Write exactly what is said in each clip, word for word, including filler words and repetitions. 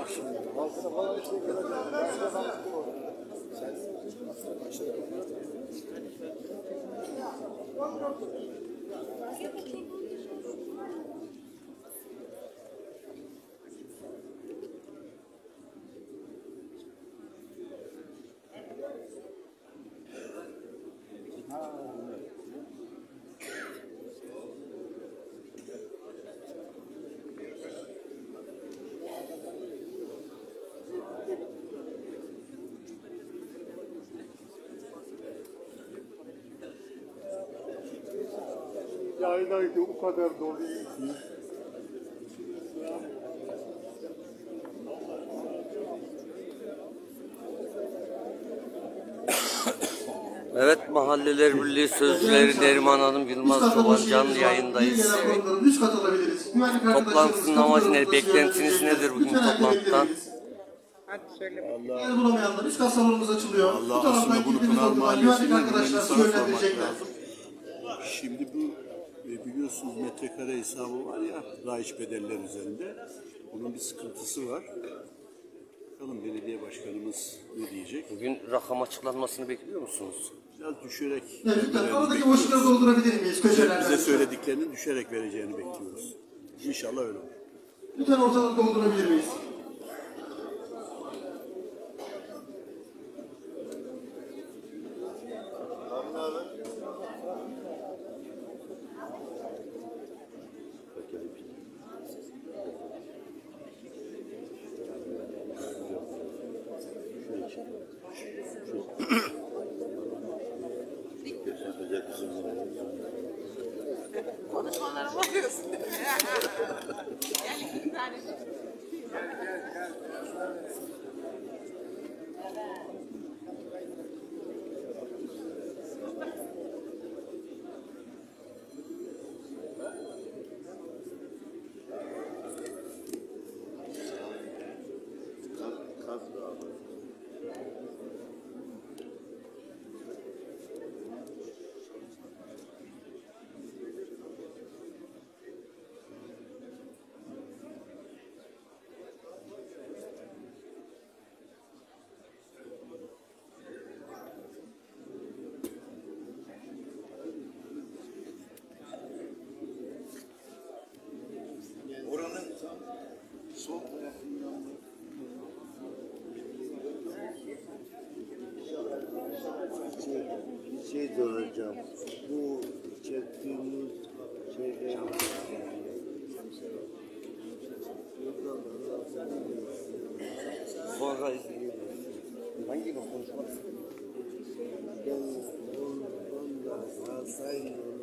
şimdi. Halkına falan içine gerek yok. Sen yaydaydı o kadar dolu ki. Evet, Mahalleler Birliği Sözcüleri Neriman Hanım, Yılmaz Çoban canlı yayındayız. Üst kat alabiliriz. Toplantının amacı ne? Beklentiniz nedir bugün toplantıdan? Yer bulamayanlar üst kat salonumuz açılıyor. Allah aslında bunu Pınar Mahallesi'nin arkadaşlar size yönlendirecekler. Şimdi bu biliyorsunuz metrekare hesabı var ya rayiç bedeller üzerinde. Bunun bir sıkıntısı var. Bakalım belediye başkanımız ne diyecek? Bugün rakam açıklanmasını bekliyor musunuz? Biraz düşerek. Evet, lütfen aradaki boşlukları doldurabilir miyiz köşelerden? Bize söylediklerini düşerek vereceğini bekliyoruz. İnşallah öyle olur. Lütfen ortalığı doldurabilir miyiz? Konuşmalarımı alıyorsun. Yani bir tane. Sol tarafından Şey, şey de hocam, bu çektiğimiz şeyler Sonra izleyelim. Hangi gün konuşmak? ben ondan hasayım olur.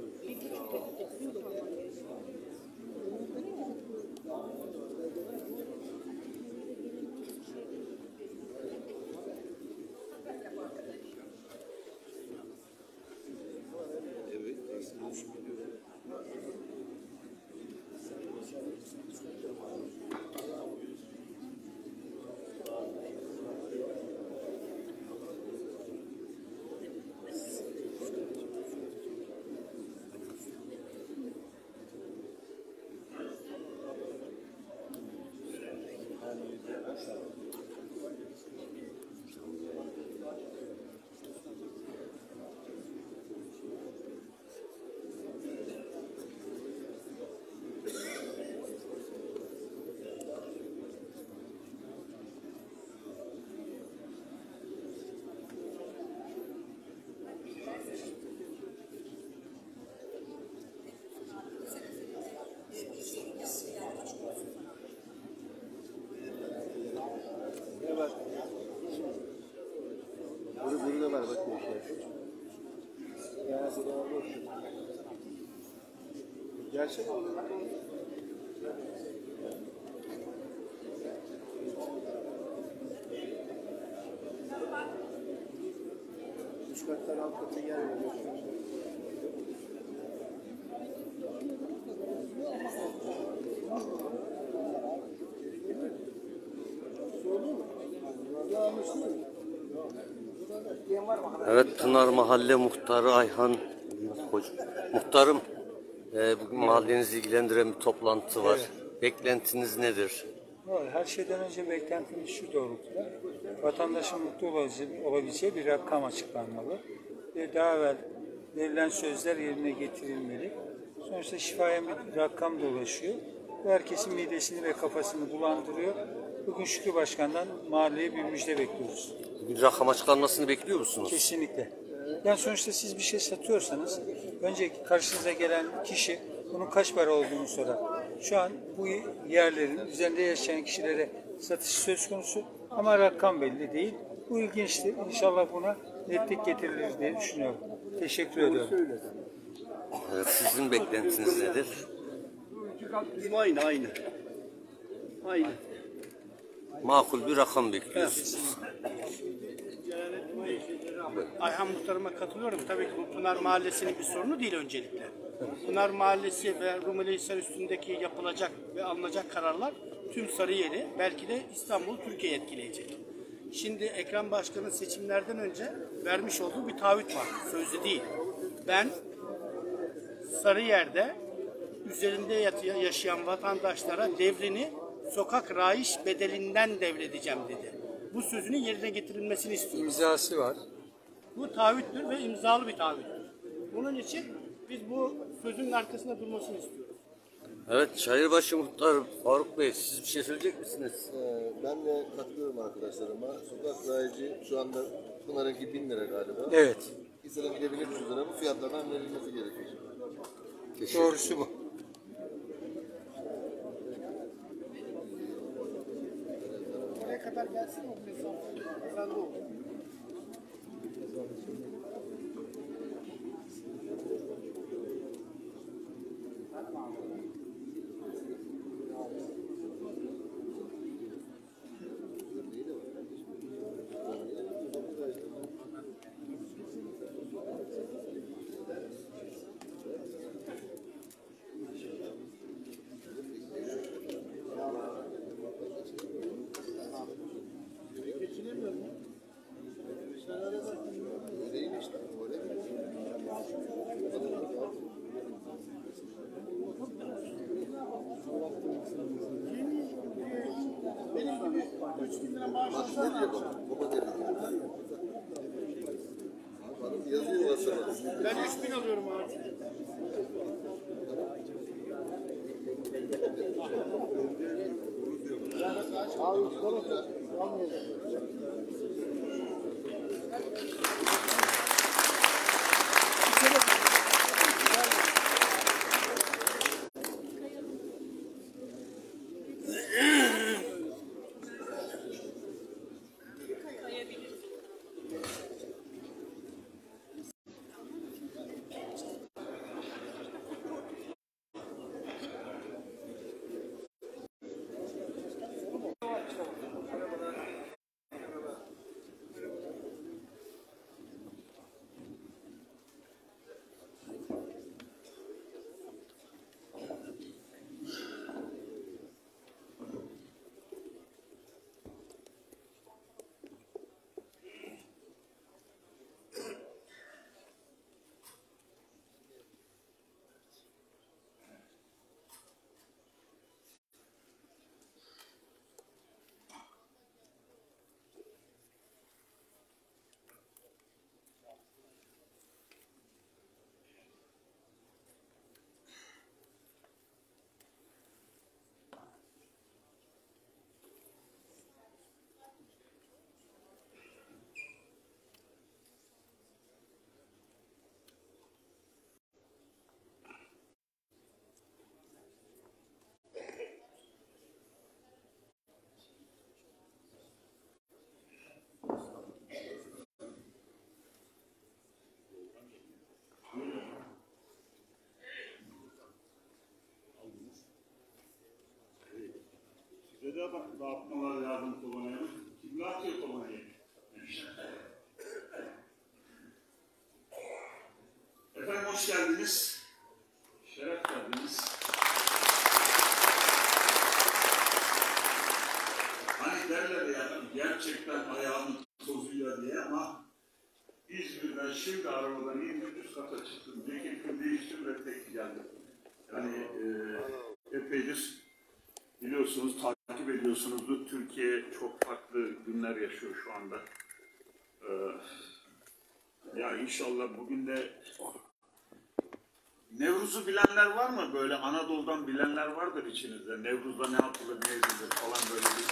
var bak bu şey. Ya sıra boş. Gerçek olur. Üst kattan alt kata yer veriyor. Evet, Pınar Mahalle Muhtarı Ayhan Hoca. Muhtarım, e, bugün mahallenizi ilgilendiren bir toplantı var. Beklentiniz nedir? Vallahi her şeyden önce beklentimiz şu doğrultuda. Vatandaşın mutlu olabileceği, olabileceği bir rakam açıklanmalı. Ve daha evvel verilen sözler yerine getirilmeli. Sonuçta şifaya bir rakam dolaşıyor. Bu herkesin midesini ve kafasını bulandırıyor. Bugün Şükrü Başkan'dan mahalleye bir müjde bekliyoruz. Bir rakam açıklanmasını bekliyor musunuz? Kesinlikle. Yani sonuçta siz bir şey satıyorsanız önce karşınıza gelen kişi bunun kaç para olduğunu sorar. Şu an bu yerlerin üzerinde yaşayan kişilere satış söz konusu ama rakam belli değil. Bu ilginçti. İnşallah buna netlik getirilir diye düşünüyorum. Teşekkür ediyorum. Evet, sizin beklentiniz nedir? Bizim aynı aynı. Aynı. Makul bir rakam bekliyorsunuz. Ayhan Muhtarıma katılıyorum. Tabii ki bu Pınar Mahallesi'nin bir sorunu değil öncelikle. Pınar Mahallesi ve Rumelihisar üstündeki yapılacak ve alınacak kararlar tüm Sarıyer'i, belki de İstanbul'u, Türkiye'yi etkileyecek. Şimdi Ekrem Başkan'ın seçimlerden önce vermiş olduğu bir taahhüt var. Sözlü değil. Ben Sarıyer'de üzerinde yaşayan vatandaşlara devrini sokak rayiç bedelinden devredeceğim dedi. Bu sözünün yerine getirilmesini istiyoruz. İmzası var. Bu taahhüttür ve imzalı bir taahhüttür. Bunun için biz bu sözün arkasında durmasını istiyoruz. Evet, Çayırbaşı Muhtar Faruk Bey, siz bir şey söyleyecek misiniz? Ee, ben de katılıyorum arkadaşlarıma. Sokak rayici şu anda Pınar'ınki bin lira galiba. Evet. İnsanın bir üç yüz lira bu fiyatlardan verilmesi gerekiyor. Doğrusu bu. Oraya kadar gelsin o mesafe. Kazandı olur. Ben üç bin alıyorum abi. Size de bak, dağıtmalar yardım kullanıyoruz. Kimler ki kullanıyor? Efendim hoş geldiniz. Şeref geldiniz. Hani derler ya, gerçekten ayağının tozuyla diye ama İzmir'den şimdi arabadan indim, üst kata çıktım. Ceketimi değiştim ve tek geldim. Yani e, epeydir biliyorsunuz takip takip ediyorsunuzdur. Türkiye çok farklı günler yaşıyor şu anda. Ee, ya inşallah bugün de Nevruz'u bilenler var mı? Böyle Anadolu'dan bilenler vardır içinizde. Nevruz'da ne yapılır, ne edilir falan böyle bir...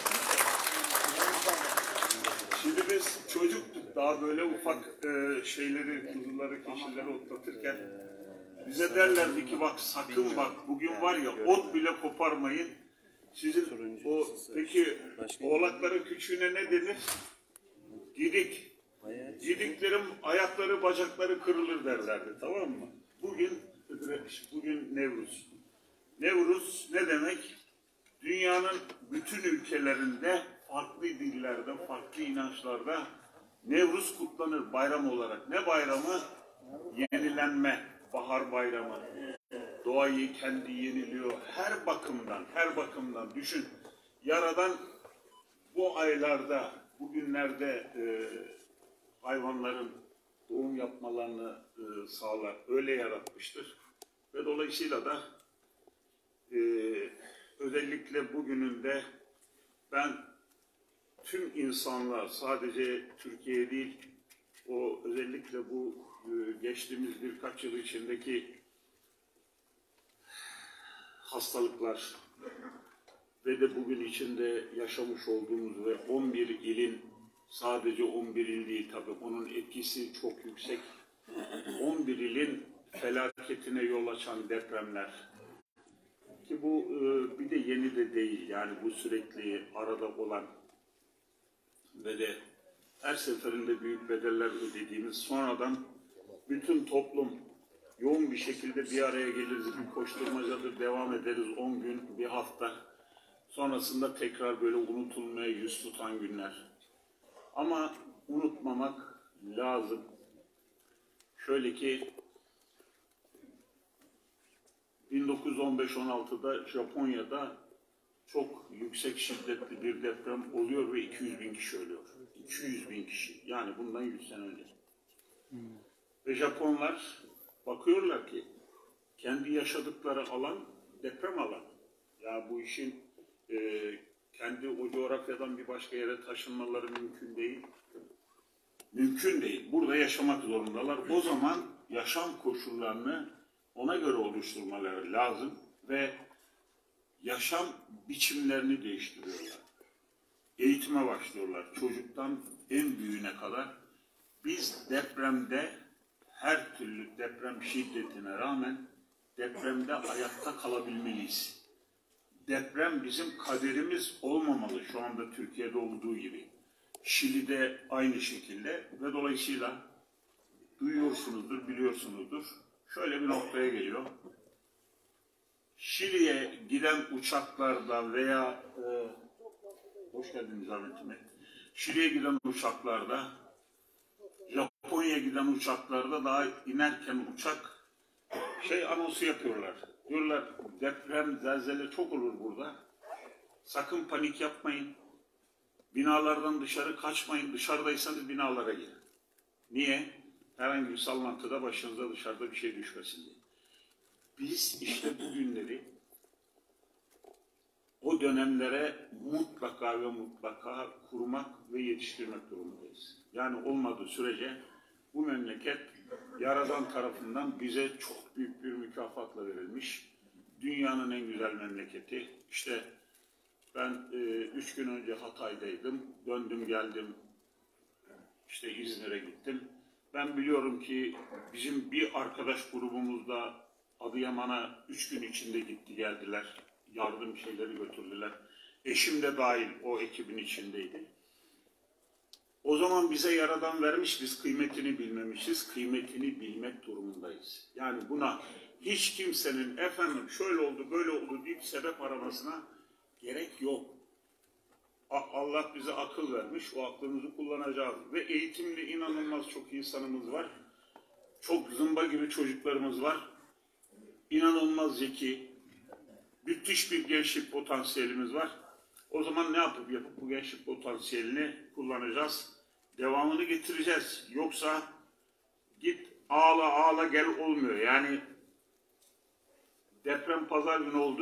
Şimdi biz çocuktuk, daha böyle ufak e, şeyleri, kuzuları, keçileri otlatırken bize derlerdi ki bak sakın bak bugün var ya ot bile koparmayın. Sizin o peki oğlakların küçüğüne ne denir? Gidik. Gidiklerin ayakları, bacakları kırılır derlerdi, tamam mı? Bugün bugün Nevruz. Nevruz ne demek? Dünyanın bütün ülkelerinde, farklı dillerde, farklı inançlarda Nevruz kutlanır bayram olarak. Ne bayramı? Yenilenme, bahar bayramı. Doğayı kendi yeniliyor. Her bakımdan, her bakımdan düşün. Yaradan bu aylarda, bu günlerde e, hayvanların doğum yapmalarını e, sağlar. Öyle yaratmıştır. Ve dolayısıyla da e, özellikle bugününde ben tüm insanlar, sadece Türkiye değil, o özellikle bu e, geçtiğimiz birkaç yıl içindeki hastalıklar ve de bugün içinde yaşamış olduğumuz ve on bir ilin, sadece on bir il değil tabii, onun etkisi çok yüksek, on bir ilin felaketine yol açan depremler, ki bu e, bir de yeni de değil, yani bu sürekli arada olan ve de her seferinde büyük bedeller ödediğimiz, sonradan bütün toplum yoğun bir şekilde bir araya geliriz, bir koşturmacadır, devam ederiz on gün, bir hafta. Sonrasında tekrar böyle unutulmaya yüz tutan günler. Ama unutmamak lazım. Şöyle ki bin dokuz yüz on beş on altıda Japonya'da çok yüksek şiddetli bir deprem oluyor ve iki yüz bin kişi ölüyor. iki yüz bin kişi. Yani bundan yüz sene önce. Hmm. Ve Japonlar bakıyorlar ki kendi yaşadıkları alan deprem alanı. Ya bu işin e, kendi o coğrafyadan bir başka yere taşınmaları mümkün değil. Mümkün değil. Burada yaşamak zorundalar. O zaman yaşam koşullarını ona göre oluşturmaları lazım ve yaşam biçimlerini değiştiriyorlar. Eğitime başlıyorlar. Çocuktan en büyüğüne kadar. Biz depremde her türlü deprem şiddetine rağmen depremde ayakta kalabilmeliyiz. Deprem bizim kaderimiz olmamalı şu anda Türkiye'de olduğu gibi. Şili'de aynı şekilde ve dolayısıyla duyuyorsunuzdur, biliyorsunuzdur. Şöyle bir noktaya geliyor. Şili'ye giden uçaklarda veya e, hoş geldiniz Ahmet Bey. Şili'ye giden uçaklarda, Japonya'ya giden uçaklarda daha inerken uçak şey anonsu yapıyorlar. Diyorlar deprem, zelzele çok olur burada. Sakın panik yapmayın. Binalardan dışarı kaçmayın. Dışarıdaysanız binalara girin. Niye? Herhangi bir sallantıda başınıza dışarıda bir şey düşmesin diye. Biz işte bu günleri o dönemlere mutlaka ve mutlaka kurmak ve yetiştirmek durumundayız. Yani olmadığı sürece bu memleket Yaradan tarafından bize çok büyük bir mükafatla verilmiş. Dünyanın en güzel memleketi. İşte ben e, üç gün önce Hatay'daydım. Döndüm geldim. İşte İzmir'e gittim. Ben biliyorum ki bizim bir arkadaş grubumuzda Adıyaman'a üç gün içinde gitti geldiler. Yardım şeyleri götürdüler. Eşim de dahil o ekibin içindeydi. O zaman bize Yaradan vermiş, biz kıymetini bilmemişiz. Kıymetini bilmek durumundayız. Yani buna hiç kimsenin efendim şöyle oldu böyle oldu deyip sebep aramasına gerek yok. Allah bize akıl vermiş, o aklımızı kullanacağız. Ve eğitimli inanılmaz çok insanımız var. Çok zımba gibi çocuklarımız var. İnanılmaz zeki, müthiş bir gençlik potansiyelimiz var. O zaman ne yapıp yapıp bu gençlik potansiyelini kullanacağız. Devamını getireceğiz. Yoksa git ağla ağla gel olmuyor. Yani deprem pazar günü oldu.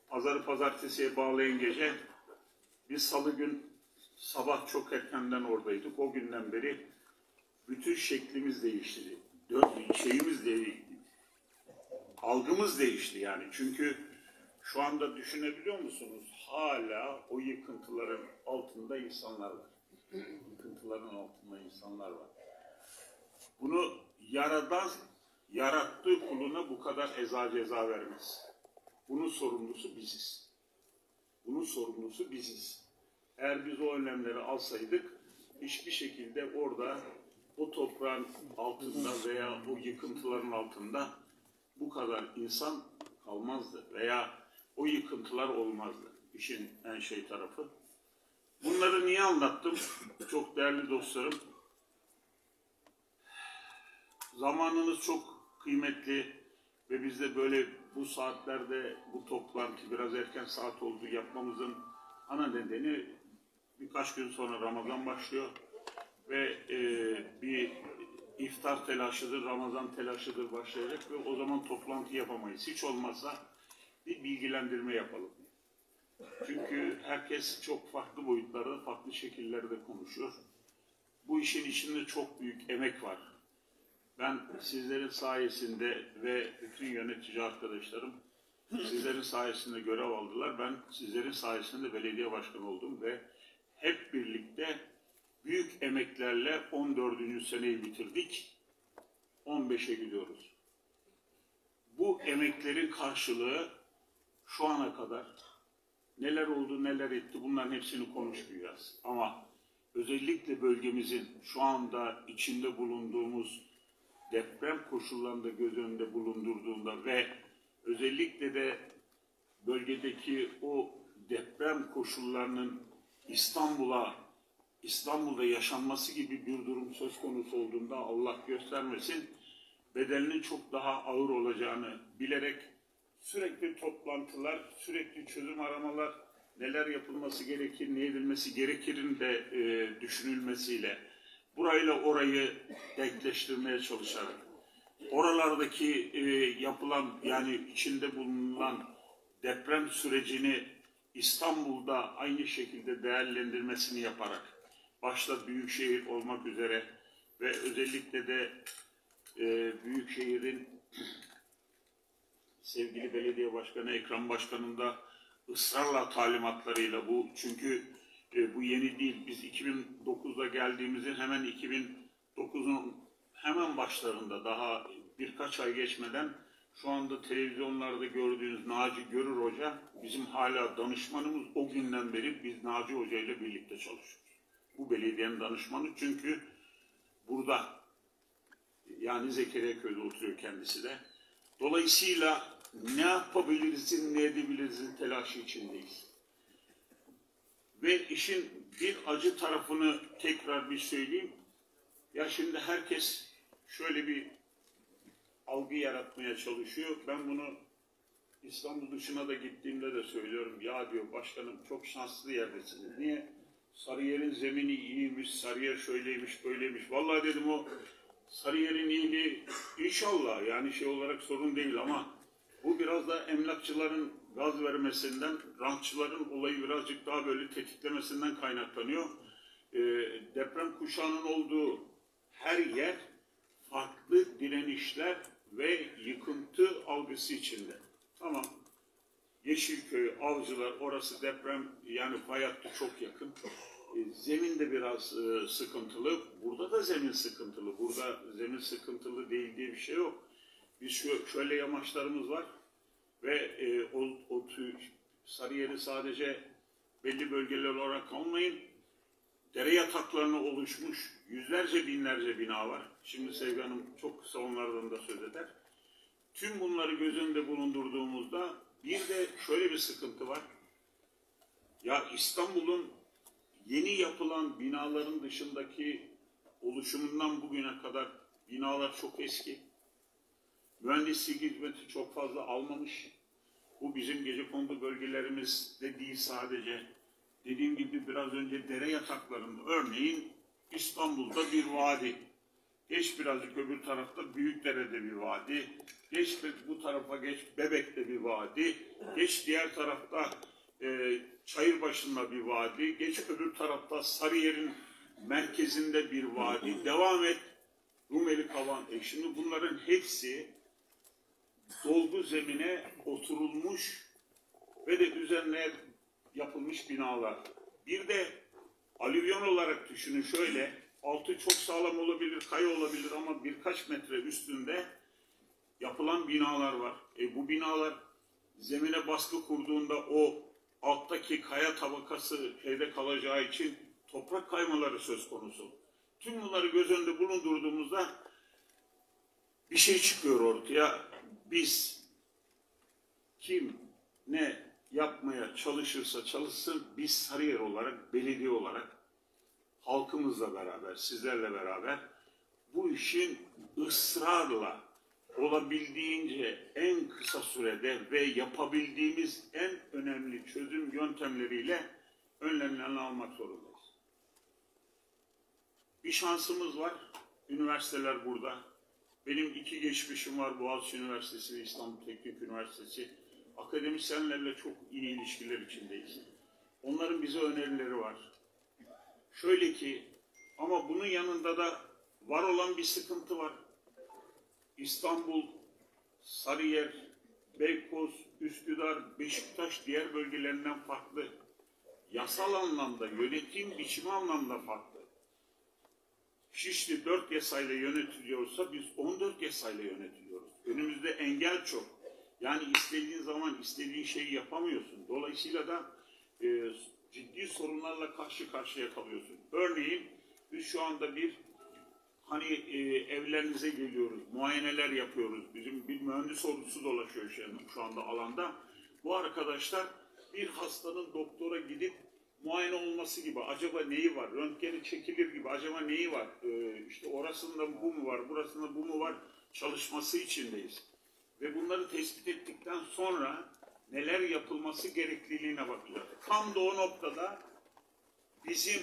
pazarı pazartesiye bağlayan gece biz salı gün sabah çok erkenden oradaydık. O günden beri bütün şeklimiz değişti. Dört şeyimiz değişti. Algımız değişti yani. Çünkü şu anda düşünebiliyor musunuz? Hala o yıkıntıların altında insanlar var. Yıkıntıların altında insanlar var. Bunu yaradan yarattığı kuluna bu kadar eza ceza vermez. Bunun sorumlusu biziz. Bunun sorumlusu biziz. Eğer biz o önlemleri alsaydık hiçbir şekilde orada o toprağın altında veya o yıkıntıların altında bu kadar insan kalmazdı veya o yıkıntılar olmazdı. İşin en şey tarafı. Bunları niye anlattım? Çok değerli dostlarım. Zamanınız çok kıymetli ve biz de böyle bu saatlerde bu toplantı biraz erken saat oldu yapmamızın ana nedeni birkaç gün sonra Ramazan başlıyor ve e, bir iftar telaşıdır, Ramazan telaşıdır başlayacak ve o zaman toplantı yapamayız. Hiç olmazsa bir bilgilendirme yapalım. Çünkü herkes çok farklı boyutlarda, farklı şekillerde konuşuyor. Bu işin içinde çok büyük emek var. Ben sizlerin sayesinde ve bütün yönetici arkadaşlarım sizlerin sayesinde görev aldılar. Ben sizlerin sayesinde belediye başkanı oldum ve hep birlikte büyük emeklerle on dördüncü seneyi bitirdik. on beşe gidiyoruz. Bu emeklerin karşılığı şu ana kadar neler oldu, neler etti bunların hepsini konuşmayacağız. Ama özellikle bölgemizin şu anda içinde bulunduğumuz deprem koşullarında göz önünde bulundurduğunda ve özellikle de bölgedeki o deprem koşullarının İstanbul'a, İstanbul'da yaşanması gibi bir durum söz konusu olduğunda Allah göstermesin, bedelinin çok daha ağır olacağını bilerek sürekli toplantılar, sürekli çözüm aramalar, neler yapılması gerekir, ne edilmesi gerekirin de e, düşünülmesiyle, burayla orayı denkleştirmeye çalışarak, oralardaki e, yapılan yani içinde bulunan deprem sürecini İstanbul'da aynı şekilde değerlendirmesini yaparak, başta Büyükşehir olmak üzere ve özellikle de e, Büyükşehir'in sevgili belediye başkanı Ekrem Başkan'ın da ısrarla talimatlarıyla bu, çünkü e, bu yeni değil. Biz iki bin dokuzda geldiğimizin hemen iki bin dokuzun hemen başlarında, daha birkaç ay geçmeden şu anda televizyonlarda gördüğünüz Naci Görür Hoca bizim hala danışmanımız. O günden beri biz Naci Hoca ile birlikte çalışıyoruz. Bu belediyenin danışmanı, çünkü burada yani Zekeriyaköy'de oturuyor kendisi de. Dolayısıyla ne yapabilirizin, ne edebilirizin telaşı içindeyiz. Ve işin bir acı tarafını tekrar bir söyleyeyim. Ya şimdi herkes şöyle bir algı yaratmaya çalışıyor. Ben bunu İstanbul dışına da gittiğimde de söylüyorum. Ya diyor başkanım çok şanslı yerdesiniz. Niye? Sarıyer'in zemini iyiymiş, Sarıyer şöyleymiş, böyleymiş. Vallahi dedim o Sarıyer'in iyiliği inşallah yani şey olarak sorun değil ama bu biraz da emlakçıların gaz vermesinden, rantçıların olayı birazcık daha böyle tetiklemesinden kaynaklanıyor. E, deprem kuşağının olduğu her yer farklı direnişler ve yıkıntı algısı içinde. Tamam. Yeşilköy, Avcılar, orası deprem yani fay hattı çok yakın. E, zemin de biraz e, sıkıntılı. Burada da zemin sıkıntılı. Burada zemin sıkıntılı değil diye bir şey yok. Biz şu, şöyle yamaçlarımız var ve e, o, o Sarıyer'i sadece belli bölgeler olarak almayın. Dere yataklarına oluşmuş yüzlerce binlerce bina var. Şimdi Sevgi Hanım çok kısa onlardan da söz eder. Tüm bunları göz önünde bulundurduğumuzda bir de şöyle bir sıkıntı var. Ya İstanbul'un yeni yapılan binaların dışındaki oluşumundan bugüne kadar binalar çok eski. Mühendislik hizmeti çok fazla almamış. Bu bizim gecekondu bölgelerimizde değil sadece. Dediğim gibi biraz önce dere yataklarında, örneğin İstanbul'da bir vadi. Geç birazcık öbür tarafta Büyükdere'de bir vadi. Geç bu tarafa geç Bebek'te bir vadi. Geç diğer tarafta e, Çayırbaşı'nda bir vadi. Geç öbür tarafta Sarıyer'in merkezinde bir vadi. Devam et Rumeli Kavan. E şimdi bunların hepsi dolgu zemine oturulmuş ve de üzerine yapılmış binalar. Bir de alüvyon olarak düşünün şöyle, altı çok sağlam olabilir, kaya olabilir ama birkaç metre üstünde yapılan binalar var. E bu binalar zemine baskı kurduğunda o alttaki kaya tabakası şeyde kalacağı için toprak kaymaları söz konusu. Tüm bunları göz önünde bulundurduğumuzda bir şey çıkıyor ortaya. Biz kim ne yapmaya çalışırsa çalışsın biz Sarıyer olarak, belediye olarak halkımızla beraber, sizlerle beraber bu işin ısrarla olabildiğince en kısa sürede ve yapabildiğimiz en önemli çözüm yöntemleriyle önlemlerini almak zorundayız. Bir şansımız var, üniversiteler burada. Benim iki geçmişim var, Boğaziçi Üniversitesi ve İstanbul Teknik Üniversitesi. Akademisyenlerle çok iyi ilişkiler içindeyiz. Onların bize önerileri var. Şöyle ki, ama bunun yanında da var olan bir sıkıntı var. İstanbul, Sarıyer, Beykoz, Üsküdar, Beşiktaş diğer bölgelerinden farklı. Yasal anlamda, yönetim biçimi anlamda farklı. Şişli dört yasayla yönetiliyorsa biz on dört yasayla yönetiliyoruz. Önümüzde engel çok. Yani istediğin zaman istediğin şeyi yapamıyorsun. Dolayısıyla da e, ciddi sorunlarla karşı karşıya kalıyorsun. Örneğin biz şu anda bir hani e, evlerinize geliyoruz, muayeneler yapıyoruz. Bizim bir mühendis ordusu dolaşıyor şu anda alanda. Bu arkadaşlar bir hastanın doktora gidip muayene olması gibi, acaba neyi var, röntgeni çekilir gibi, acaba neyi var, ee, işte orasında bu mu var, burasında bu mu var çalışması içindeyiz. Ve bunları tespit ettikten sonra neler yapılması gerekliliğine bakacağız. Tam da o noktada bizim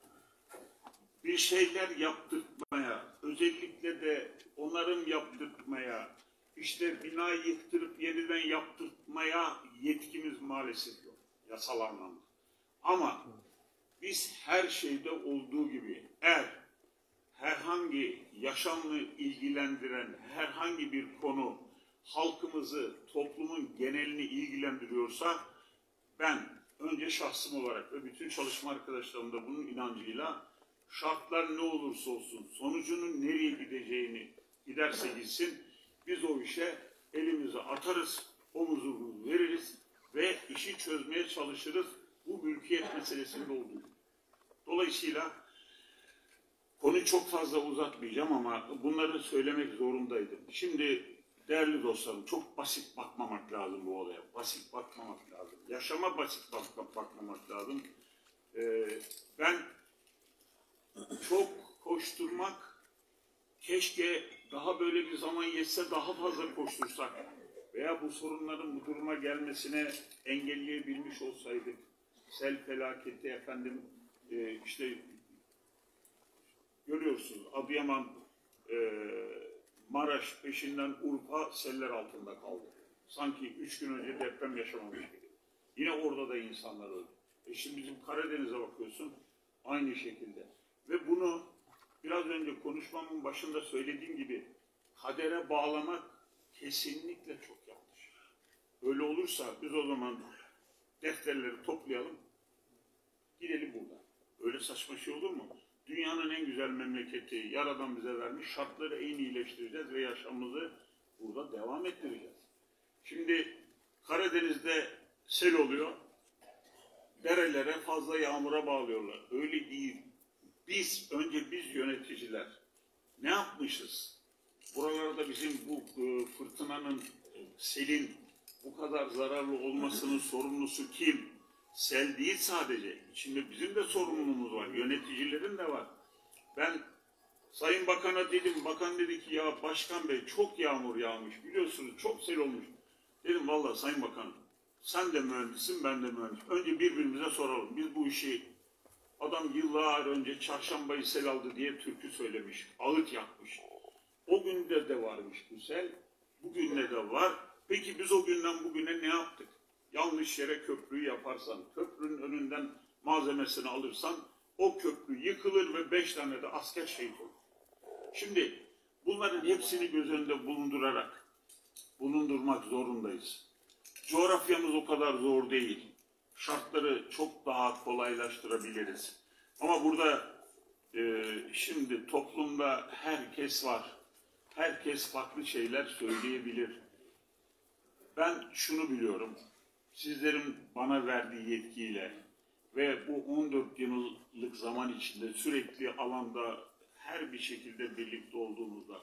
bir şeyler yaptırtmaya, özellikle de onarım yaptırtmaya, işte binayı yıktırıp yeniden yaptırtmaya yetkimiz maalesef yok, yasal anlamda. Ama biz her şeyde olduğu gibi eğer herhangi yaşamla ilgilendiren herhangi bir konu halkımızı, toplumun genelini ilgilendiriyorsa ben önce şahsım olarak ve bütün çalışma arkadaşlarım da bunun inancıyla şartlar ne olursa olsun sonucunun nereye gideceğini giderse gitsin biz o işe elimizi atarız, omuzumuzu veririz ve işi çözmeye çalışırız. Bu mülkiyet meselesinde olduğu gibi. Dolayısıyla konuyu çok fazla uzatmayacağım ama bunları söylemek zorundaydım. Şimdi değerli dostlarım çok basit bakmamak lazım bu olaya. Basit bakmamak lazım. Yaşama basit bak bakmamak lazım. Ee, ben çok koşturmak keşke daha böyle bir zaman yetse daha fazla koştursak veya bu sorunların bu duruma gelmesine engelleyebilmiş olsaydık. Sel felaketi efendim e, işte görüyorsunuz Adıyaman e, Maraş peşinden Urfa seller altında kaldı. Sanki üç gün önce deprem yaşamamış gibi. Yine orada da insanlar öldü. E şimdi bizim Karadeniz'e bakıyorsun aynı şekilde. Ve bunu biraz önce konuşmamın başında söylediğim gibi kadere bağlamak kesinlikle çok yanlış. Öyle olursa biz o zaman defterleri toplayalım, gidelim buradan. Öyle saçma şey olur mu? Dünyanın en güzel memleketi, Yaradan bize vermiş, şartları en iyileştireceğiz ve yaşamımızı burada devam ettireceğiz. Şimdi Karadeniz'de sel oluyor, derelere fazla yağmura bağlıyorlar. Öyle değil. Biz, önce biz yöneticiler ne yapmışız? Buralarda bizim bu fırtınanın, selin bu kadar zararlı olmasının sorumlusu kim? Sel değil sadece. İçinde bizim de sorumluluğumuz var. Yöneticilerin de var. Ben Sayın Bakan'a dedim. Bakan dedi ki ya Başkan Bey çok yağmur yağmış. Biliyorsunuz çok sel olmuş. Dedim vallahi Sayın Bakanım sen de mühendisin ben de mühendisim. Önce birbirimize soralım. Biz bu işi Adam yıllar önce çarşambayı sel aldı diye türkü söylemiş, ağıt yakmış. O günde de varmış bu sel, bugünde de var. Peki biz o günden bugüne ne yaptık? Yanlış yere köprüyü yaparsan, köprünün önünden malzemesini alırsan o köprü yıkılır ve beş tane de asker şehit olur. Şimdi bunların hepsini göz önünde bulundurarak bulundurmak zorundayız. Coğrafyamız o kadar zor değil. Şartları çok daha kolaylaştırabiliriz. Ama burada e, şimdi toplumda herkes var. Herkes farklı şeyler söyleyebilir. Ben şunu biliyorum. Sizlerin bana verdiği yetkiyle ve bu on dört yıllık zaman içinde sürekli alanda her bir şekilde birlikte olduğumuzda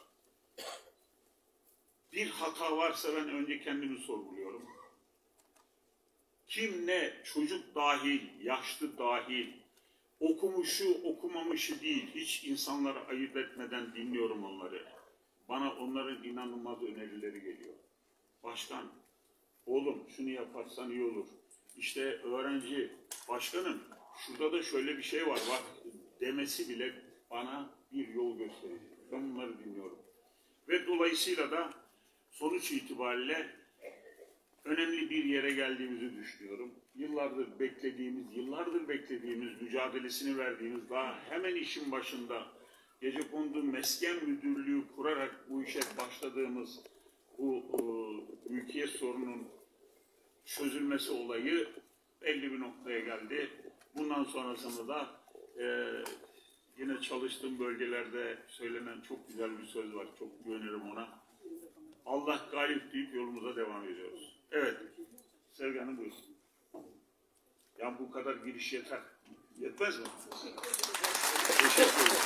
bir hata varsa ben önce kendimi sorguluyorum. Kim ne, çocuk dahil, yaşlı dahil, okumuşu, okumamışı değil, hiç insanları ayırt etmeden dinliyorum onları. Bana onların inanılmaz önerileri geliyor. Başkan, oğlum şunu yaparsan iyi olur. İşte öğrenci, başkanım şurada da şöyle bir şey var bak demesi bile bana bir yol gösteriyor. Ben bunları dinliyorum. Ve dolayısıyla da sonuç itibariyle önemli bir yere geldiğimizi düşünüyorum. Yıllardır beklediğimiz, yıllardır beklediğimiz, mücadelesini verdiğimiz, daha hemen işin başında Gecekondu Mesken Müdürlüğü kurarak bu işe başladığımız bu e, mülkiyet sorunun çözülmesi olayı belli bir noktaya geldi. Bundan sonrasında da e, yine çalıştığım bölgelerde söylenen çok güzel bir söz var. Çok güvenirim ona. Allah galip deyip yolumuza devam ediyoruz. Evet. Sevgi Hanım buyursun. Ya bu kadar giriş yeter. Yetmez mi? Teşekkür ederim.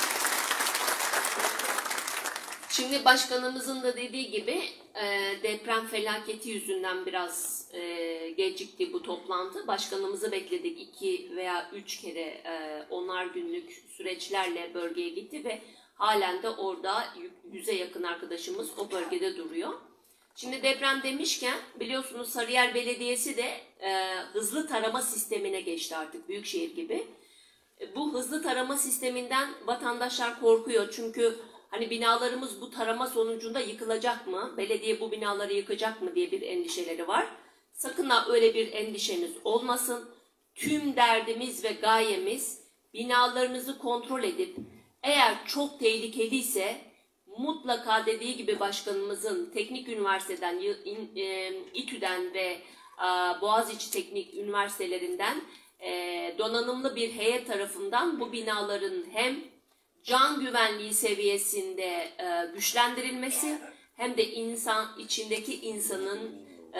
Şimdi başkanımızın da dediği gibi e, deprem felaketi yüzünden biraz e, gecikti bu toplantı. Başkanımızı bekledik iki veya üç kere e, onar günlük süreçlerle bölgeye gitti ve halen de orada yüze yakın arkadaşımız o bölgede duruyor. Şimdi deprem demişken biliyorsunuz Sarıyer Belediyesi de e, hızlı tarama sistemine geçti artık büyükşehir gibi. E, bu hızlı tarama sisteminden vatandaşlar korkuyor çünkü hani binalarımız bu tarama sonucunda yıkılacak mı? Belediye bu binaları yıkacak mı diye bir endişeleri var. Sakın ha öyle bir endişeniz olmasın. Tüm derdimiz ve gayemiz binalarınızı kontrol edip eğer çok tehlikeliyse mutlaka dediği gibi başkanımızın Teknik Üniversiteden, İTÜ'den ve Boğaziçi Teknik Üniversitelerinden donanımlı bir heyet tarafından bu binaların hem can güvenliği seviyesinde güçlendirilmesi hem de insan içindeki insanın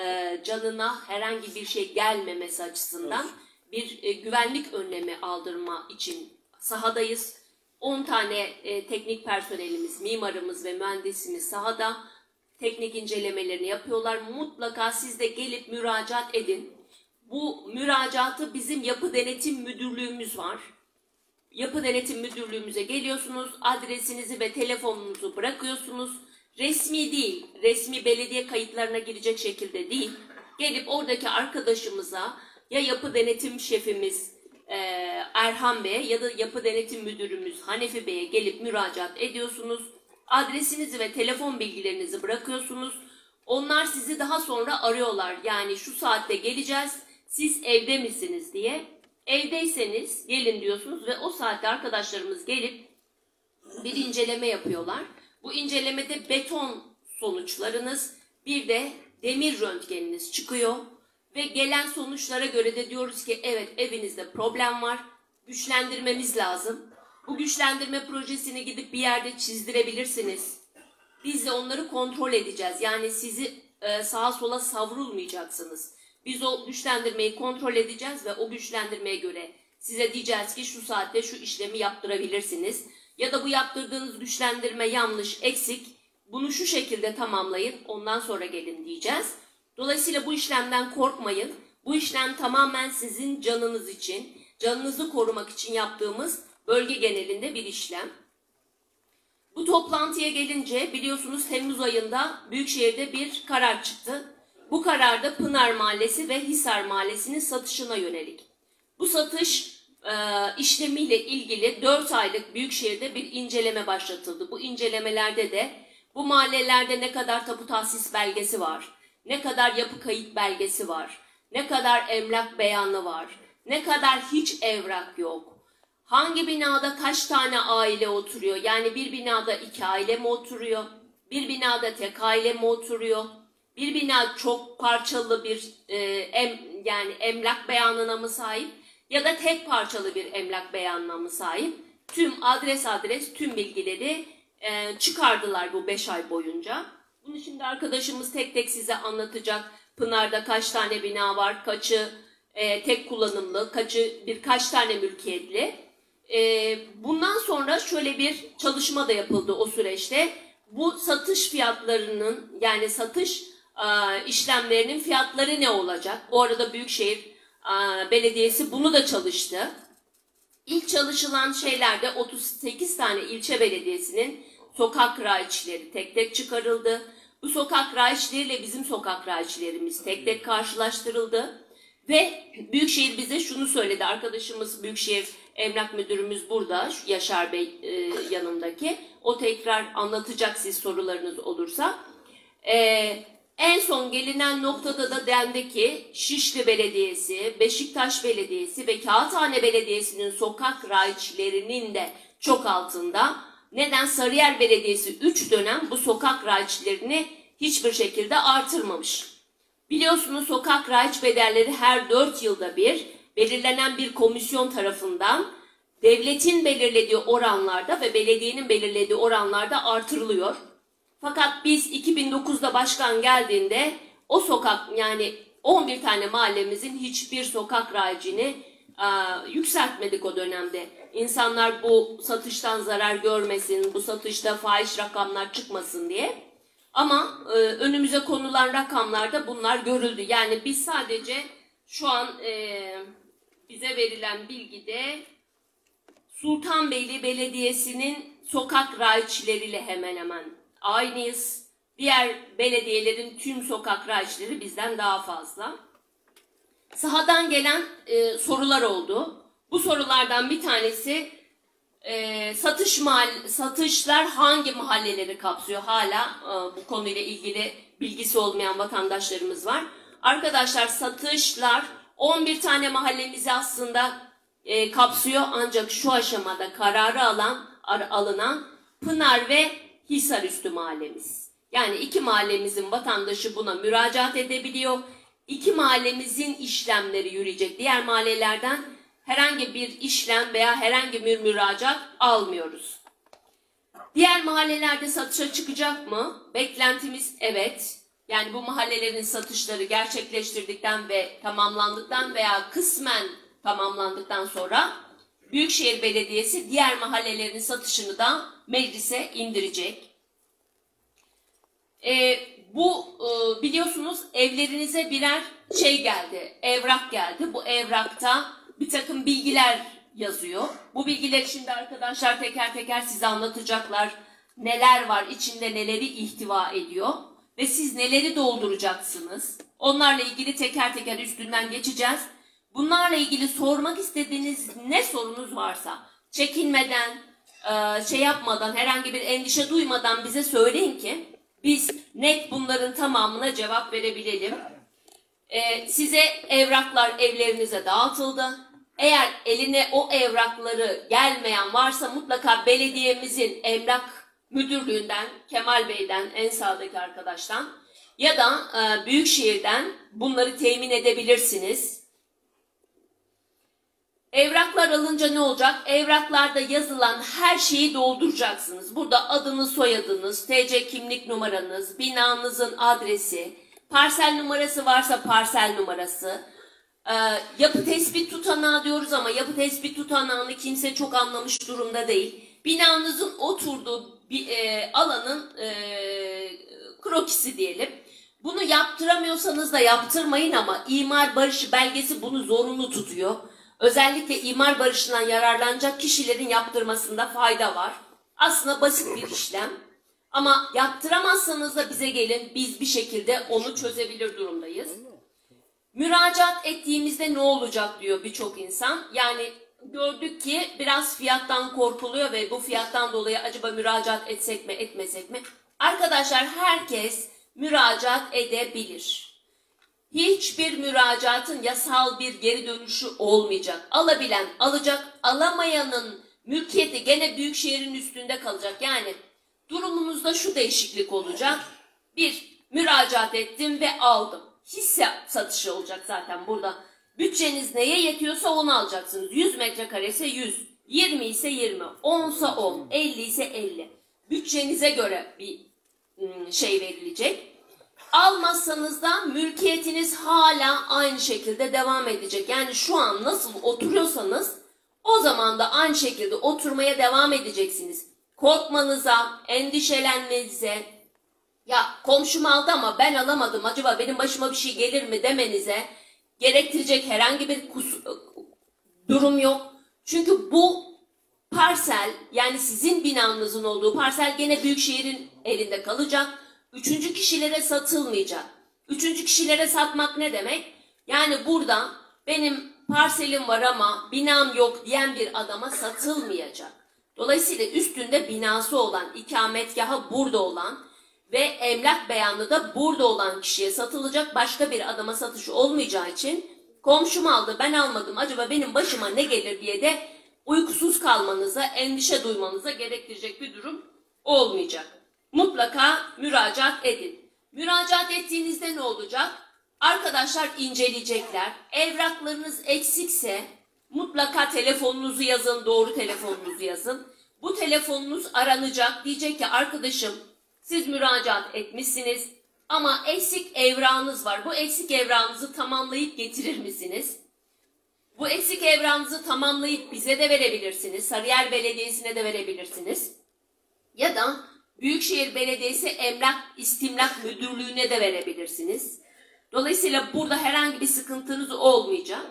canına herhangi bir şey gelmemesi açısından bir güvenlik önlemi aldırma için sahadayız. on tane e, teknik personelimiz, mimarımız ve mühendisimiz sahada teknik incelemelerini yapıyorlar. Mutlaka siz de gelip müracaat edin. Bu müracaatı bizim Yapı Denetim Müdürlüğümüz var. Yapı Denetim Müdürlüğümüze geliyorsunuz, adresinizi ve telefonunuzu bırakıyorsunuz. Resmi değil, resmi belediye kayıtlarına girecek şekilde değil. Gelip oradaki arkadaşımıza ya Yapı Denetim Şefimiz Erhan Bey'e ya da Yapı Denetim Müdürümüz Hanefi Bey'e gelip müracaat ediyorsunuz. Adresinizi ve telefon bilgilerinizi bırakıyorsunuz. Onlar sizi daha sonra arıyorlar. Yani şu saatte geleceğiz, siz evde misiniz diye. Evdeyseniz gelin diyorsunuz ve o saatte arkadaşlarımız gelip bir inceleme yapıyorlar. Bu incelemede beton sonuçlarınız, bir de demir röntgeniniz çıkıyor. Ve gelen sonuçlara göre de diyoruz ki evet evinizde problem var, güçlendirmemiz lazım. Bu güçlendirme projesini gidip bir yerde çizdirebilirsiniz. Biz de onları kontrol edeceğiz. Yani sizi e, sağa sola savrulmayacaksınız. Biz o güçlendirmeyi kontrol edeceğiz ve o güçlendirmeye göre size diyeceğiz ki şu saatte şu işlemi yaptırabilirsiniz. Ya da bu yaptırdığınız güçlendirme yanlış, eksik. Bunu şu şekilde tamamlayın, ondan sonra gelin diyeceğiz. Dolayısıyla bu işlemden korkmayın. Bu işlem tamamen sizin canınız için, canınızı korumak için yaptığımız bölge genelinde bir işlem. Bu toplantıya gelince biliyorsunuz Temmuz ayında Büyükşehir'de bir karar çıktı. Bu kararda Pınar Mahallesi ve Hisar Mahallesi'nin satışına yönelik. Bu satış e, işlemiyle ilgili dört aylık Büyükşehir'de bir inceleme başlatıldı. Bu incelemelerde de bu mahallelerde ne kadar tapu tahsis belgesi var, ne kadar yapı kayıt belgesi var, ne kadar emlak beyanı var, ne kadar hiç evrak yok, hangi binada kaç tane aile oturuyor, yani bir binada iki aile mi oturuyor, bir binada tek aile mi oturuyor, bir bina çok parçalı bir e, em, yani emlak beyanına mı sahip ya da tek parçalı bir emlak beyanına mı sahip, tüm adres adres tüm bilgileri e, çıkardılar bu beş ay boyunca. Bunu şimdi arkadaşımız tek tek size anlatacak. Pınar'da kaç tane bina var, kaçı e, tek kullanımlı, kaçı birkaç tane mülkiyetli. E, bundan sonra şöyle bir çalışma da yapıldı o süreçte. Bu satış fiyatlarının, yani satış e, işlemlerinin fiyatları ne olacak? O arada Büyükşehir e, Belediyesi bunu da çalıştı. İlk çalışılan şeylerde otuz sekiz tane ilçe belediyesinin sokak raiçleri tek tek çıkarıldı. Bu sokak raiçleriyle bizim sokak raiçlerimiz tek tek karşılaştırıldı. Ve Büyükşehir bize şunu söyledi. Arkadaşımız Büyükşehir Emlak Müdürümüz burada, Yaşar Bey e, yanındaki. O tekrar anlatacak siz sorularınız olursa. E, en son gelinen noktada da dendi ki Şişli Belediyesi, Beşiktaş Belediyesi ve Kağıthane Belediyesi'nin sokak raiçlerinin de çok altında. Neden? Sarıyer Belediyesi üç dönem bu sokak raiçlerini hiçbir şekilde artırmamış. Biliyorsunuz sokak raiç bedelleri her dört yılda bir belirlenen bir komisyon tarafından devletin belirlediği oranlarda ve belediyenin belirlediği oranlarda artırılıyor. Fakat biz iki bin dokuzda başkan geldiğinde o sokak, yani on bir tane mahallemizin hiçbir sokak raicini e, yükseltmedik o dönemde. İnsanlar bu satıştan zarar görmesin, bu satışta fahiş rakamlar çıkmasın diye. Ama e, önümüze konulan rakamlarda bunlar görüldü. Yani biz sadece şu an e, bize verilen bilgide Sultanbeyli Belediyesi'nin sokak raiçleriyle hemen hemen aynıyız. Diğer belediyelerin tüm sokak raiçleri bizden daha fazla. Sahadan gelen e, sorular oldu. Bu sorulardan bir tanesi e, satış mahall satışlar hangi mahalleleri kapsıyor? Hala e, bu konuyla ilgili bilgisi olmayan vatandaşlarımız var. Arkadaşlar satışlar on bir tane mahallemizi aslında e, kapsıyor, ancak şu aşamada kararı alan alınan Pınar ve Hisarüstü mahallemiz. Yani iki mahallemizin vatandaşı buna müracaat edebiliyor. İki mahallemizin işlemleri yürüyecek. Diğer mahallelerden herhangi bir işlem veya herhangi bir müracaat almıyoruz. Diğer mahallelerde satışa çıkacak mı? Beklentimiz evet. Yani bu mahallelerin satışları gerçekleştirdikten ve tamamlandıktan veya kısmen tamamlandıktan sonra Büyükşehir Belediyesi diğer mahallelerin satışını da meclise indirecek. Ee, bu e, biliyorsunuz evlerinize birer şey geldi, evrak geldi. Bu evrakta bir takım bilgiler yazıyor. Bu bilgileri şimdi arkadaşlar teker teker size anlatacaklar. Neler var, içinde neleri ihtiva ediyor ve siz neleri dolduracaksınız. Onlarla ilgili teker teker üstünden geçeceğiz. Bunlarla ilgili sormak istediğiniz ne sorunuz varsa çekinmeden, şey yapmadan, herhangi bir endişe duymadan bize söyleyin ki biz net bunların tamamına cevap verebilelim. Size evraklar evlerinize dağıtıldı. Eğer eline o evrakları gelmeyen varsa mutlaka belediyemizin emlak müdürlüğünden, Kemal Bey'den, en sağdaki arkadaştan ya da Büyükşehir'den bunları temin edebilirsiniz. Evraklar alınca ne olacak? Evraklarda yazılan her şeyi dolduracaksınız. Burada adınız, soyadınız, T C kimlik numaranız, binanızın adresi, parsel numarası varsa parsel numarası, e, yapı tespit tutanağı diyoruz ama yapı tespit tutanağını kimse çok anlamış durumda değil. Binanızın oturduğu bir, e, alanın e, krokisi diyelim. Bunu yaptıramıyorsanız da yaptırmayın ama imar barışı belgesi bunu zorunlu tutuyor. Özellikle imar barışından yararlanacak kişilerin yaptırmasında fayda var. Aslında basit bir işlem. Ama yaptıramazsanız da bize gelin, biz bir şekilde onu çözebilir durumdayız. Müracaat ettiğimizde ne olacak diyor birçok insan. Yani gördük ki biraz fiyattan korkuluyor ve bu fiyattan dolayı acaba müracaat etsek mi etmesek mi? Arkadaşlar herkes müracaat edebilir. Hiçbir müracaatın yasal bir geri dönüşü olmayacak. Alabilen alacak, alamayanın mülkiyeti gene büyükşehirin üstünde kalacak. Yani durumunuzda şu değişiklik olacak. Bir, müracaat ettim ve aldım. Hisse satışı olacak zaten burada. Bütçeniz neye yetiyorsa onu alacaksınız. yüz metrekare ise yüz, yirmi ise yirmi, on ise on, elli ise elli. Bütçenize göre bir şey verilecek. Almazsanız da mülkiyetiniz hala aynı şekilde devam edecek. Yani şu an nasıl oturuyorsanız o zaman da aynı şekilde oturmaya devam edeceksiniz. Korkmanıza, endişelenmenize, ya komşum aldı ama ben alamadım, acaba benim başıma bir şey gelir mi demenize gerektirecek herhangi bir durum yok. Çünkü bu parsel, yani sizin binanızın olduğu parsel gene büyükşehirin elinde kalacak. Üçüncü kişilere satılmayacak. Üçüncü kişilere satmak ne demek? Yani burada benim parselim var ama binam yok diyen bir adama satılmayacak. Dolayısıyla üstünde binası olan, ikametgahı burada olan ve emlak beyanı da burada olan kişiye satılacak. Başka bir adama satışı olmayacağı için komşum aldı ben almadım, acaba benim başıma ne gelir diye de uykusuz kalmanıza, endişe duymanıza gerektirecek bir durum olmayacak. Mutlaka müracaat edin. Müracaat ettiğinizde ne olacak? Arkadaşlar inceleyecekler. Evraklarınız eksikse mutlaka telefonunuzu yazın, doğru telefonunuzu yazın. Bu telefonunuz aranacak. Diyecek ki arkadaşım siz müracaat etmişsiniz ama eksik evrağınız var. Bu eksik evrağınızı tamamlayıp getirir misiniz? Bu eksik evrağınızı tamamlayıp bize de verebilirsiniz. Sarıyer Belediyesi'ne de verebilirsiniz. Ya da Büyükşehir Belediyesi Emlak İstimlak Müdürlüğü'ne de verebilirsiniz. Dolayısıyla burada herhangi bir sıkıntınız olmayacak.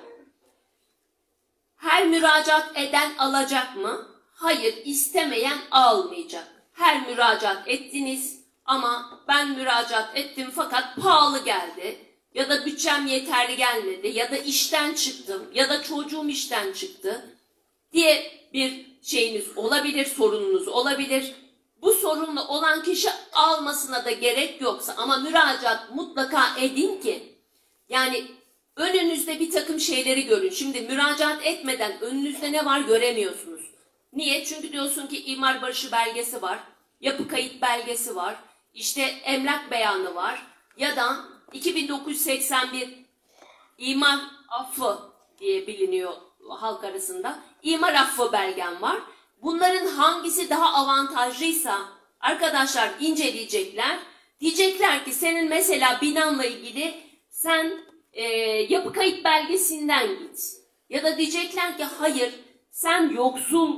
Her müracaat eden alacak mı? Hayır, istemeyen almayacak. Her müracaat ettiniz ama ben müracaat ettim fakat pahalı geldi ya da bütçem yeterli gelmedi ya da işten çıktım ya da çocuğum işten çıktı diye bir şeyiniz olabilir, sorununuz olabilir. Bu sorunlu olan kişi almasına da gerek yoksa ama müracaat mutlaka edin ki yani önünüzde bir takım şeyleri görün. Şimdi müracaat etmeden önünüzde ne var göremiyorsunuz. Niye? Çünkü diyorsun ki imar barışı belgesi var, yapı kayıt belgesi var, işte emlak beyanı var ya da iki bin dokuz yüz seksen bir imar affı diye biliniyor halk arasında. İmar affı belgen var. Bunların hangisi daha avantajlıysa arkadaşlar inceleyecekler. Diyecekler ki senin mesela binanla ilgili sen e, yapı kayıt belgesinden git. Ya da diyecekler ki hayır sen yoksul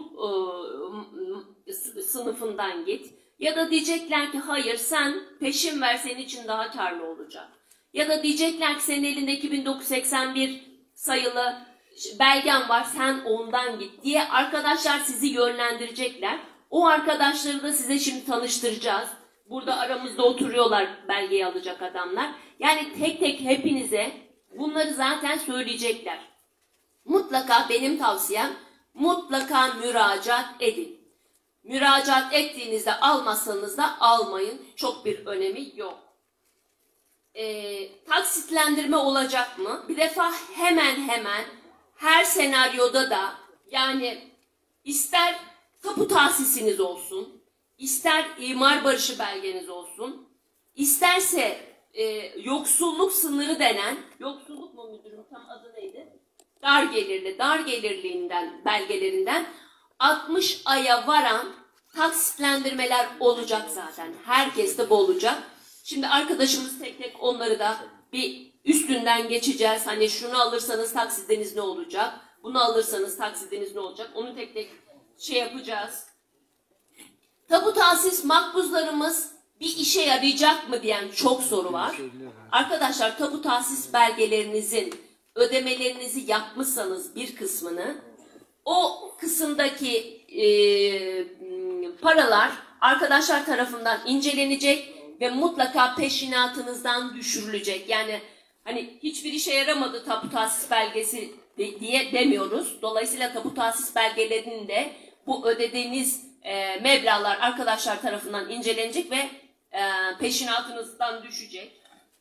e, sınıfından git. Ya da diyecekler ki hayır sen peşin ver senin için daha karlı olacak. Ya da diyecekler ki senin elinde iki bin dokuz yüz seksen bir sayılı belgen var sen ondan git diye arkadaşlar sizi yönlendirecekler. O arkadaşları da size şimdi tanıştıracağız. Burada aramızda oturuyorlar belgeyi alacak adamlar. Yani tek tek hepinize bunları zaten söyleyecekler. Mutlaka benim tavsiyem mutlaka müracaat edin. Müracaat ettiğinizde almazsanız da almayın. Çok bir önemi yok. Ee, taksitlendirme olacak mı? Bir defa hemen hemen her senaryoda da yani ister tapu tahsisiniz olsun, ister imar barışı belgeniz olsun, isterse e, yoksulluk sınırı denen, yoksulluk mu müdürüm tam adı neydi? Dar gelirli, dar gelirliğinden, belgelerinden altmış aya varan taksitlendirmeler olacak zaten. Herkes de bu olacak. Şimdi arkadaşımız tek tek onları da bir üstünden geçeceğiz. Hani şunu alırsanız taksidiniz ne olacak? Bunu alırsanız taksidiniz ne olacak? Onu tek tek şey yapacağız. Tapu tahsis makbuzlarımız bir işe yarayacak mı diyen çok soru var. Arkadaşlar tapu tahsis belgelerinizin ödemelerinizi yapmışsanız bir kısmını o kısımdaki e, paralar arkadaşlar tarafından incelenecek ve mutlaka peşinatınızdan düşürülecek. Yani hani hiçbir işe yaramadı tapu tahsis belgesi de, diye demiyoruz. Dolayısıyla tapu tahsis belgelerinin de bu ödediğiniz e, meblağlar arkadaşlar tarafından incelenecek ve e, peşinatınızdan düşecek.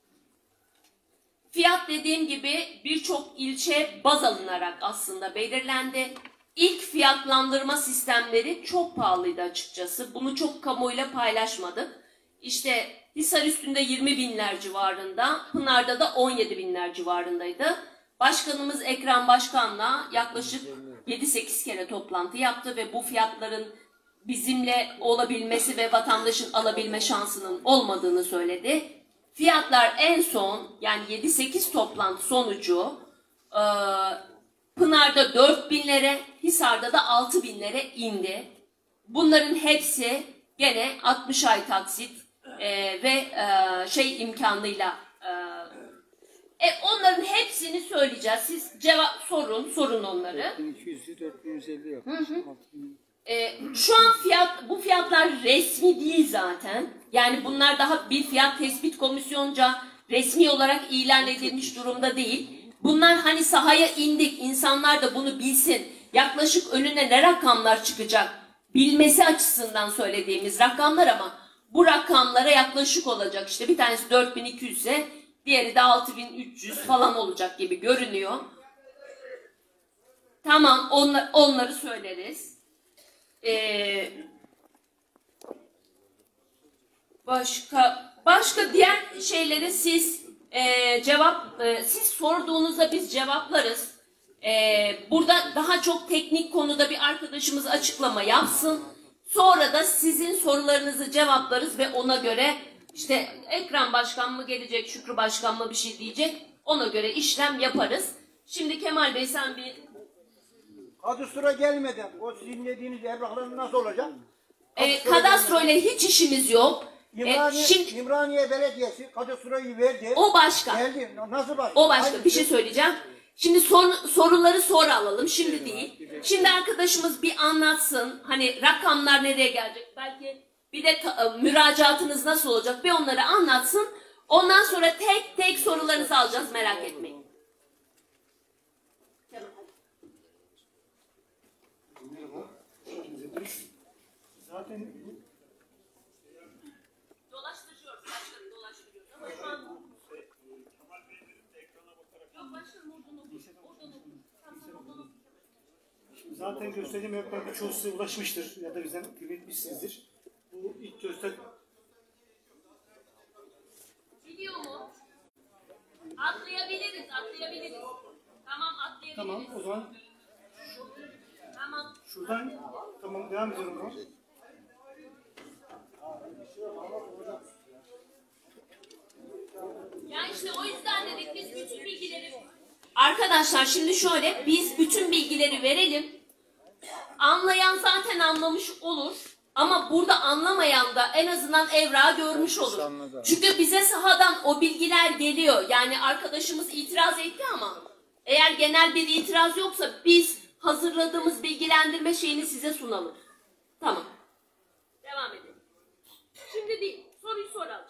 Fiyat dediğim gibi birçok ilçe baz alınarak aslında belirlendi. İlk fiyatlandırma sistemleri çok pahalıydı açıkçası. Bunu çok kamuoyuyla paylaşmadık. İşte Hisarüstü'nde yirmi binler civarında, Pınar'da da on yedi binler civarındaydı. Başkanımız Ekrem Başkan'la yaklaşık yedi sekiz kere toplantı yaptı ve bu fiyatların bizimle olabilmesi ve vatandaşın alabilme şansının olmadığını söyledi. Fiyatlar en son yani yedi sekiz toplantı sonucu e, Pınar'da dört binlere, Hisar'da da altı binlere indi. Bunların hepsi gene altmış ay taksit e, ve e, şey imkanıyla e, e, onların hepsini söyleyeceğiz. Siz cevap sorun, sorun onları. dört bin iki yüz'ü dört bin yüz elli yapmış. E, şu an fiyat, bu fiyatlar resmi değil zaten. Yani bunlar daha bir fiyat tespit komisyonca resmi olarak ilan edilmiş durumda değil. Bunlar hani sahaya indik, insanlar da bunu bilsin. Yaklaşık önüne ne rakamlar çıkacak bilmesi açısından söylediğimiz rakamlar ama bu rakamlara yaklaşık olacak. İşte bir tanesi dört bin iki yüz ise diğeri de altı bin üç yüz falan olacak gibi görünüyor. Tamam, onlar, onları söyleriz. Ee, başka başka diğer şeyleri siz e, cevap e, siz sorduğunuzda biz cevaplarız. E, burada daha çok teknik konuda bir arkadaşımız açıklama yapsın. Sonra da sizin sorularınızı cevaplarız ve ona göre işte Ekrem Başkan mı gelecek, Şükrü Başkan mı bir şey diyecek. Ona göre işlem yaparız. Şimdi Kemal Bey sen bir kadastro gelmeden o sizin dediğiniz evraklar nasıl olacak? e, kadastro ile hiç işimiz yok. İmraniye, E, şimdi İmraniye Belediyesi kadastroyu verdi. o başka. Geldi. Nasıl başka? O başka. Bir şey söyleyeceğim. Şimdi sor, soruları sonra alalım. Şimdi değil. Şimdi arkadaşımız bir anlatsın. Hani rakamlar nereye gelecek? Belki bir de müracaatınız nasıl olacak? Bir onları anlatsın. Ondan sonra tek tek sorularınızı alacağız. Merak etmeyin. Zaten Dolaştırıyoruz. Başkanım dolaştırıyoruz. Ama şu an yok başkanım oradan okur. Oradan okur. Tamam sen oradan okur. zaten gösterdiğim evrakların çoğu size ulaşmıştır ya da bizden etmişsinizdir. Bu ilk göster Biliyor mu? Atlayabiliriz, atlayabiliriz. Tamam, atlayabiliriz. tamam o zaman Tamam. şuradan tamam devam ediyorum o zaman. Ya işte o yüzden dedik biz bütün bilgileri... Arkadaşlar şimdi şöyle, biz bütün bilgileri verelim. Anlayan zaten anlamış olur. Ama burada anlamayan da en azından evrağı görmüş olur. Çünkü bize sahadan o bilgiler geliyor. Yani arkadaşımız itiraz etti ama eğer genel bir itiraz yoksa biz hazırladığımız bilgilendirme şeyini size sunalım. Tamam. Devam edelim. Şimdi değil, soruyu sonra alacağız.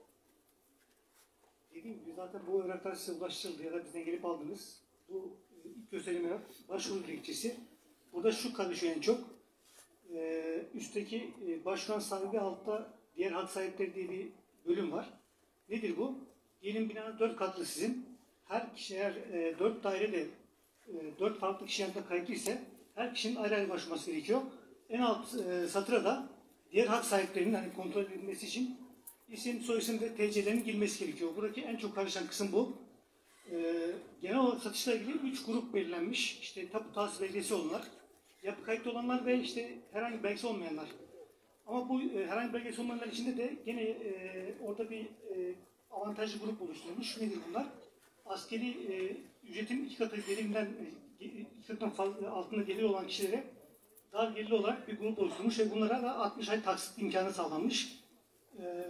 Dediğim gibi zaten bu evraklar size ulaştırıldı ya da bizden gelip aldınız. Bu ilk gösterim evrak başvuru dilekçesi. Burada şu karışıyor en çok. Ee, üstteki e, başvuran sahibi altta diğer hak sahipleri diye bir bölüm var. Nedir bu? Diyelim binanın dört katlı sizin. Her kişi eğer e, dört dairede e, dört farklı kişi yanında kayıtlı ise her kişinin ayrı ayrı başvurması gerekiyor. En alt e, satıra da diğer hak sahiplerinin hani kontrol edilmesi için isim, soyisim ve T C'lerin girmesi gerekiyor. Buradaki en çok karışan kısım bu. Ee, genel olarak satışla ilgili üç grup belirlenmiş. İşte tapu tahsis belgesi olanlar, yapı kayıtlı olanlar ve işte herhangi belgesi olmayanlar. Ama bu e, herhangi belgesi olmayanlar içinde de gene e, orada bir e, avantajlı grup oluşturulmuş. Nedir bunlar? Askeri e, ücretin iki katı gelirinden e, iki katından fazla altında gelir olan kişilere dar gelirli olarak bir grup oluşturmuş ve bunlara da altmış ay taksit imkanı sağlanmış. Ee,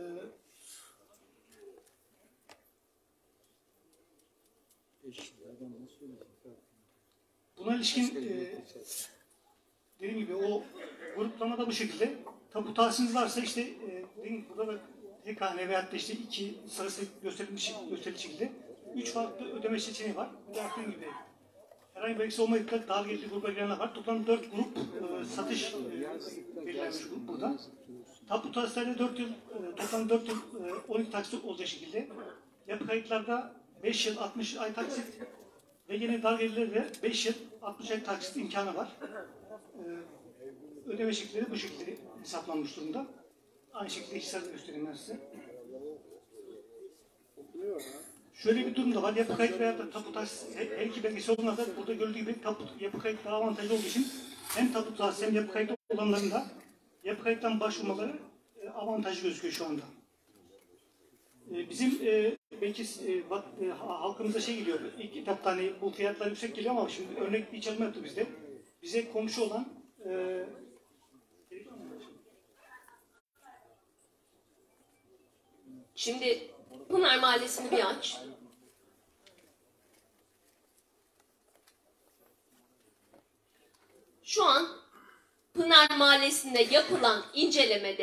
Buna ilişkin e, dediğim gibi o gruplama da bu şekilde. Tapu tahsisiniz varsa işte e, dediğim gibi burada da tek hane veyahut da işte iki sarısı gösterilmiş gösterili şekilde üç farklı ödeme seçeneği var. Dediğim gibi herhangi bir eksi olmadıkça daha gelişli gruba girenler var. Toplam dört grup e, satış e, belirlenmiş burada. Tapu tahsilatları dört yıl, e, toplam dört yıl e, on iki taksit olacak şekilde. Yapı kayıtlarda beş yıl altmış ay taksit ve yine dar gelirlerde beş yıl altmış ay taksit imkanı var. E, ödeme şekilleri bu şekilde hesaplanmış durumda. Aynı şekilde işlerde göstereyim ben size. Şöyle bir durum da var. Yapı kayıt veya da tapu tahsis her iki belgesi olanlarda burada gördüğü gibi tapu, yapı kayıt daha avantajlı olduğu için hem tapu tahsis hem yapı kayıt olanların da yapı kayıttan başvurmaları e, avantajlı gözüküyor şu anda. E, bizim e, belki e, bak, e, halkımıza şey geliyor. İlk etapta hani bu fiyatlar yüksek geliyor ama şimdi örnek bir çalışma yaptı bizde. Bize komşu olan e, Şimdi Pınar Mahallesi'ni bir aç. Şu an Pınar Mahallesi'nde yapılan incelemede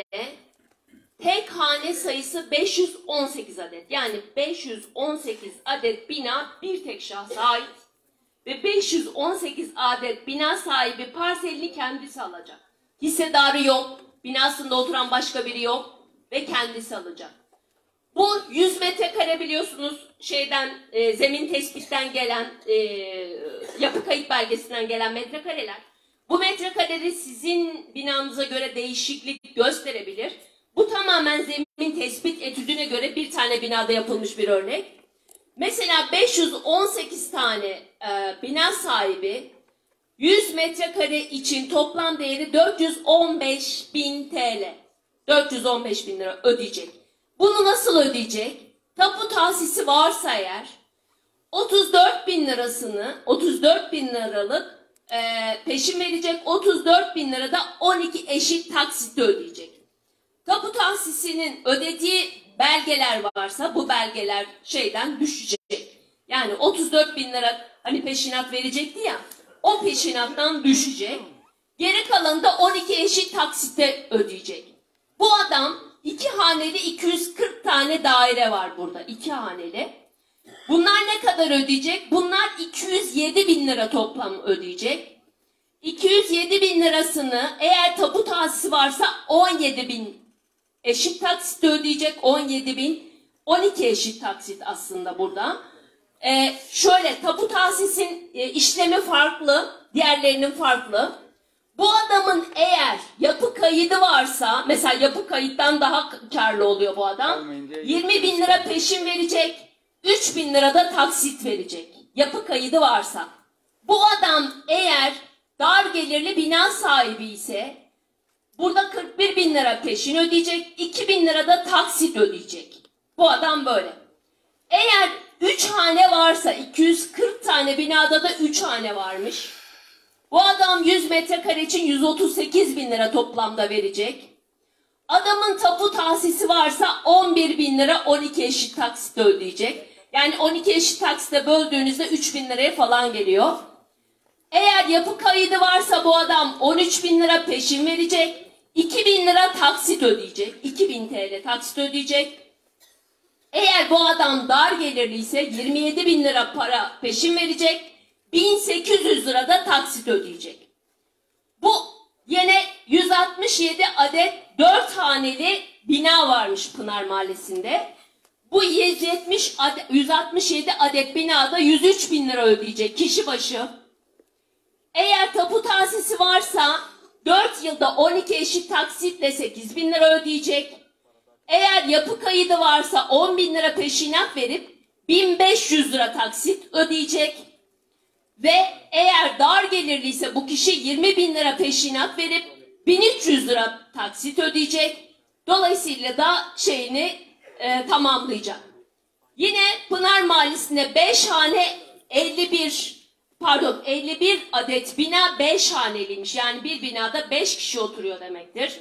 tek hane sayısı beş yüz on sekiz adet. Yani beş yüz on sekiz adet bina bir tek şahsa ait ve beş yüz on sekiz adet bina sahibi parselini kendisi alacak. Hissedarı yok, binasında oturan başka biri yok ve kendisi alacak. Bu yüz metrekare biliyorsunuz şeyden e, zemin tespitten gelen e, yapı kayıt belgesinden gelen metrekareler. Bu metrekareleri sizin binanıza göre değişiklik gösterebilir. Bu tamamen zemin tespit etüdüne göre bir tane binada yapılmış bir örnek. Mesela beş yüz on sekiz tane e, bina sahibi yüz metrekare için toplam değeri dört yüz on beş bin T L. dört yüz on beş bin lira ödeyecek. Bunu nasıl ödeyecek? Tapu tahsisi varsa eğer otuz dört bin lirasını, otuz dört bin liralık e, peşin verecek, otuz dört bin lirada on iki eşit taksitle ödeyecek. Tapu tahsisinin ödediği belgeler varsa bu belgeler şeyden düşecek. Yani otuz dört bin lira hani peşinat verecekti ya, o peşinattan düşecek. Geri kalanı da on iki eşit taksitte ödeyecek. Bu adam iki haneli iki yüz kırk tane daire var burada. iki haneli. Bunlar ne kadar ödeyecek? Bunlar iki yüz yedi bin lira toplam ödeyecek. iki yüz yedi bin lirasını eğer tapu tahsisi varsa on yedi bin eşit taksit ödeyecek. on yedi bin, on iki eşit taksit aslında burada. Ee, şöyle tapu tahsisin e, işlemi farklı, diğerlerinin farklı. Bu adamın eğer yapı kaydı varsa, mesela yapı kayıttan daha karlı oluyor bu adam. yirmi bin lira peşin verecek, üç bin lira da taksit verecek. Yapı kaydı varsa. Bu adam eğer dar gelirli bina sahibi ise, burada kırk bir bin lira peşin ödeyecek, iki bin lira da taksit ödeyecek. Bu adam böyle. Eğer üç hane varsa, iki yüz kırk tane binada da üç hane varmış. Bu adam yüz metrekare için yüz otuz sekiz bin lira toplamda verecek. Adamın tapu tahsisi varsa on bir bin lira on iki eşit taksitle ödeyecek. Yani on iki eşit taksitle böldüğünüzde üç bin liraya falan geliyor. Eğer yapı kaydı varsa bu adam on üç bin lira peşin verecek. iki bin lira taksit ödeyecek. iki bin T L taksit ödeyecek. Eğer bu adam dar gelirli ise yirmi yedi bin lira para peşin verecek. bin sekiz yüz lira da taksit ödeyecek. Bu yine yüz altmış yedi adet dört haneli bina varmış Pınar Mahallesi'nde. Bu yüz yetmiş adet, yüz altmış yedi adet binada yüz üç bin lira ödeyecek kişi başı. Eğer tapu tahsisi varsa dört yılda on iki eşit taksitle sekiz bin lira ödeyecek. Eğer yapı kaydı varsa on bin lira peşinat verip bin beş yüz lira taksit ödeyecek. Ve eğer dar gelirliyse bu kişi yirmi bin lira peşinat verip bin üç yüz lira taksit ödeyecek. Dolayısıyla da şeyini e, tamamlayacak. Yine Pınar Mahallesi'nde beş hane elli bir pardon elli bir adet bina beş haneliymiş. Yani bir binada beş kişi oturuyor demektir.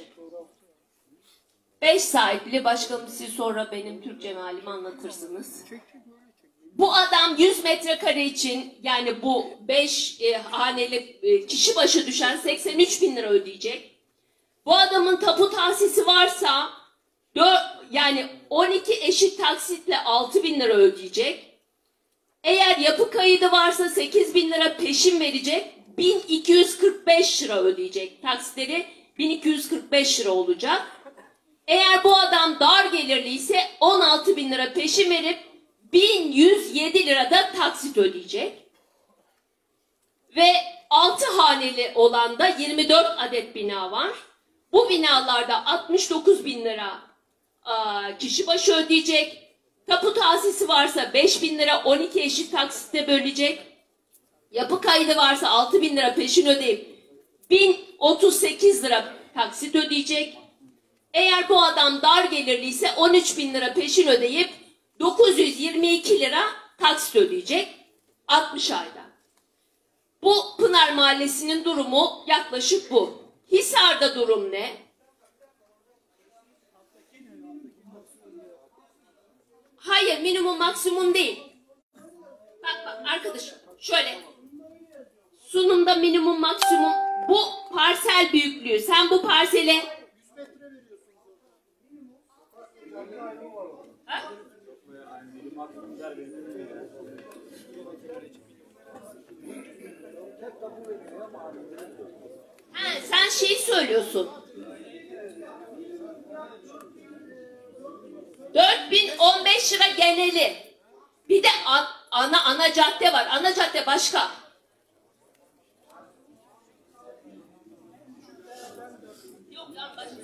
beş sahipli, başkanım siz sonra benim Türkçe mealimi anlatırsınız. Bu adam yüz metrekare için yani bu beş e, haneli e, kişi başı düşen seksen üç bin lira ödeyecek. Bu adamın tapu tahsisi varsa dört, yani on iki eşit taksitle altı bin lira ödeyecek. Eğer yapı kaydı varsa sekiz bin lira peşin verecek, bin iki yüz kırk beş lira ödeyecek. Taksitleri bin iki yüz kırk beş lira olacak. Eğer bu adam dar gelirli ise on altı bin lira peşin verip bin yüz yedi lirada taksit ödeyecek. Ve altı haneli olan da yirmi dört adet bina var. Bu binalarda altmış dokuz bin lira aa, kişi başı ödeyecek. Tapu tahsisi varsa beş bin lira on iki eşit taksitte bölecek. Yapı kaydı varsa altı bin lira peşin ödeyip bin otuz sekiz lira taksit ödeyecek. Eğer bu adam dar gelirli ise on üç bin lira peşin ödeyip dokuz yüz yirmi iki lira taksit ödeyecek altmış ayda. Bu Pınar Mahallesi'nin durumu yaklaşık bu. Hisar'da durum ne? Hayır, minimum maksimum değil. Bak bak arkadaşım, şöyle. Sunumda minimum maksimum, bu parsel büyüklüğü. Sen bu parsele... Ha? Ha, sen şeyi söylüyorsun. dört bin on beş lira geneli. Bir de an, ana ana cadde var. Ana cadde başka. Yok ya başka.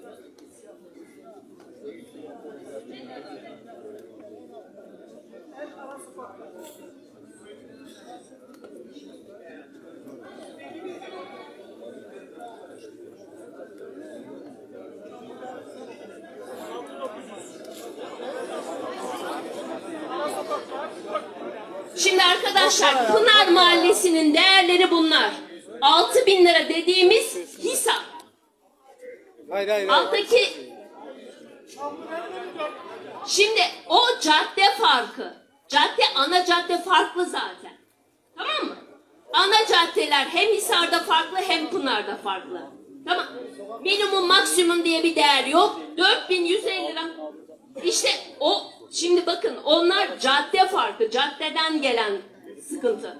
Şimdi arkadaşlar Pınar Mahallesi'nin değerleri bunlar. altı bin lira dediğimiz Hisar. Hayır hayır. Alttaki şimdi o cadde farkı. Cadde ana cadde farklı zaten. Tamam mı? Ana caddeler hem Hisar'da farklı hem Pınar'da farklı. Tamam. Minimum maksimum diye bir değer yok. dört bin yüz elli lira. İşte o şimdi bakın onlar cadde farkı. Caddeden gelen sıkıntı.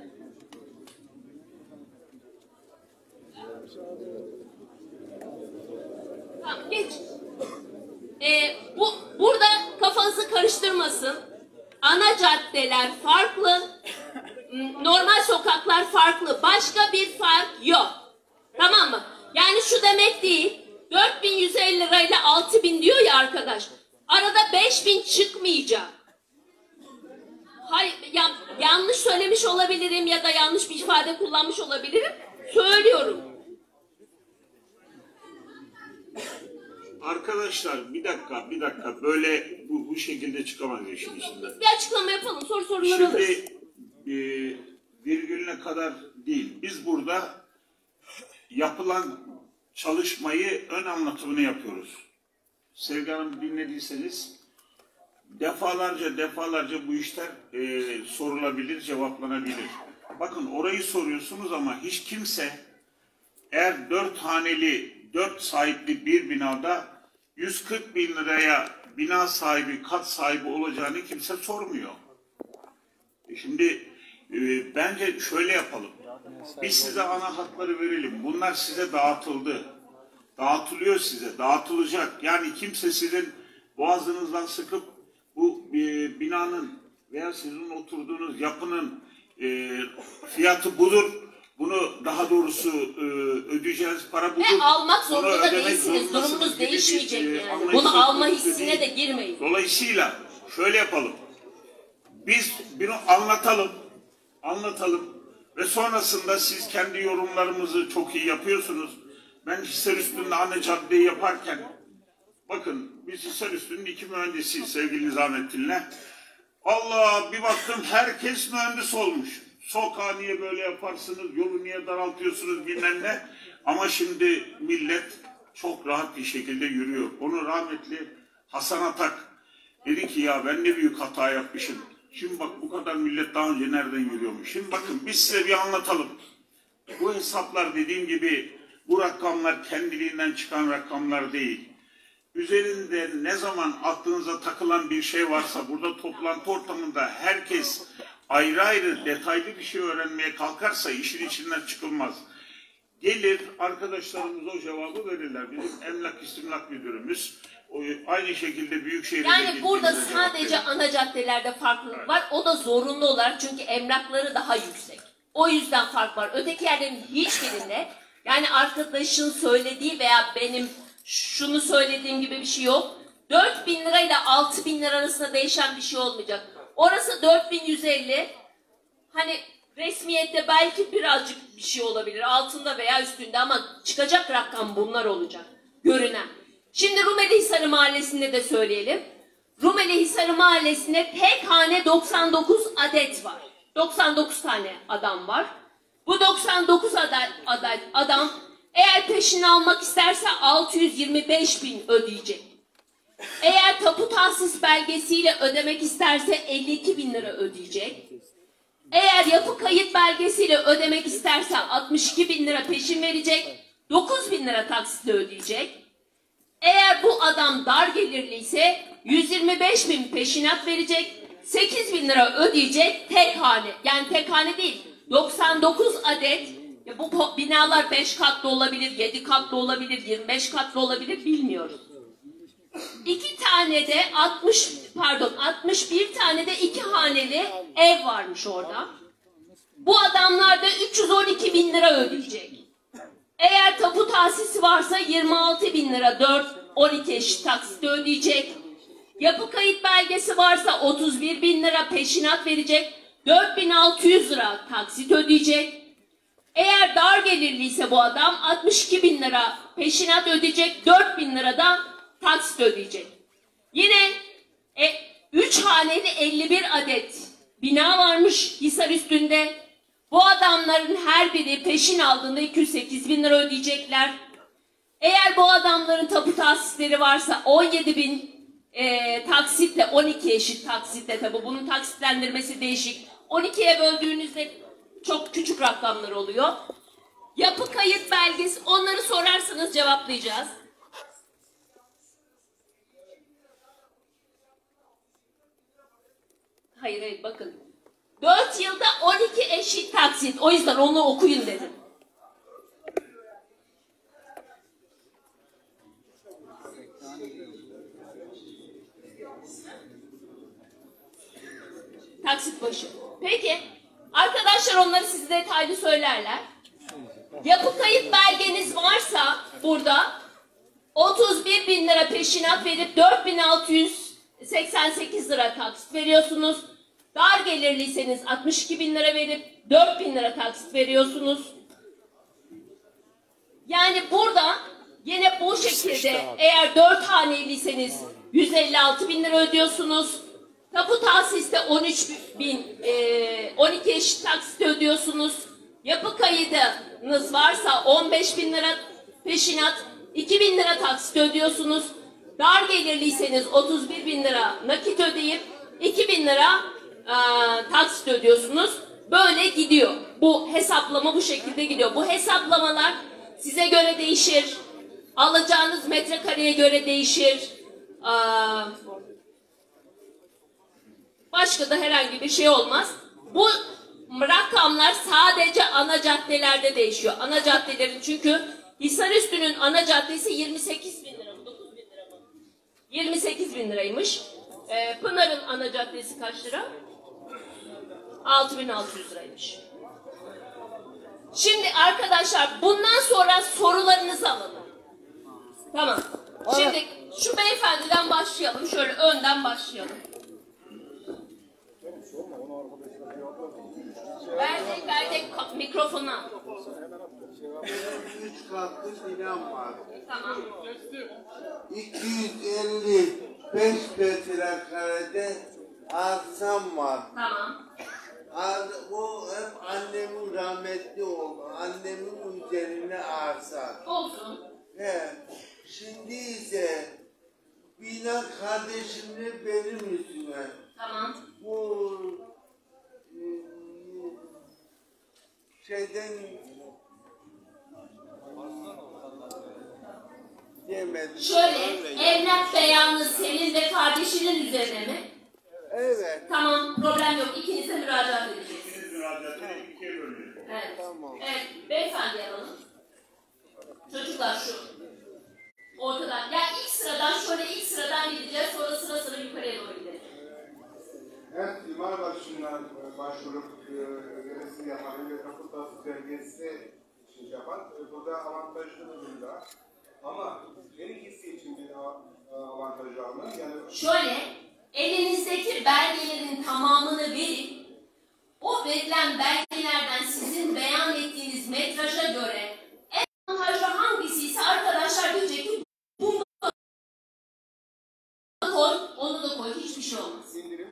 Tamam geç. Ee, bu, burada kafanızı karıştırmasın. Ana caddeler farklı. Normal sokaklar farklı. Başka bir fark yok. Tamam mı? Yani şu demek değil. dört bin yüz elli lirayla altı bin diyor ya arkadaş. Arada beş bin çıkmayacak. Hayır, ya, yanlış söylemiş olabilirim ya da yanlış bir ifade kullanmış olabilirim. Söylüyorum. Arkadaşlar bir dakika, bir dakika. Böyle bu, bu şekilde çıkamaz işin içinden. Bir açıklama yapalım. Soru sorunları alırız. Şimdi e, virgülüne kadar değil. Biz burada yapılan çalışmayı ön anlatımını yapıyoruz. Sevgi Hanım dinlediyseniz defalarca defalarca bu işler e, sorulabilir, cevaplanabilir. Bakın orayı soruyorsunuz ama hiç kimse eğer dört haneli, dört sahipli bir binada yüz kırk bin liraya bina sahibi, kat sahibi olacağını kimse sormuyor. E şimdi e, bence şöyle yapalım. Biz size ana hatları verelim. Bunlar size dağıtıldı. Dağıtılıyor size, dağıtılacak. Yani kimse sizin boğazınızdan sıkıp bu e, binanın veya sizin oturduğunuz yapının e, fiyatı budur. Bunu daha doğrusu e, ödeyeceğiniz para budur. Ve almak Bunu zorunda da ödemek değilsiniz. zorundasınız Durumunuz gibi bir, değişmeyecek e, yani. anlayış Bunu söz alma konusu hissine değil. de girmeyin. Dolayısıyla şöyle yapalım. Biz bunu anlatalım. Anlatalım. Ve sonrasında siz kendi yorumlarımızı çok iyi yapıyorsunuz. Ben Hisar Üstü'nde ana caddeyi yaparken, bakın biz Hisar Üstü'nün iki mühendisiyiz sevgili Nizamettin'le. Allah bir baktım herkes mühendis olmuş. Sokağı niye böyle yaparsınız, yolu niye daraltıyorsunuz bilmem ne. Ama şimdi millet çok rahat bir şekilde yürüyor. Onu rahmetli Hasan Atak dedi ki ya ben ne büyük hata yapmışım. Şimdi bak bu kadar millet daha önce nereden yürüyormuş. Şimdi bakın biz size bir anlatalım. Bu hesaplar dediğim gibi bu rakamlar kendiliğinden çıkan rakamlar değil. Üzerinde ne zaman aklınıza takılan bir şey varsa burada toplantı ortamında herkes ayrı ayrı detaylı bir şey öğrenmeye kalkarsa işin içinden çıkılmaz. Gelir arkadaşlarımız o cevabı verirler. Bizim emlak istimlak müdürümüz o, aynı şekilde Büyükşehir'e Yani burada sadece ana caddelerde farklılık var. O da zorunlu olarak çünkü emlakları daha yüksek. O yüzden fark var. Öteki yerlerin hiçbirinde yani arkadaşın söylediği veya benim şunu söylediğim gibi bir şey yok. dört bin lirayla altı bin lira arasında değişen bir şey olmayacak. Orası dört bin yüz elli. Hani resmiyette belki birazcık bir şey olabilir. Altında veya üstünde ama çıkacak rakam bunlar olacak. Görünen. Şimdi Rumelihisarı Mahallesi'nde de söyleyelim. Rumelihisarı Mahallesi'nde tek hane doksan dokuz adet var. doksan dokuz tane adam var. Bu doksan dokuz adet, adet adam eğer peşini almak isterse altı yüz yirmi beş bin ödeyecek. Eğer tapu tahsis belgesiyle ödemek isterse elli iki bin lira ödeyecek. Eğer yapı kayıt belgesiyle ödemek isterse altmış iki bin lira peşin verecek. dokuz bin lira taksitle ödeyecek. Eğer bu adam dar gelirliyse yüz yirmi beş bin peşinat verecek. sekiz bin lira ödeyecek tek hane. Yani tek hane değil. doksan dokuz adet. Ya bu binalar beş katlı olabilir, yedi katlı olabilir, yirmi beş katlı olabilir bilmiyoruz. İki tane de altmış pardon altmış bir tane de iki haneli ev varmış orada. Bu adamlar da üç yüz on iki bin lira ödeyecek. Eğer tapu tahsisi varsa yirmi altı bin lira dört on iki eşit taksitle ödeyecek. Yapı kayıt belgesi varsa otuz bir bin lira peşinat verecek. dört bin altı yüz lira taksit ödeyecek. Eğer dar gelirliyse bu adam altmış iki bin lira peşinat ödeyecek. dört bin lira da taksit ödeyecek. Yine e, üç haneli elli bir adet bina varmış Hisar üstünde. Bu adamların her biri peşin aldığında iki yüz sekiz bin lira ödeyecekler. Eğer bu adamların tapu tahsisleri varsa on yedi bin e, taksitle on iki eşit taksitle tabi bunun taksitlendirmesi değişik. on ikiye böldüğünüzde çok küçük rakamlar oluyor. Yapı kayıt belgesi onları sorarsanız cevaplayacağız. Hayır hayır bakın. dört yılda on iki eşit taksit. O yüzden onu okuyun dedim. Taksit başı. Peki. Arkadaşlar onları size detaylı söylerler. Yapı kayıt belgeniz varsa burada otuz bir bin lira peşinat verip dört bin altı yüz seksen sekiz lira taksit veriyorsunuz. Dar gelirliyseniz altmış iki bin lira verip dört bin lira taksit veriyorsunuz. Yani burada yine bu şekilde eğer dört haneliyseniz yüz elli altı bin lira ödüyorsunuz. Tapu tahsiste on üç bin, on iki eşit taksit ödüyorsunuz. Yapı kaydınız varsa on beş bin lira peşinat, iki bin lira taksit ödüyorsunuz. Dar gelirliyseniz otuz bir bin lira nakit ödeyip iki bin lira e, taksit ödüyorsunuz. Böyle gidiyor. Bu hesaplama bu şekilde gidiyor. Bu hesaplamalar size göre değişir. Alacağınız metrekareye göre değişir. E, başka da herhangi bir şey olmaz. Bu rakamlar sadece ana caddelerde değişiyor. Ana caddelerin çünkü Hisarüstü'nün ana caddesi yirmi sekiz bin lira mı? dokuz bin lira mı? yirmi sekiz bin liraymış. Ee, Pınar'ın ana caddesi kaç lira? altı bin altı yüz liraymış. Şimdi arkadaşlar bundan sonra sorularınızı alalım. Tamam. Şimdi şu beyefendiden başlayalım. Şöyle önden başlayalım. Verdik verdik mikrofonu al. Üç katlı binam var. Tamam. iki yüz elli beş metrekarede arsam var. Tamam. Ar bu hep annemin rahmetli oldu. Annemin üzerine arsa. Olsun. He. Şimdi ise bina kardeşimle benim üstüme. Tamam. Bu şeyden yemedim. Şöyle, emlak beyanı senin ve kardeşinin üzerine mi? Evet. Tamam, problem yok. İkiniz de müracaat edeceksiniz. İkiniz müracaat edin, ikiye bölünün. Evet. Evet, beyefendi alalım. Çocuklar şu. Ortadan. Ya ilk sıradan şöyle ilk sıradan gideceğiz. Sonra sıra sıra yukarıya doğru gidelim. Evet, imar başvuruna başvurup ödemesini yapan ve kaputası belgesi için yapan burada avantajlı durumda. Ama her ikisi için bir avantajı var mı? Yani Şöyle, elinizdeki belgelerin tamamını verin. O verilen belgelerden sizin beyan ettiğiniz metraja göre en avantajlı hangisi ise arkadaşlar diyecek ki bunu da koy, onu da koy. Hiçbir şey olmaz. indirim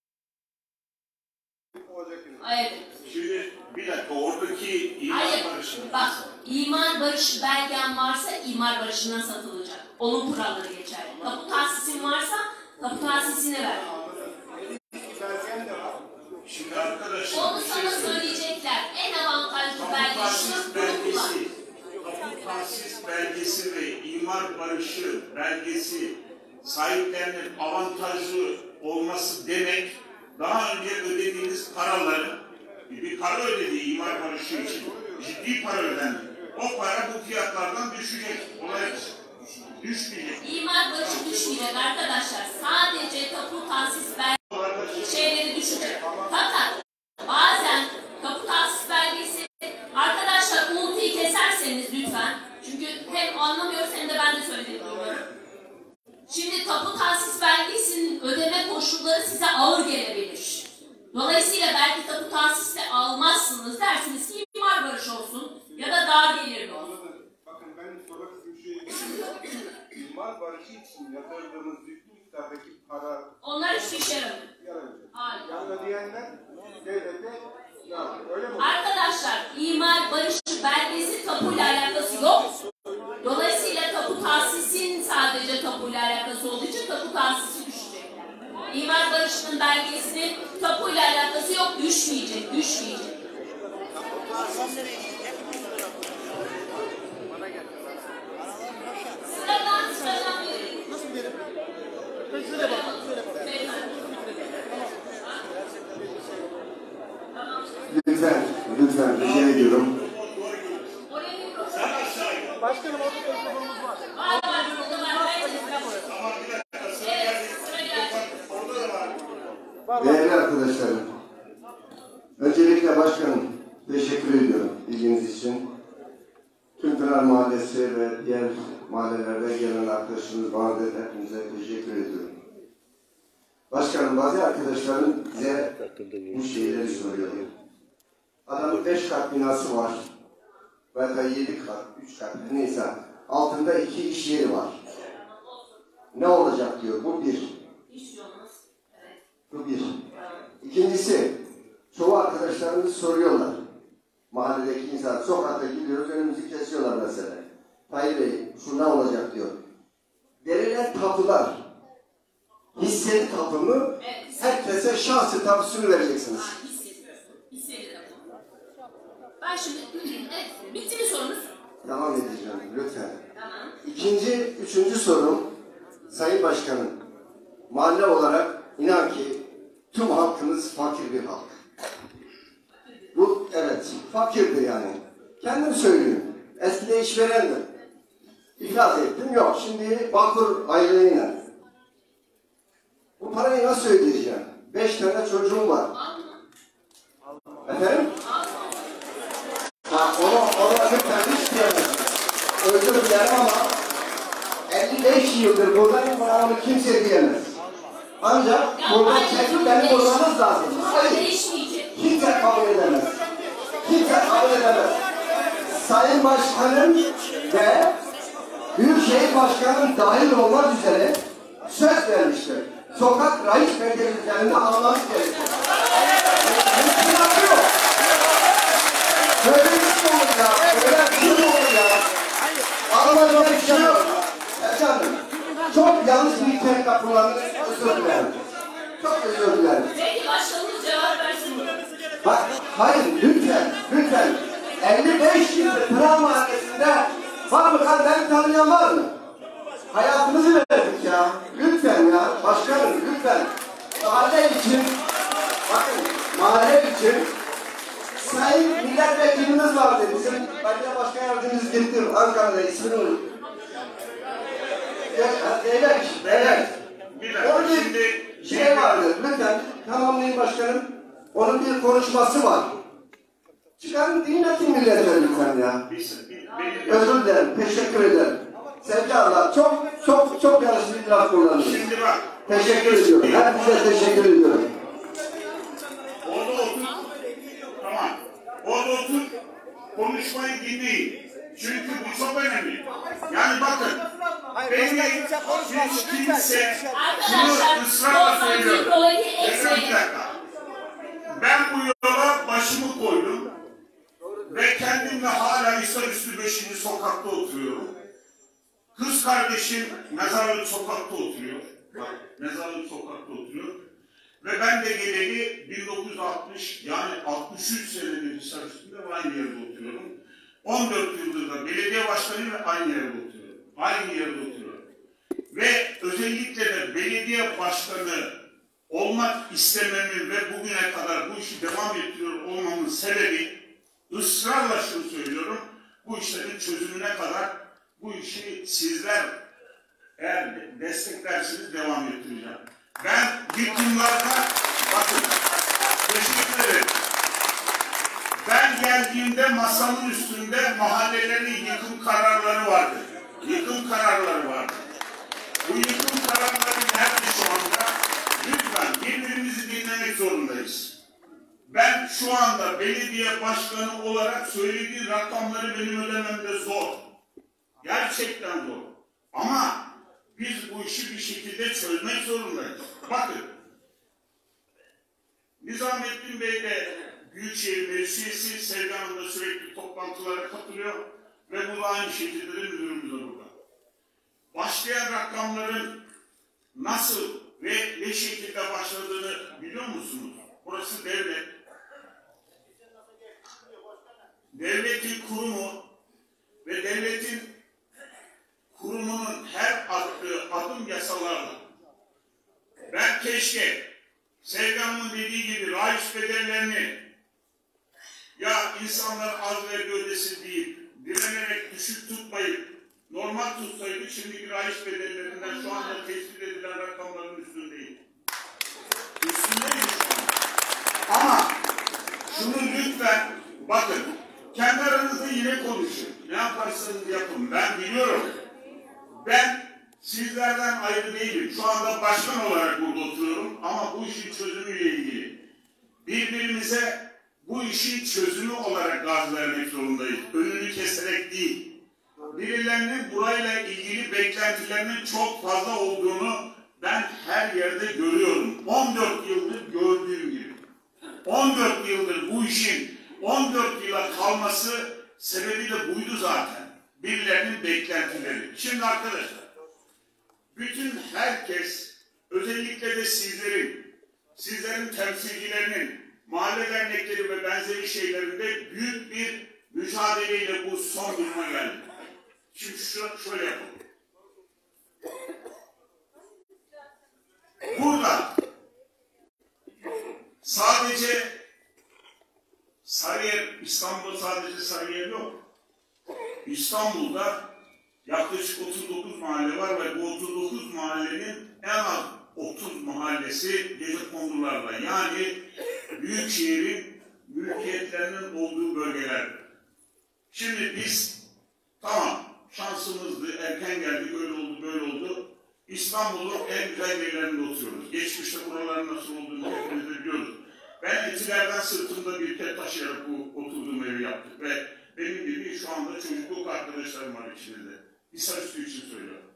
olacak. Evet. Şimdi bir dakika, oradaki imar Hayır, barışı. bak imar barışı belgen varsa imar barışına satılacak. Onun kuralları geçerli. Tapu tahsisin varsa tapu tahsisine ver. Belgen de var. Şimdi arkadaşlar, Onu bir şey sana söyleyeyim. söyleyecekler. En avantajlı Tapu belge tahsis şu, bunu kullan. belgesi, tapu tahsis belgesi ve imar barışı belgesi sahiplerinin avantajlı olması demek, daha önce ödediğiniz paraların, bir para ödediği imar barışı için ciddi para ödendi. O para bu fiyatlardan düşecek. Olay düşmeyecek. İmar barışı düşmeyecek arkadaşlar. Sadece tapu tahsis belgesi şeyleri düşecek. Fakat bazen tapu tahsis belgesi arkadaşlar unuttuyu keserseniz lütfen. Çünkü hem anlamıyoruz hem de ben de söylediğimi duyuyorum. Şimdi tapu tahsis belgesinin ödeme koşulları size ağır gelebilir. Dolayısıyla belki tapu tahsiste almazsınız, dersiniz ki imar barışı olsun ya da dar gelirli olsun. Bakın ben sormak istediğim şey, imar barışı için yatırdığımız yüklü miktardaki para Onlar hiçbir işe yaramıyor. yaramıyor. Hayır. Yani ödeyenler devlete yarıyor. Öyle mi? Arkadaşlar imar barışı belgesi tapuyla alakası yok. Dolayısıyla tapu tahsisin sadece tapuyla alakası olduğu için tapu tahsisi düşecekler. İmar barışının belgesinin tapuyla alakası yok, düşmeyecek, düşmeyecek. Sıradan sıradan verin. Nasıl verim? Şöyle bakalım, şöyle bakalım. Lütfen, lütfen rica ediyorum. Başkanım orada telefonumuz var. Var var, burada var. Evet, sıra geldi. Değerli arkadaşlarım, öncelikle başkanım teşekkür ediyorum ilginiz için. Tüm Pınar Mahallesi ve diğer mahallelerde gelen arkadaşlarımız bana da hepinize teşekkür ediyorum. Başkanım bazı arkadaşlarım bize bu şeyleri soruyor. Adamın beş kat binası var. Veya yedi kat, üç kat neyse. Altında iki iş yeri var. Ne olacak diyor. Bu bir. Bu bir. İkincisi, çoğu arkadaşlarımız soruyorlar. Mahalledeki insan, sokakta gidiyoruz, önümüzü kesiyorlar mesela. Tayyip Bey, şu ne olacak diyor. Verilen tapular, hisseli tapu mu? Herkese şahsi tapusunu vereceksiniz. Ben şimdi, evet, bitti mi sorunuz? Devam edeceğim, lütfen. Tamam. İkinci, üçüncü sorum, Sayın Başkanım, mahalle olarak inan ki tüm halkımız fakir bir halk. Bu, evet, fakirdir yani. Kendim söylüyorum. Eskide işverendim. İflas ettim, yok. Şimdi Bağkur aylığıyla. Bu parayı nasıl ödeyeceğim? Beş tane çocuğum var. Efendim? Ha, onu, onu lütfen hiç diyemem. Özür dilerim ama elli beş yıldır buradayım, bana onu kimse diyemez. Ancak burada çekip beni bulmanız lazım. Hayır. Kimse kabul edemez. Kimse kabul edemez. Sayın Başkanım ve Büyükşehir Başkanım dahil olmak üzere söz vermiştir. Sokak rayış belgelerinde alınması gerekir. Mümkün yok. Böyle bir şey olur ya. Böyle bir şey olur ya. Alınacak bir şey yok. Efendim, çok yanlış bir tehdit kullandınız. Özür dilerim. Çok özür dilerim. Peki başkanımız cevap versin. Bak, hayır, lütfen, lütfen. elli beş yıldır Pınar Mahallesi'nde var mı kan, beni tanıyan var mı? Hayatımızı verdik ya. Lütfen ya, başkanım, lütfen. mahalle için, bakın mahalle için sayın milletvekilimiz vardı. Bizim belediye başkan yardımcımız gitti Ankara'da, ismini unuttum. Beyler, beyler. Onun bir şey vardı. Lütfen tamamlayın başkanım. Onun bir konuşması var. Çıkarın dinletin milletleri lütfen ya. Özür dilerim, teşekkür ederim. Sevgili Allah, çok çok çok yanlış bir laf kullandım. Teşekkür ediyorum. Hepinize teşekkür ediyorum. Orada otur. Tamam. Orada otur. Konuşmayı dinleyin. Çünkü bu çok önemli. Yani bakın. Beni hiç kimse şunu ısrarla söylüyorum. Efendim bir dakika. Ben bu yola başımı koydum. Ve kendimle hala Hisarüstü beşinci sokakta oturuyorum. Kız kardeşim Mezarlık sokakta oturuyor. Bak, Mezarlık sokakta oturuyor. Ve ben de geleli bin dokuz yüz altmış yani altmış üç senedir Hisarüstü'nde aynı yerde oturuyorum. on dört yıldır da belediye başkanıyla aynı yerde oturuyorum. Aynı yerde oturuyorum. Ve özellikle de belediye başkanı olmak istememin ve bugüne kadar bu işi devam ettiriyor olmamın sebebi, ısrarla şunu söylüyorum, bu işlerin çözümüne kadar bu işi sizler eğer desteklerseniz devam ettireceğim. Ben yıkımlarda, bakın, teşekkür ederim. Ben geldiğimde masanın üstünde mahallelerin yıkım kararları vardı. Yıkım kararları vardı. Bu yıkım kararları nerede şu anda? Lütfen birbirimizi dinlemek zorundayız. Ben şu anda belediye başkanı olarak söylediği rakamları benim ödememde zor. Gerçekten zor. Ama biz bu işi bir şekilde çözmek zorundayız. Bakın, Nizamettin Bey de Büyükşehir Meclis Üyesi, Sevgi Hanım da sürekli toplantılara katılıyor ve bu da aynı şekilde de müdürümüz de burada. Başlayan rakamların nasıl ve ne şekilde başladığını biliyor musunuz? Burası devlet. Devletin kurumu ve devletin kurumunun her attığı adım yasalarla. Ben keşke Sevgi Hanım'ın dediği gibi rayiç bedellerini ya insanlar az vergi ödesin deyip direnerek düşük tutmayıp normal tutsaydı şimdiki rayiç bedellerinden şu anda tespit edilen rakamların üstündeyim. Üstündeyim şu anda. Ama şunu lütfen bakın, kendi aranızda yine konuşun. Ne yaparsanız yapın. Ben biliyorum. Ben sizlerden ayrı değilim. Şu anda başkan olarak burada oturuyorum ama bu işin çözümüyle ilgili birbirimize bu işin çözümü olarak gaz vermek zorundayız. Önünü keserek değil. Birilerinin burayla ilgili beklentilerinin çok fazla olduğunu ben her yerde görüyorum. on dört yıldır gördüğüm gibi. on dört yıldır bu işin on dört yıla kalması sebebi de buydu zaten. Birilerinin beklentileri. Şimdi arkadaşlar, bütün herkes, özellikle de sizlerin, sizlerin temsilcilerinin, mahalle dernekleri ve benzeri şeylerinde büyük bir mücadeleyle bu son duruma geldi. Şimdi şu, şöyle yapalım. Burada sadece Sarıyer, İstanbul'da sadece Sarıyer yok. İstanbul'da yaklaşık otuz dokuz mahalle var ve bu otuz dokuz mahallenin en az otuz mahallesi gecekondularla, yani Büyükşehir'in mülkiyetlerinin olduğu bölgeler. Şimdi biz tamam şansımızdı, erken geldik, öyle oldu böyle oldu. İstanbul'un en güzel yerlerinde oturuyoruz. Geçmişte buraların nasıl olduğunu hepimiz de biliyoruz. Ben Etiler'den sırtımda bir tek taşıyarak bu oturduğum evi yaptık ve benim gibi şu anda çocukluk arkadaşlarım var içinde. Hisarüstü için söylüyorum.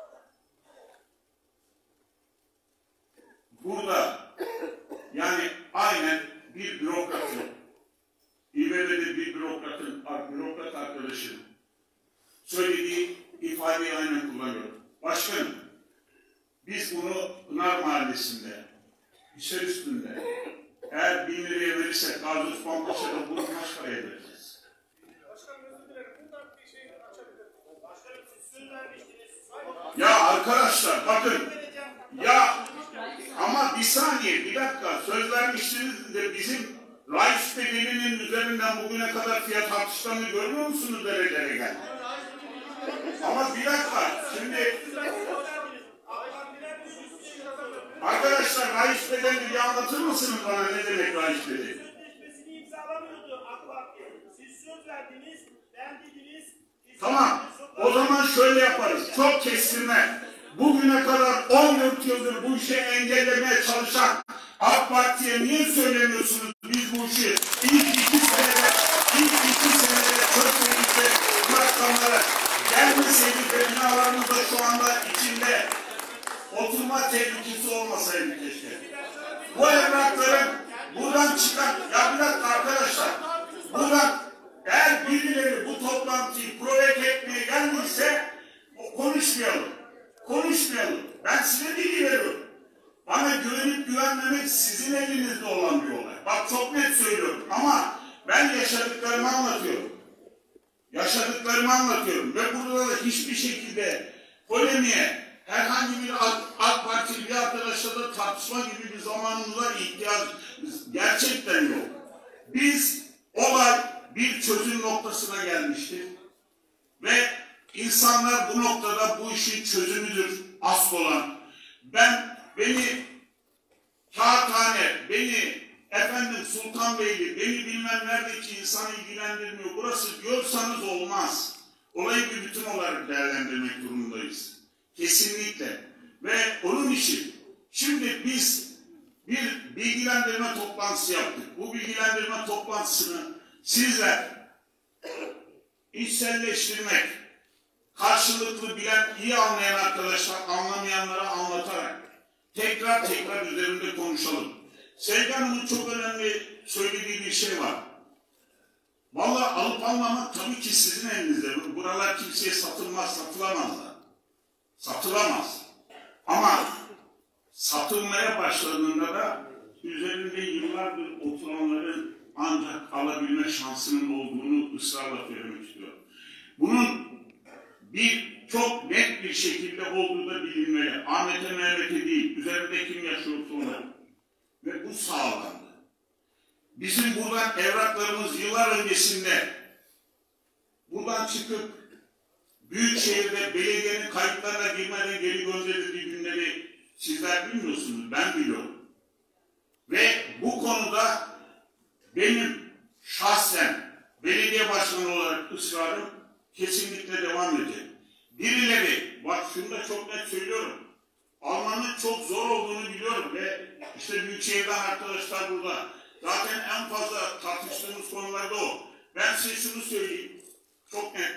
Burada yani aynen bir bürokratın, İBB'de bir bürokratın, bürokrat arkadaşın söylediği ifadeyi aynen kullanıyorum. Başkanım, biz bunu Pınar Mahallesi'nde, Hisarüstü'nde eğer bin liraya verirsek Gazi Osman Paşa'da bunu kaç paraya vereceğiz? Ya arkadaşlar bakın, ya ama bir saniye, bir dakika. Söz vermiştiniz de bizim raiç bedelinin üzerinden bugüne kadar fiyat artışlarını görmüyor musunuz nerelere geldi? Ama bir dakika, şimdi arkadaşlar raiç bedelini bir anlatır mısınız bana ne demek raiç bedeli? Tamam, o zaman şöyle yaparız, çok kestirme. Bugüne kadar on dört yıldır bu işi engellemeye çalışan AK Parti'ye niye söylemiyorsunuz biz bu işi ilk iki senede, ilk iki senede çözseydik bu rakamlara gelmeseydik ve binalarımızda şu anda içinde oturma tehlikesi olmasaydı keşke. Bu evrakların buradan çıkan, ya bir dakika arkadaşlar, buradan eğer birileri bu toplantıyı provoke etmeye gelmişse konuşmayalım. Konuşmayalım. Ben size bilgi veriyorum. Bana güvenip güvenmemek sizin elinizde olan bir olay. Bak çok net söylüyorum ama ben yaşadıklarımı anlatıyorum. Yaşadıklarımı anlatıyorum ve burada da hiçbir şekilde polemiğe, herhangi bir AK Partili bir arkadaşla da tartışma gibi bir zamanımıza ihtiyaç gerçekten yok. Biz olay bir çözüm noktasına gelmiştir ve İnsanlar bu noktada bu işin çözümüdür asıl olan. Ben, beni Kağıthane, beni efendim Sultanbeyli, beni bilmem neredeki insan ilgilendirmiyor. Burası diyorsanız olmaz. Olayı bir bütün olarak değerlendirmek durumundayız. Kesinlikle. Ve onun için şimdi biz bir bilgilendirme toplantısı yaptık. Bu bilgilendirme toplantısını sizler içselleştirmek, karşılıklı bilen, iyi anlayan arkadaşlar, anlamayanlara anlatarak tekrar tekrar üzerinde konuşalım. Sevgi Hanım'ın çok önemli söylediği bir şey var. Vallahi alıp almamak tabii ki sizin elinizde. Buralar kimseye satılmaz, satılamaz da. Satılamaz. Ama satılmaya başladığında da üzerinde yıllardır oturanların ancak alabilme şansının olduğunu ısrarla söylemek istiyorum. Bunun bir çok net bir şekilde olduğu da bilinmeli. Ahmet'e Mehmet'e değil, üzerinde kim yaşıyorsa ona. Ve bu sağlandı. Bizim buradan evraklarımız yıllar öncesinde buradan çıkıp Büyükşehir'de belediyenin kayıtlarına girmeden geri gönderildiği günleri sizler bilmiyorsunuz, ben biliyorum. Ve bu konuda benim şahsen belediye başkanı olarak ısrarım kesinlikle devam edecek. Birileri, bak şunu da çok net söylüyorum, almanın çok zor olduğunu biliyorum ve işte Büyükşehir'den arkadaşlar burada. Zaten en fazla tartıştığımız konularda o. Ben size şunu söyleyeyim, çok net.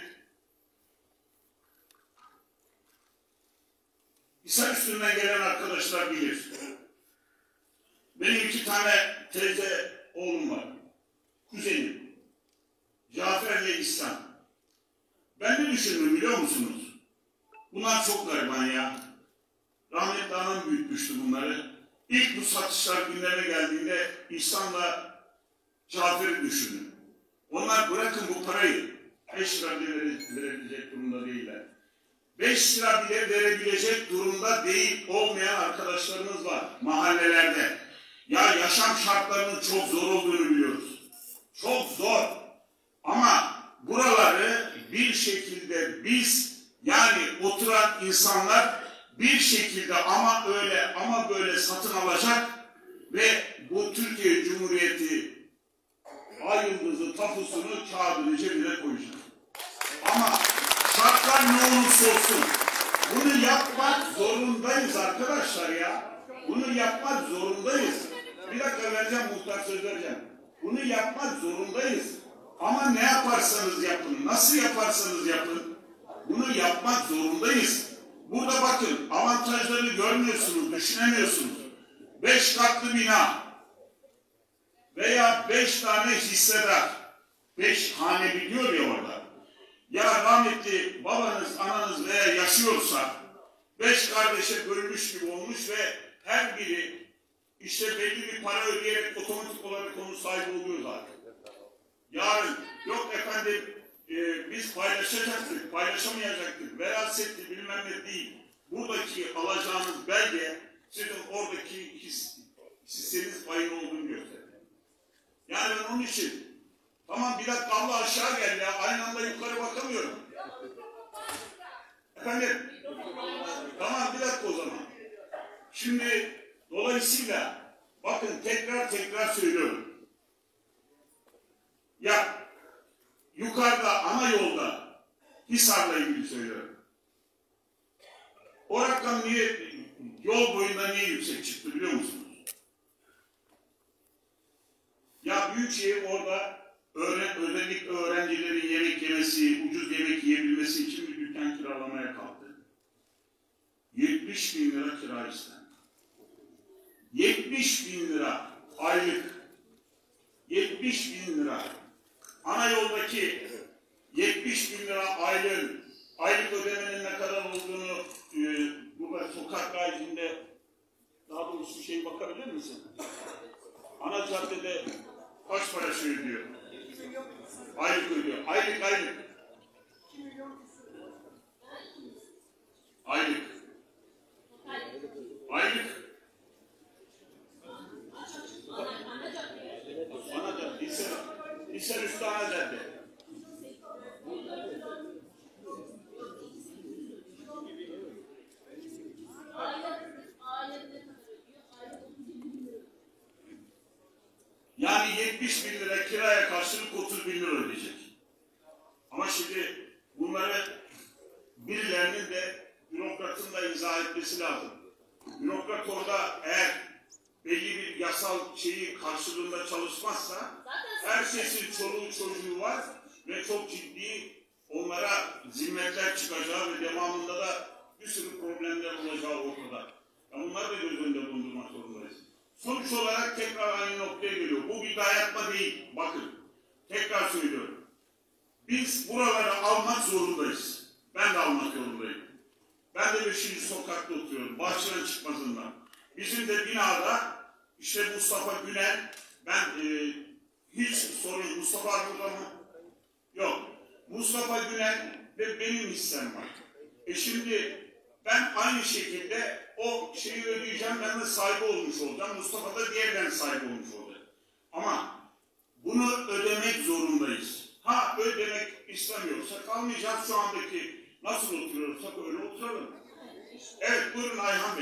Hisarüstü'nden gelen arkadaşlar bilir. Benim iki tane teyze oğlum var. Kuzenim. Cafer ile İhsan. Ben ne düşündüm biliyor musunuz? Bunlar çok gariban ya. Rahmetli anam büyütmüştü bunları. İlk bu satışlar gündeme geldiğinde İhsan'la Cafer'i düşündüm. Onlar bırakın bu parayı. Beş lira bile verebilecek durumda değiller. Beş lira bile verebilecek durumda değil olmayan arkadaşlarımız var mahallelerde. Ya yaşam şartlarının çok zor olduğunu biliyoruz. Çok zor. Ama buraları bir şekilde biz, yani oturan insanlar bir şekilde ama öyle ama böyle satın alacak ve bu Türkiye Cumhuriyeti ay yıldızı tapusunu kağıdını cebine koyacak. Ama şartlar ne olursa olsun bunu yapmak zorundayız arkadaşlar ya. Bunu yapmak zorundayız. Bir dakika vereceğim, muhtar söz vereceğim. Bunu yapmak zorundayız. Ama ne yaparsanız yapın, nasıl yaparsanız yapın, bunu yapmak zorundayız. Burada bakın, avantajlarını görmüyorsunuz, düşünemiyorsunuz. Beş katlı bina veya beş tane hissedar, beş hane biliyor ya orada. Ya rahmetli babanız, ananız veya yaşıyorsa, beş kardeşe bölmüş gibi olmuş ve her biri işte belli bir para ödeyerek otomatik olarak konu sahibi oluyor zaten. Yarın yok efendim e, biz paylaşacaktık, paylaşamayacaktık, verasetti bilmem ne değil. Buradaki alacağınız belge Sizin oradaki his, hisseniz payın olduğunu gösterir. Yani ben onun için, tamam bir dakika abla aşağı gel ya, aynı anda yukarı bakamıyorum. Efendim? Tamam bir dakika o zaman. Şimdi dolayısıyla bakın tekrar tekrar söylüyorum. Ya yukarıda ana yolda Hisar'la ilgili söylüyorum. O rakam niye yol boyunda niye yüksek çıktı biliyor musunuz? Ya Büyükşehir orada öğren, özellikle öğrencilerin yemek yemesi, ucuz yemek yiyebilmesi için bir dükkan kiralamaya kalktı. yetmiş bin lira kira istendi. yetmiş bin lira aylık. yetmiş bin lira. Ana yoldaki yetmiş bin lira aylık, aylık ödemenin ne kadar olduğunu e, burada sokak gayetinde daha doğrusu şey bakabilir misin? Ana caddede kaç para şey ödüyor? Aylık ödüyor. Aylık aylık. Aylık. Aylık. Ana cadde. Hisar, Hisar üstü ana cadde. Yani yetmiş bin lira kiraya karşılık otuz bin lira ödeyecek. Ama şimdi bunları birilerinin de bürokratın da izah etmesi lazım. Bürokrat orada eğer belli bir yasal şeyi karşılığında çalışmazsa herkesin çoluğu çocuğu var ve çok ciddi onlara zimmetler çıkacağı ve devamında da bir sürü problemler olacağı ortada. Ya bunları da göz önünde bulundurmak zorundayız. Sonuç olarak tekrar aynı noktaya geliyor. Bu bir dayatma değil. Bakın, tekrar söylüyorum. Biz buraları almak zorundayız. Ben de almak zorundayım. Ben de beşinci sokakta oturuyorum. Bahçeden çıkmazından. Bizim de binada işte Mustafa Gülen, ben e, hiç sorun, Mustafa burada mı? Yok. Mustafa Gülen ve benim hissem var. E şimdi ben aynı şekilde o şeyi ödeyeceğim, ben de sahibi olmuş olacağım. Mustafa da diğerlerinin sahibi olmuş olacak. Ama bunu ödemek zorundayız. Ha ödemek istemiyorsak almayacağız, şu andaki nasıl oturuyorsak öyle oturalım. Evet buyurun Ayhan Bey.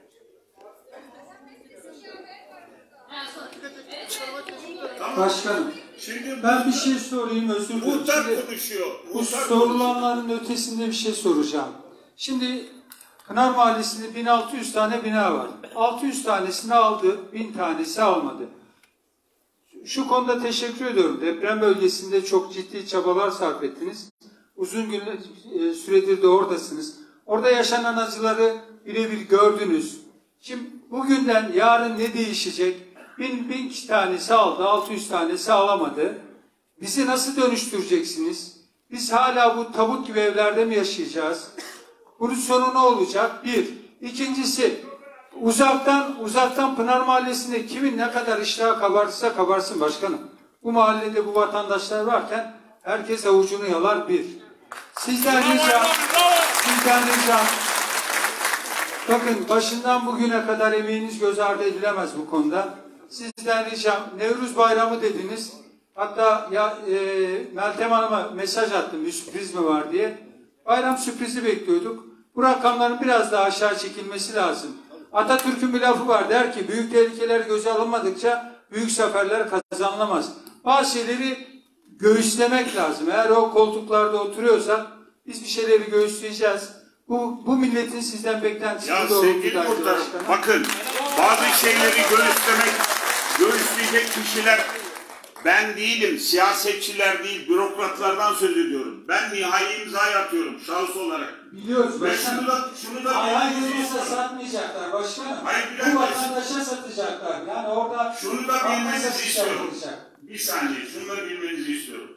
Başkanım, Şimdi ben bir şey sorayım, özür dilerim. Muhtar Şimdi konuşuyor. bu Muhtar sorulanların ötesinde bir şey soracağım. Şimdi Pınar Mahallesi'nde bin altı yüz tane bina var. altı yüz tanesini aldı, bin tanesi almadı. Şu konuda teşekkür ediyorum. Deprem bölgesinde çok ciddi çabalar sarf ettiniz. Uzun gün, e, süredir de oradasınız. Orada yaşanan acıları birebir gördünüz. Şimdi bugünden yarın ne değişecek? Bin, bin tanesi aldı, altı yüz tanesi alamadı. Bizi nasıl dönüştüreceksiniz? Biz hala bu tabut gibi evlerde mi yaşayacağız? Bunun sonu ne olacak? Bir. İkincisi, uzaktan uzaktan Pınar Mahallesi'nde kimin ne kadar iştahı kabarsa kabarsın başkanım. Bu mahallede bu vatandaşlar varken herkes avucunu yalar bir. Sizden ricam, sizden ricam, bakın başından bugüne kadar emeğiniz göz ardı edilemez bu konuda. Sizden ricam, Nevruz Bayramı dediniz. Hatta ya e, Meltem Hanım'a mesaj attım, bir sürpriz mi var diye. Bayram sürprizi bekliyorduk. Bu rakamların biraz daha aşağı çekilmesi lazım. Atatürk'ün bir lafı var, der ki büyük tehlikeler göze alınmadıkça büyük zaferler kazanılamaz. Bazı şeyleri göğüslemek lazım. Eğer o koltuklarda oturuyorsak biz bir şeyleri göğüsleyeceğiz. Bu, bu milletin sizden beklentisi ya doğrultuda. sevgili muhtarım, bakın bazı şeyleri göğüslemek, göğüsleyecek kişiler ben değilim, siyasetçiler değil, bürokratlardan söz ediyorum. Ben nihai imzayı atıyorum şahıs olarak. Biliyoruz Ve başkanım. şunu da, şunu da Hayal bilmenizi yoluysa istiyorum. satmayacaklar başkanım. Hayır, bir Bu dakika. vatandaşa satacaklar. Yani orada Şunu da vatandaşa bilmenizi satacak istiyorum. olacak. Bir saniye, şunu da bilmenizi istiyorum.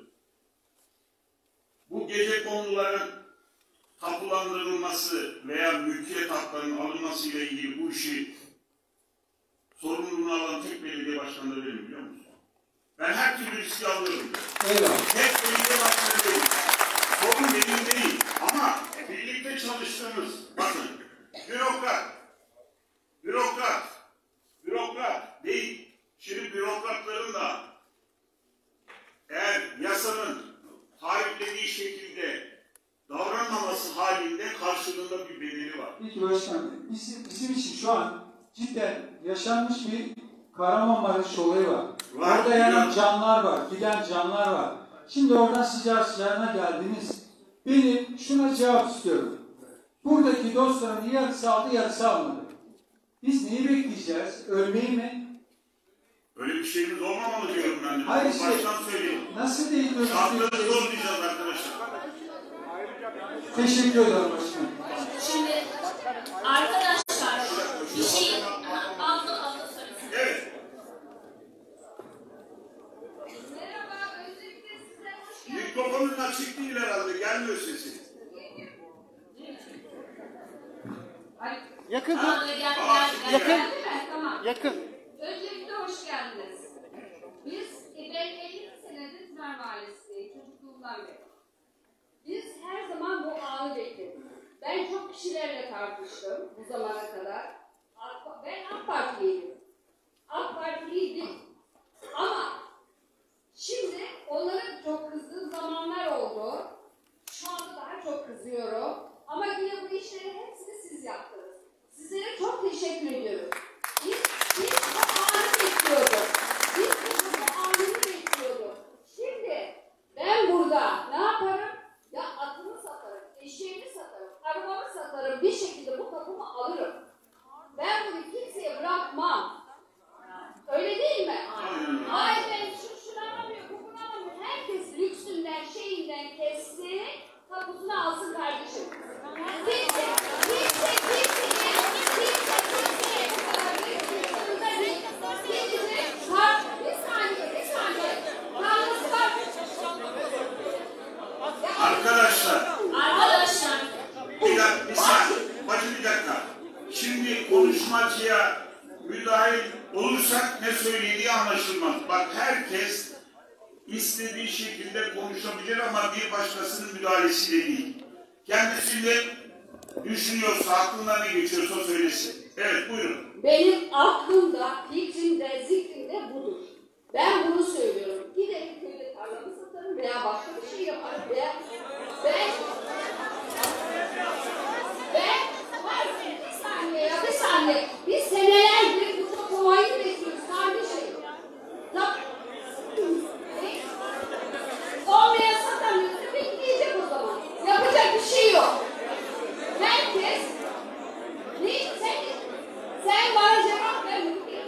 Bu gece konuların tapulandırılması veya mülkiyet haklarının alınması ile ilgili bu işi sorumluluğunu alan tek belediye başkanları benim, biliyor musun? Ben her türlü riski alıyorum. Eyvallah. Tek belediye başkanı değil. Sorun benim değil. Ama birlikte çalıştığımız, bakın, bürokrat, bürokrat Bunun da bir bedeli var. Peki başkanım, bizim, bizim için şu an cidden yaşanmış bir Kahramanmaraş olayı var. Var, Orada yanan biliyorum. canlar var, giden canlar var. Şimdi oradan sıcağı sıcağına geldiniz. Benim şuna cevap istiyorum. Buradaki dostların yarısı aldı, yarısı almadı. Biz neyi bekleyeceğiz? Ölmeyi mi? Öyle bir şeyimiz olmamalı diyorum ben de. Hayır işte, Baştan söyleyeyim. nasıl değil böyle Şartları bir şey? zorlayacağız arkadaşlar. Teşekkür ederim başkanım. Şimdi arkadaşlar bir şey aldı aldı söylesin. Evet. Mikrofonun açık değil herhalde. Gelmiyor sesi. Yakın. Aa, gel, gel, gel. Yakın. Geldi mi? Tamam. Yakın. Öncelikle hoş geldiniz. Biz, e, ben elli senedir Tümer Mahallesi'ndeyim, çocukluğumdan beri. Biz her zaman bu anı bekledik. Ben çok kişilerle tartıştım bu zamana kadar. AK- Ben AK Partiliydim. AK Partiliydim. Ama şimdi onlara çok kızdığım zamanlar oldu. Şu anda daha çok kızıyorum. Ama yine bu işleri hepsini siz yaptınız. Sizlere çok teşekkür ediyorum. Biz, biz bu anı bekliyorduk. Biz bu anını bekliyorduk. Şimdi ben burada ne yaparım? Ya atımı satarım, eşeğimi satarım, arabamı satarım, bir şekilde bu kapımı alırım. Ben bunu kimseye bırakmam. Öyle değil mi? Ay ben şu şunu alamıyorum, bu bunu alamıyorum. Herkes lüksünden, şeyinden kesti, kapısını alsın kardeşim. Kimse, kimse, kimse, kimse, kimse, bir saniye, bir saniye. Tanrısı var. Arkadaşlar. Arkadaşlar. Bir dakika, bir saniye. Bacı bir dakika. Şimdi konuşmacıya müdahil olursak ne söylediği anlaşılmaz. Bak herkes istediği şekilde konuşabilir ama bir başkasının müdahalesiyle değil. Kendisi ne düşünüyorsa, aklından ne geçiyorsa söylesin. Evet, buyurun. Benim aklımda, fikrimde, zikrimde budur. Ben bunu söylüyorum. Gidelim köyde tarlamı satarım veya başka bir şey yaparım veya ben ben bir saniye ya bir saniye biz senelerdir bu toplumayı bekliyoruz kardeşim. Tabii. Olmaya satamıyorsa bekleyecek o zaman. Yapacak bir şey yok. Herkes ne sen sen bana cevap ver.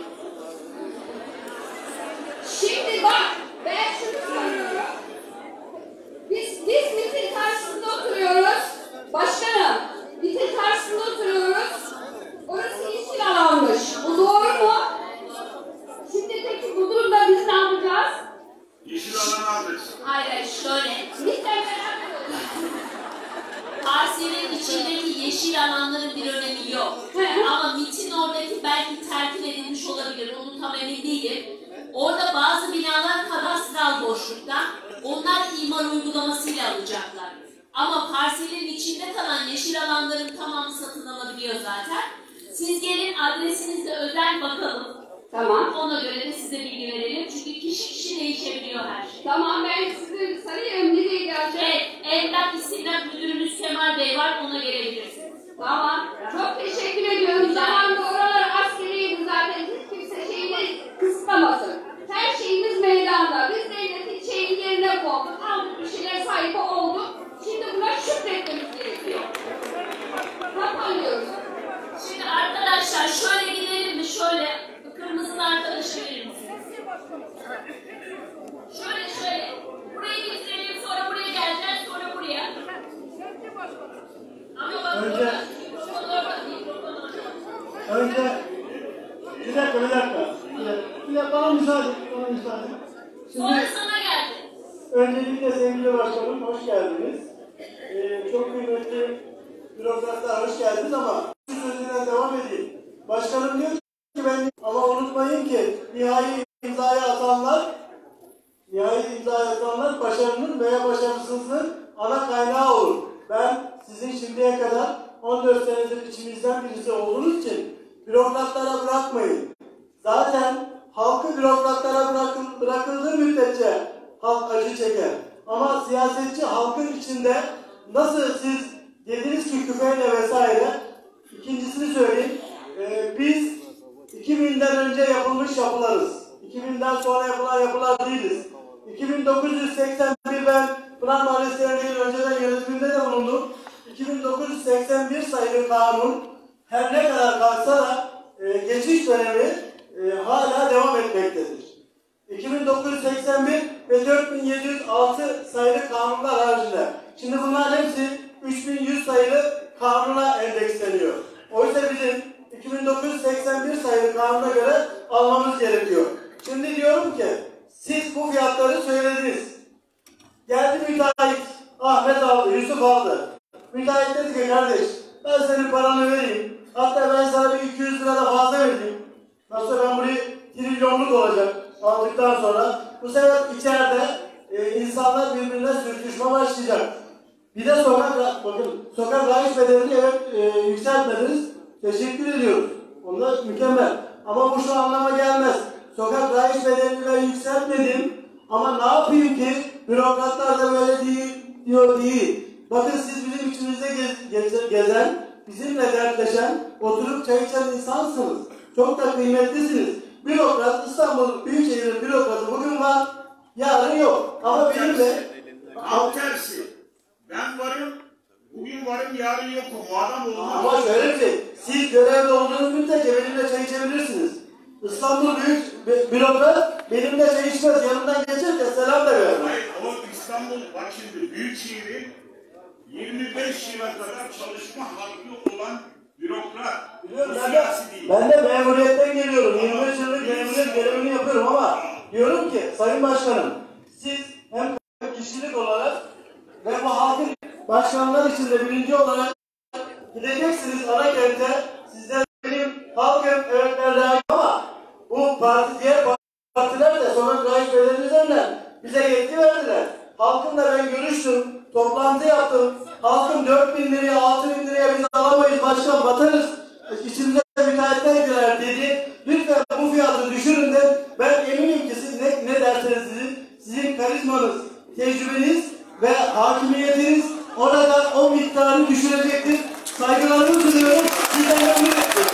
Şimdi bak ben şunu söylüyorum. Biz biz MİT'in karşısında oturuyoruz. Başkanım MİT'in karşısında oturuyoruz. Orası yeşil alanmış. Bu doğru mu? Şimdi peki bu durumda biz ne yapacağız? Yeşil alanı alırız. Hayır şöyle. MİT'le beraber Parselin içindeki yeşil alanların bir önemi yok. Ama MİT'in oradaki belki terkin edilmiş olabilir. Onu tam emin değilim. Orada bazı binalar kadastral boşlukta. Onlar imar uygulamasıyla alacaklar. Ama parselin içinde kalan yeşil alanların tamamı satın alabiliyor zaten. Siz gelin adresinizle özel bakalım. Tamam. Ona göre de size bilgi verelim. Çünkü kişi kişi değişebiliyor her şey. Tamam ben sizi sarayım. Nereye geleceğim? Evet. Emlak İstimlak Müdürümüz Kemal Bey var. Ona gelebilirsiniz. Tamam. Çok teşekkür ediyorum. Zamanında oralar askeriydi zaten. Hiç kimse şeyini kısıtlamasın. Her şeyimiz meydanda. Biz devletin şeyini yerine koyduk. Aldık bir şeyler sahibi olduk. Şimdi buna şükretmemiz gerekiyor. Kapanıyoruz. Şimdi arkadaşlar şöyle gidelim mi? Şöyle kırmızılı arkadaşa verir misiniz? Şöyle şöyle. Burayı bitirelim sonra buraya geleceğiz sonra buraya. Ama bak Önce- burada mikrofon orada mikrofon orada. Önce bir dakika bir dakika. Bir dakika, bir dakika bana müsaade. Bana müsaade. Sonra sana geldi. Öncelikle sevgili başkanım hoş geldiniz. Ee, çok kıymetli bürokratlar hoş geldiniz ama şu sözünden devam edeyim. Başkanım diyor ki ben ama unutmayın ki nihai imzayı atanlar nihai imzayı atanlar başarının veya başarısızlığın ana kaynağı olur. Ben sizin şimdiye kadar on dört senedir içimizden birisi olduğunuz için bürokratlara bırakmayın. Zaten halkı bürokratlara bırakıl, bırakıldığı müddetçe halk acı çeker. Ama siyasetçi halkın içinde nasıl siz Dediniz ki küpeyle vesaire. İkincisini söyleyeyim. Ee, biz iki binden önce yapılmış yapılarız. iki binden sonra yapılan yapılar değiliz. iki bin dokuz yüz seksen bir ben Pınar Mahallesi Derneği'nin önceden yönetiminde de bulundum. iki bin dokuz yüz seksen bir sayılı kanun her ne kadar kalksa da e, geçiş dönemi e, hala devam etmektedir. iki bin dokuz yüz seksen bir ve dört bin yedi yüz altı sayılı kanunlar haricinde. Şimdi bunların hepsi üç bin yüz sayılı kanuna endeksleniyor. Oysa bizim iki bin dokuz yüz seksen bir sayılı kanuna göre almamız gerekiyor. Şimdi diyorum ki siz bu fiyatları söylediniz. Geldi müteahhit, Ahmet aldı, Yusuf aldı. Müteahhit dedi ki kardeş ben senin paranı vereyim. Hatta ben sana bir iki yüz lira da fazla vereyim. Nasıl ben burayı trilyonluk olacak aldıktan sonra. Bu sefer içeride e, insanlar birbirine sürtüşme başlayacak. Bir de sokak, bakın sokak rayiç bedelini evet e, yükseltmediniz. Teşekkür ediyoruz. Onlar mükemmel. Ama bu şu anlama gelmez. Sokak rayiç bedelini ben yükseltmedim. Ama ne yapayım ki bürokratlar da böyle değil diyor değil. Bakın siz bizim içimizde gez, gez, gezen, bizimle dertleşen, oturup çay içen insansınız. Çok da kıymetlisiniz. Bürokrat, İstanbul Büyükşehir'in bürokratı bugün var, yarın yok. Ama benim de... Tam tersi. Ben varım, bugün varım, yarın yokum. O adam olmaz. Ama şöyle bir şey, siz görevde olduğunuz müddetçe benimle çay içebilirsiniz. İstanbul Büyük bürokrat benimle çay içmez, yanımdan geçerken selam da verir. Hayır, o İstanbul, bak şimdi Büyükşehir'in yirmi beş yıla kadar çalışma hakkı olan bürokrat. Biliyorum, ben de, ben de memuriyetten geliyorum. yirmi beş yıllık memuriyet görevini yapıyorum ama diyorum ki Sayın Başkanım, siz hem kişilik olarak ve bu halkın başkanlar içinde birinci olarak gideceksiniz ana kente. Sizler benim halkım evet ben reaksiyon ama bu parti diğer partiler de sokak rayiç bedeli üzerinden bize yetki verdiler. Halkımla ben görüştüm, toplantı yaptım. Halkım dört bin liraya, altı bin liraya biz alamayız başkan batarız. İçimize müteahhitler girer dedi. Lütfen bu fiyatı düşürün de ben eminim ki siz ne, ne derseniz sizin, sizin karizmanız, tecrübeniz ve hakimiyetiniz orada o miktarı düşürecektir. Saygılarımı sunuyorum. Sizden memnun ediyorum.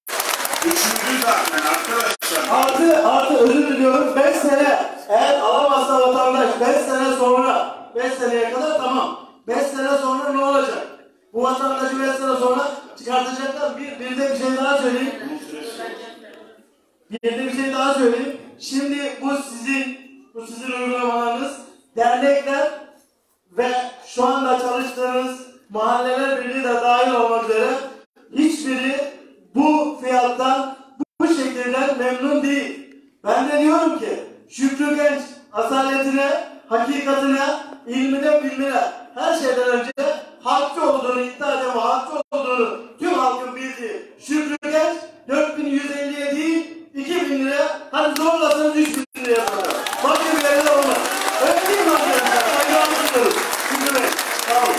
Düşündüğü zaten arkadaşlar. Artı, artı özür diliyorum. beş sene eğer alamazsa vatandaş beş sene sonra, beş seneye kadar tamam. beş sene sonra ne olacak? Bu vatandaşı beş sene sonra çıkartacaklar. Bir, bir de bir şey daha söyleyeyim. Bir de bir şey daha söyleyeyim. Şimdi bu sizin, bu sizin uygulamalarınız, dernekler ve şu anda çalıştığınız mahalleler birliği de dahil olmak üzere hiçbiri bu fiyattan bu şekilde memnun değil. Ben de diyorum ki Şükrü Genç asaletine, hakikatine, ilmine, bilmine her şeyden önce hakçı olduğunu iddia eden ve hakçı olduğunu tüm halkın bildiği Şükrü Genç dört bin yüz elliye değil iki bin liraya hadi zorlasanız üç bin liraya yapar. Bakın böyle olmaz. Öyle değil mi arkadaşlar? Saygılarımı sunuyorum. Şükrü Bey. Sağ olun.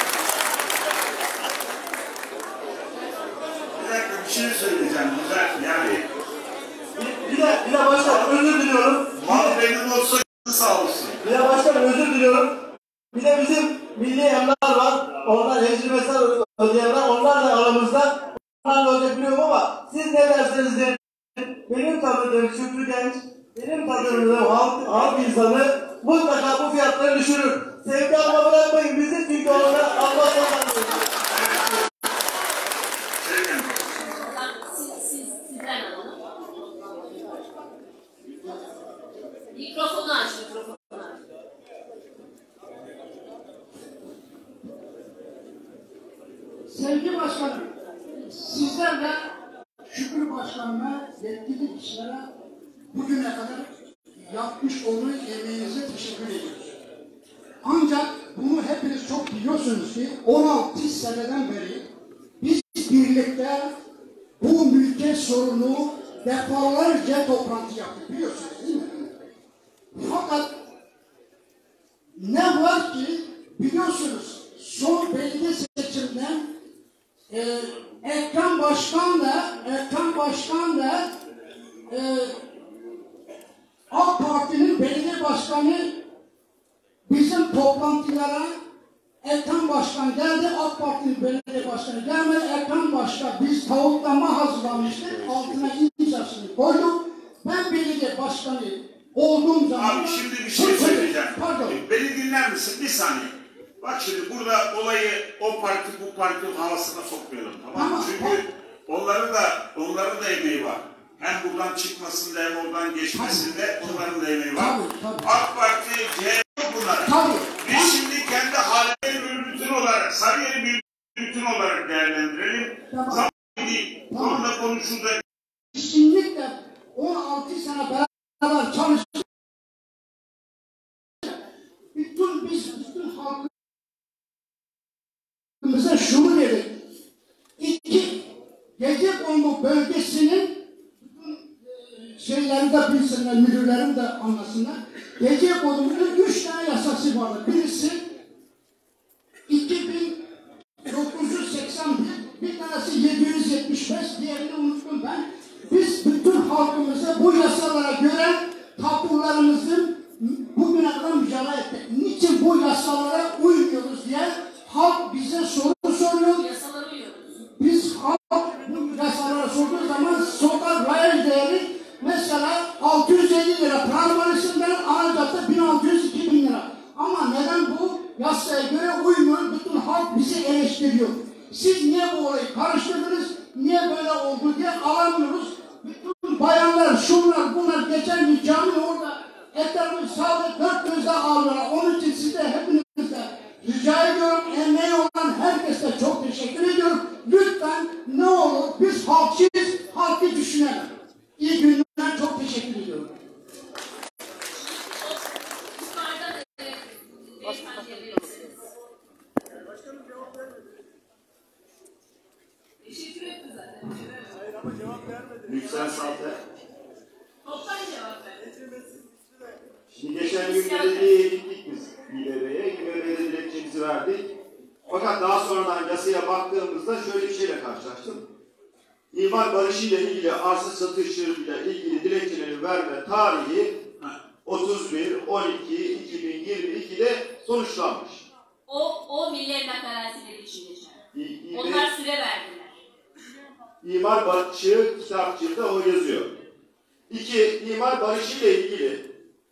Bir dakika bir şey söyleyeceğim. Güzel yani. Bir, bir de, bir de başkanım özür diliyorum. Mal benim olsa sağ olsun. Bir de başkanım özür diliyorum. Bir de bizim milli emlak var. Onlar hecri mesaj ödeyenler. Onlar da aramızda. Onlarla ödebiliyorum ama siz ne derseniz deyin. Benim tanıdığım Şükrü Genç, benim tanıdığım halk, halk insanı mutlaka bu fiyatları düşürür. Sevgi alma bırakmayın bizi çünkü onlara Allah zorlanmıyor. Siz, siz, sizden alalım. Mikrofonu aç, mikrofonu aç. Sevgili Başkanım, sizlerle Şükrü Başkanı'na, yetkili kişilere bugüne kadar yapmış olduğu emeğinize teşekkür ediyoruz. Ancak bunu hepiniz çok biliyorsunuz ki on altı seneden beri biz birlikte bu mülkiyet sorunu defalarca toplantı yaptık, biliyorsunuz değil mi? Fakat ne var ki biliyorsunuz son belediye seçimden e, Ekrem Başkan da Ekrem Başkan da e, AK Parti'nin belediye başkanı bizim toplantılara Erkan Başkan geldi, AK Parti'nin belediye başkanı gelmedi. Erkan Başkan biz tavuklama hazırlamıştık, altına imzasını koyduk. Ben belediye başkanı olduğum zaman... Abi şimdi bir şey söyleyeceğim. Pardon. Beni dinler misin? Bir saniye. Bak şimdi burada olayı o parti bu parti havasına sokmayalım, tamam mı? Çünkü onların da onların da emeği var. Hem buradan çıkmasında hem oradan geçmesinde onların da emeği var. Tabii, tabii. AK Parti, C H P bunlar. Tabii. Biz şimdi kendi halleri bir bütün olarak, Sarıyer'i bir bütün olarak değerlendirelim. Tamam. Zaman değil. Tamam. Onunla konuşulacak. Kesinlikle on altı sene beraber çalıştık. Bütün biz, bütün halkımıza şunu dedik. İki, Gecekondu bölgesinin bütün şeyleri de bilsinler, müdürlerim de anlasınlar. Gecekondu'nun üç tane yasası vardı. Birisi iki bin dokuz yüz seksen bir, bir tanesi yedi yüz yetmiş beş, diğerini unuttum ben. Biz bütün halkımıza bu yasalara göre tapularımızın bugüne kadar mücadele ettik. Niçin bu yasalara uymuyoruz diye halk bize soru soruyor. Yasalara uyuyoruz. Biz halk bu yasalara sorduğu zaman sokak rayaj değeri mesela altı yüz elli lira Pınarbaşı'ndan Anadolu'da bin altı yüz iki bin lira. Ama neden bu yasaya göre uymuyor? Bütün halk bizi eleştiriyor. Siz niye bu olayı karıştırdınız? Niye böyle oldu diye alamıyoruz. Bütün bayanlar, şunlar, bunlar geçen gün cami orada etrafı sağda dört gözle ağlıyorlar. Onun için size hepinizde rica ediyorum. Emeği olan herkese çok teşekkür ediyorum. Lütfen ne olur biz halkçıyız, halkı düşünelim. İyi günler, çok teşekkür ediyorum. Teşekkür etti zaten. Hayır ama cevap vermedi. Yüksel Salter. Toptan cevap verdi. Şimdi geçen gün belediyeye gittik biz İBB'ye. İBB'ye dilekçemizi verdik. Fakat daha sonradan yasaya baktığımızda şöyle bir şeyle karşılaştım. İmar barışı ile ilgili arsa satışlarıyla ilgili dilekçelerini verme tarihi otuz bir on iki iki bin yirmi iki'de sonuçlanmış. O, o milli emlak arazileri için geçer. İ- Onlar süre verdiler. İmar barışı kitapçığında o yazıyor. İki, imar barışı ile ilgili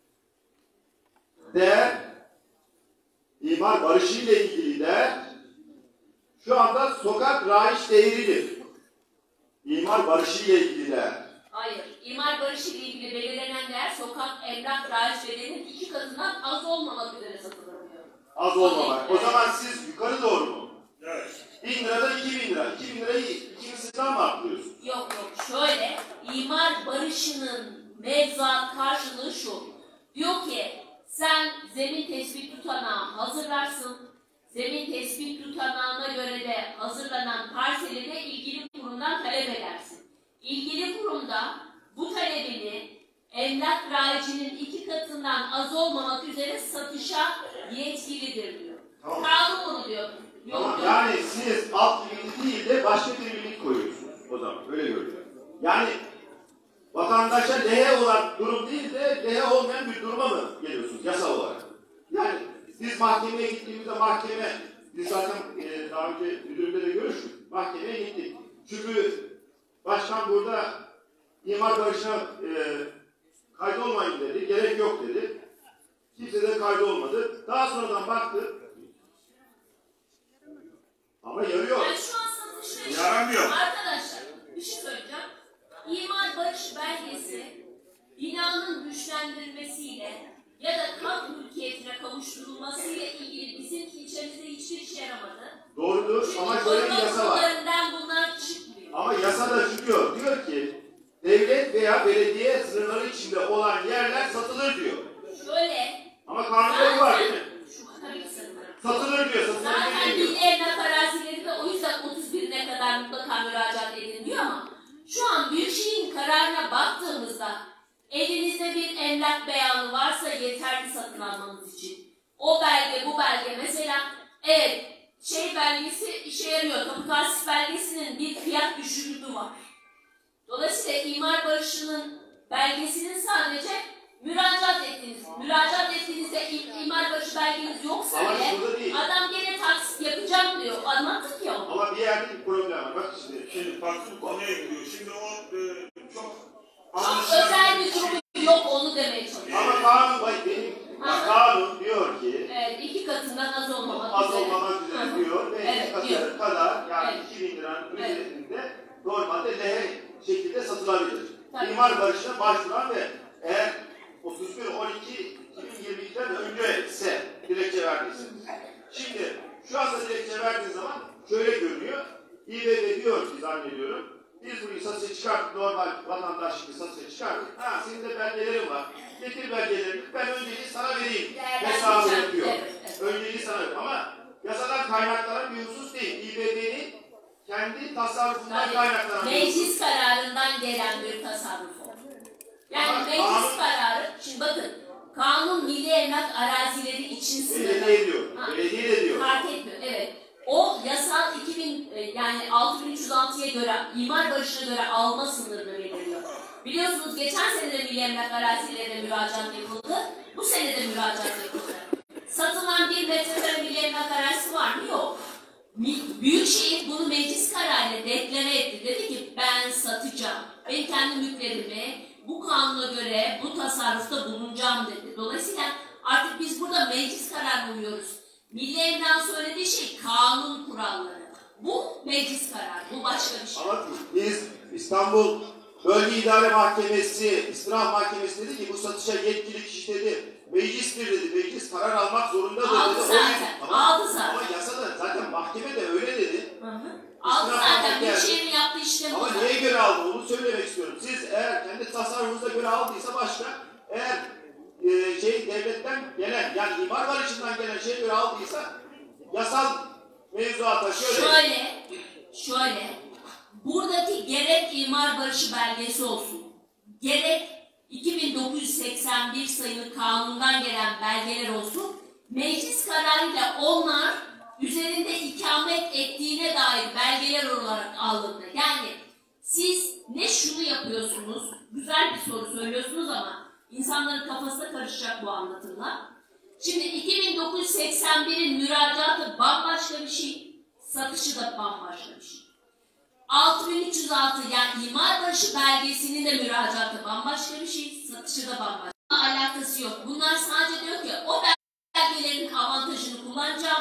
değer, imar barışı ile ilgili değer şu anda sokak rayiç değeridir. İmar barışı ile ilgili değer. Hayır. İmar barışı ile ilgili belirlenen değer sokak emlak raiç bedelinin iki katından az olmamak üzere satılıyor. Az olmamak. O zaman siz yukarı doğru mu? Evet. bin liradan iki bin lira. iki bin lirayı ikiniz sizden mi atlıyorsunuz? Yok yok. Şöyle. İmar barışının mevzuat karşılığı şu. Diyor ki sen zemin tespit tutanağı hazırlarsın. Zemin tespit tutanağına göre de hazırlanan parseli de ilgili kurumdan talep edersin. İlgili kurumda bu talebini emlak rayicinin iki katından az olmamak üzere satışa yetkilidir diyor. Tamam. Kanun bunu diyor. Yok, Tamam, yok. yani siz alt limiti değil de başka bir limit koyuyorsunuz o zaman. Öyle görüyorum. Yani vatandaşa lehe olan durum değil de lehe olmayan bir duruma mı geliyorsunuz yasal olarak? Yani biz mahkemeye gittiğimizde mahkeme, biz zaten e, daha önce müdürümle de görüştük. Mahkemeye gittik. Çünkü başkan burada imar barışına e, kaydolmayın dedi, gerek yok dedi. Kimse de kaydolmadı. Daha sonradan baktı. Ama yarıyor. Ben şu an satışta Yaramıyor. Arkadaşlar bir şey söyleyeceğim. İmar barış belgesi binanın güçlendirilmesiyle ya da kamu mülkiyetine kavuşturulmasıyla ilgili bizim ilçemizde hiçbir işe yaramadı. Doğrudur. Çünkü Ama şöyle bir koruma yasa var. kurullarından bunlar çıkmıyor. Ama yasada çıkıyor. Diyor ki devlet veya belediye sınırları içinde olan yerler satılır diyor. Şöyle. Ama kanunda bu var değil mi? Şu tabii ki satılır. Satılır diyor. Satılır Zaten diyor. bir emlak arazileri de o yüzden otuz birine kadar mutlaka müracaat edin diyor ama şu an Büyükşehir'in kararına baktığımızda elinizde bir emlak beyanı varsa yeterli satın almanız için. O belge, bu belge mesela evet şey belgesi işe yarıyor. Tapu tahsis belgesinin bir fiyat düşürüklüğü var. Dolayısıyla imar barışının belgesinin sadece Müracaat ettiniz. Müracaat ettiğinizde im- imar başı belgeniz yoksa Ama bile şurada değil. adam gene taksit yapacağım diyor. Anlattık ya onu. Ama bir yerde bir problem var. Bak şimdi. Şimdi farklı konuya gidiyor. Şimdi o e, çok Çok özel bir durumu yok, onu demeye çalışıyorum. Ama kanun, bak benim bak, kanun diyor ki Evet, iki katından az olmamak az üzere. olmamak üzere diyor ve Evet, iki katı diyor. kadar yani Evet. iki bin liranın Evet. üzerinde normalde lehe şekilde satılabilir. Tabii. İmar barışına başvuran ve eğer otuz bir on iki iki bin yirmi ikiden önce ise dilekçe verdiyseniz. Şimdi şu anda dilekçe verdiğiniz zaman şöyle görünüyor. İBB diyor ki zannediyorum. Biz bunu satışa çıkarttık, normal vatandaş gibi satışa çıkarttık. Ha senin de belgelerin var. Getir belgelerini, ben önceliği sana vereyim. Hesabı yapıyor. Önceliği sana veriyor. Ama yasadan kaynaklanan bir husus değil. İBB'nin kendi tasarrufundan kaynaklanan bir husus. Meclis kararından gelen bir tasarruf o. Yani Ama meclis kanun- kararı, şimdi bakın, kanun milli emlak arazileri için sınırlı. Belediye diyor. Ha, Belediye de diyor. Fark etmiyor, evet. O yasal iki bin e, yani altı bin üç yüz altıya göre, imar barışına göre alma sınırını belirliyor. Biliyorsunuz geçen sene de milli emlak arazilerine müracaat yapıldı. Bu sene de müracaat yapıldı. Satılan bir metrekare milli emlak arazisi var mı? Yok. Mi- Büyükşehir bunu meclis kararıyla deklare etti. Dedi ki ben satacağım. Ben kendi mülklerimi bu kanuna göre bu tasarrufta bulunacağım dedi. Dolayısıyla artık biz burada meclis kararına uyuyoruz. Milli Emlak'ın söylediği şey kanun kuralları. Bu meclis kararı, bu başka bir şey. Ama biz İstanbul Bölge İdare Mahkemesi, İstinaf Mahkemesi dedi ki bu satışa yetkili kişi dedi. Meclistir dedi. Meclis karar almak zorundadır dedi. Aldı O zaten, yüzden- Ama, aldı zaten. Ama yasada zaten mahkeme de öyle dedi. Hı hı. Aldı İstinaf zaten, Mahkemesi Büyükşehir'in yaptığı işlemi Ama o neye zaten. göre aldı onu söylemek istiyorum. Siz eğer kendi tasarrufunuza göre aldıysa başka, eğer e, şey devletten gelen yani imar barışından gelen şeye göre aldıysa yasal mevzuata şöyle. Şöyle, şöyle, buradaki gerek imar barışı belgesi olsun, gerek iki bin dokuz yüz seksen bir sayılı kanundan gelen belgeler olsun, meclis kararıyla onlar üzerinde ikamet ettiğine dair belgeler olarak alındı. Yani siz ne şunu yapıyorsunuz, güzel bir soru söylüyorsunuz ama insanların kafasına karışacak bu anlatımla. Şimdi iki bin dokuz yüz seksen birin müracaatı bambaşka bir şey, satışı da bambaşka bir şey. altı bin üç yüz altı yani imar barışı belgesinin de müracaatı bambaşka bir şey, satışı da bambaşka. Alakası yok. Bunlar sadece diyor ki o belgelerin avantajını kullanacağım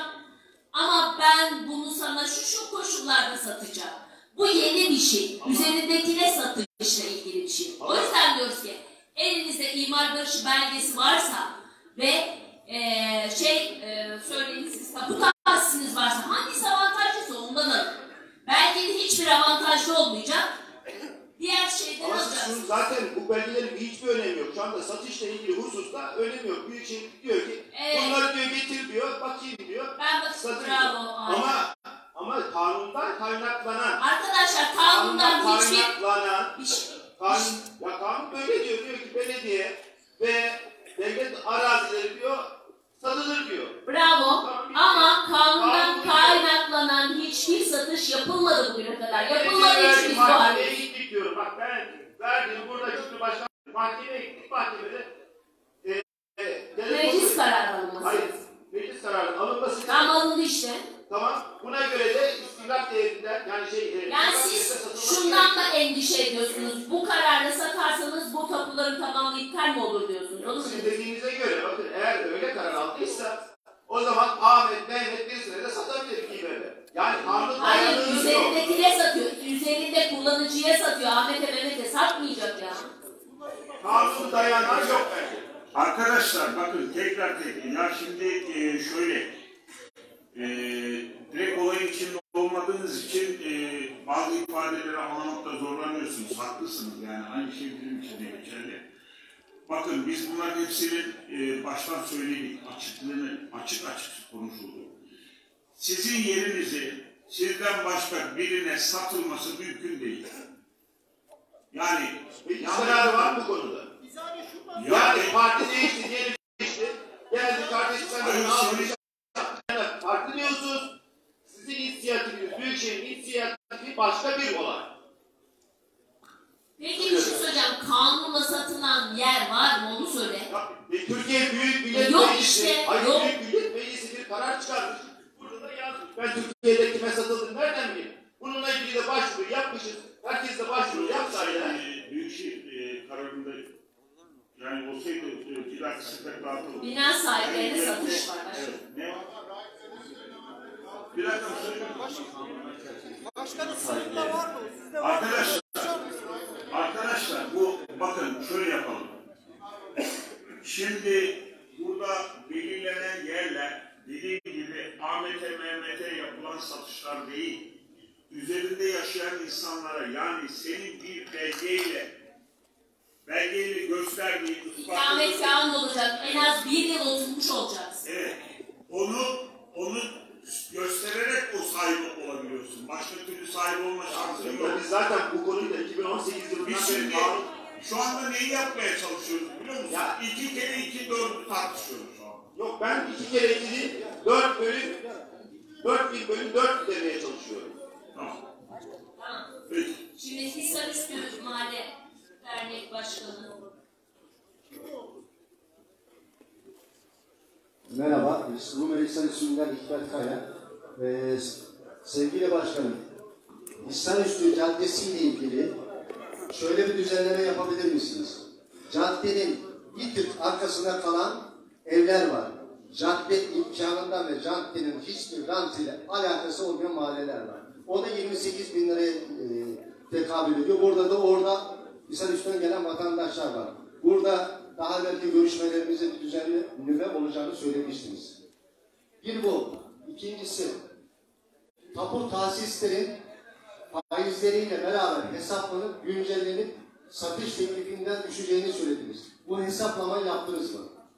ama ben bunu sana şu şu koşullarda satacağım. Bu yeni bir şey. Üzerindekine satışla ilgili bir şey. O yüzden diyoruz ki elinizde imar barışı belgesi varsa ve ee, şey e, söyleyin siz tapu tahsisiniz varsa hangisi avantajlıysa ondan alın. Belki de hiçbir avantajlı olmayacak. Diğer şeyden Ama alacağız. şunu zaten bu belgelerin hiçbir önemi yok. Şu anda satışla ilgili hususta önemi yok. Büyükşehir diyor ki Evet. bunları diyor getir diyor, bakayım diyor. Ben bakayım, satın bravo, diyor. aynen. Ama ama kanundan kaynaklanan Arkadaşlar kanundan hiçbir kaynaklanan bir şey, kanun, ya kanun böyle diyor. Diyor ki belediye ve devlet arazileri diyor satılır diyor. bravo ama kanundan Kanun- kaynaklanan hiçbir satış yapılmadı bugüne kadar. Yapılmadığı Belediye için biz bu mahkemeye haldeyiz. gittik diyorum. Bak ben verdim burada çünkü başkan mahkemeye gittik. Mahkemede e, e, Meclis kararı alınması. Hayır. Meclis kararı alınması. Tam alındı işte. Tamam. Buna göre de istimlak değerinden yani şey e, Yani istimlak siz değerinde satılması şundan da endişe ediyorsunuz. Bu kararla satarsanız bu tapuların tamamı iptal mi olur diyorsunuz. Onu mu Sizin diyorsunuz? dediğinize göre bakın eğer öyle karar aldıysa o zaman Ahmet, Mehmet birisine de satabilir ki böyle. Yani kanun Hayır, dayanığı yok. üzerindekine satıyor. Üzerinde kullanıcıya satıyor. Ahmet'e Mehmet'e satmayacak ya. Kanun dayanağı yok bence. Arkadaşlar bakın tekrar tekrar ya şimdi e, şöyle e, direkt olayın içinde olmadığınız için e, bazı ifadeleri anlamakta zorlanıyorsunuz. Haklısınız yani aynı şey bizim için de geçerli. Bakın biz bunların hepsinin e, baştan söyledik açıklığını açık açık konuşuldu. Sizin yerinizi sizden başka birine satılması mümkün değil. Yani Meclis kararı var mı bu konuda? Yani parti değişti, diğeri değişti. Geldi kardeşim sen de Hayır, bunu aldın. şimdi- Yani parti diyorsunuz. Sizin inisiyatifiniz, Büyükşehir'in inisiyatifi başka bir olay. Peki bir şey söyleyeceğim. söyleyeceğim. Kanunla satılan yer var mı onu söyle. E, Türkiye Büyük Millet Yok Meclisi, işte, hayır, yok. Büyük Millet Meclisi bir karar çıkarmış. Burada da yazmış. Ben Türkiye'de kime satıldım nereden bileyim? Bununla ilgili de başvuru yapmışız. Herkes de başvuru yapsaydı. E, Büyükşehir e, kararında yani olsaydı e, plak sepet dağıtılır. Bina sahiplerine Yani, satış var. Evet, ne? Bir dakika söyleyeyim. Başkanım sayımda var mı? Sizde var mı? Arkadaşlar, arkadaşlar bu bakın şöyle yapalım. Şimdi burada belirlenen yerler dediğim gibi Ahmet'e Mehmet'e yapılan satışlar değil. Üzerinde yaşayan insanlara yani senin bir belgeyle belgeyle gösterdiğin İkametgahın olacak. En az bir yıl oturmuş olacaksın. Evet. Onu onu göstererek o sahibi olabiliyorsun. Başka türlü sahibi olma şansın yok. Biz zaten bu konuyu da iki bin on sekiz yılından Biz beri şimdi kanun... şu anda neyi yapmaya çalışıyoruz biliyor musun? Ya, iki kere iki dördü tartışıyoruz şu an. Yok ben iki kere iki değil, dört bölüm, dört bin bölüm dört demeye çalışıyorum. Tamam. Tamam. Peki. Şimdi Hisarüstü Mahalle Dernek Başkanı. Merhaba, biz Rumeli Hisarüstü'nden Hikmet Kaya. Ee, sevgili başkanım, Hisarüstü Caddesi ile ilgili şöyle bir düzenleme yapabilir misiniz? Caddenin bir tık arkasında kalan evler var. Cadde imkanından ve caddenin hiçbir rant ile alakası olmayan mahalleler var. O da yirmi sekiz bin liraya e, tekabül ediyor. Burada da orada Hisarüstü'nden gelen vatandaşlar var. Burada daha evvelki görüşmelerimizde bir düzenleme olacağını söylemiştiniz. Bir bu. İkincisi, tapu tahsislerin faizleriyle beraber hesaplanıp güncellenip satış teklifinden düşeceğini söylediniz. Bu hesaplamayı yaptınız mı?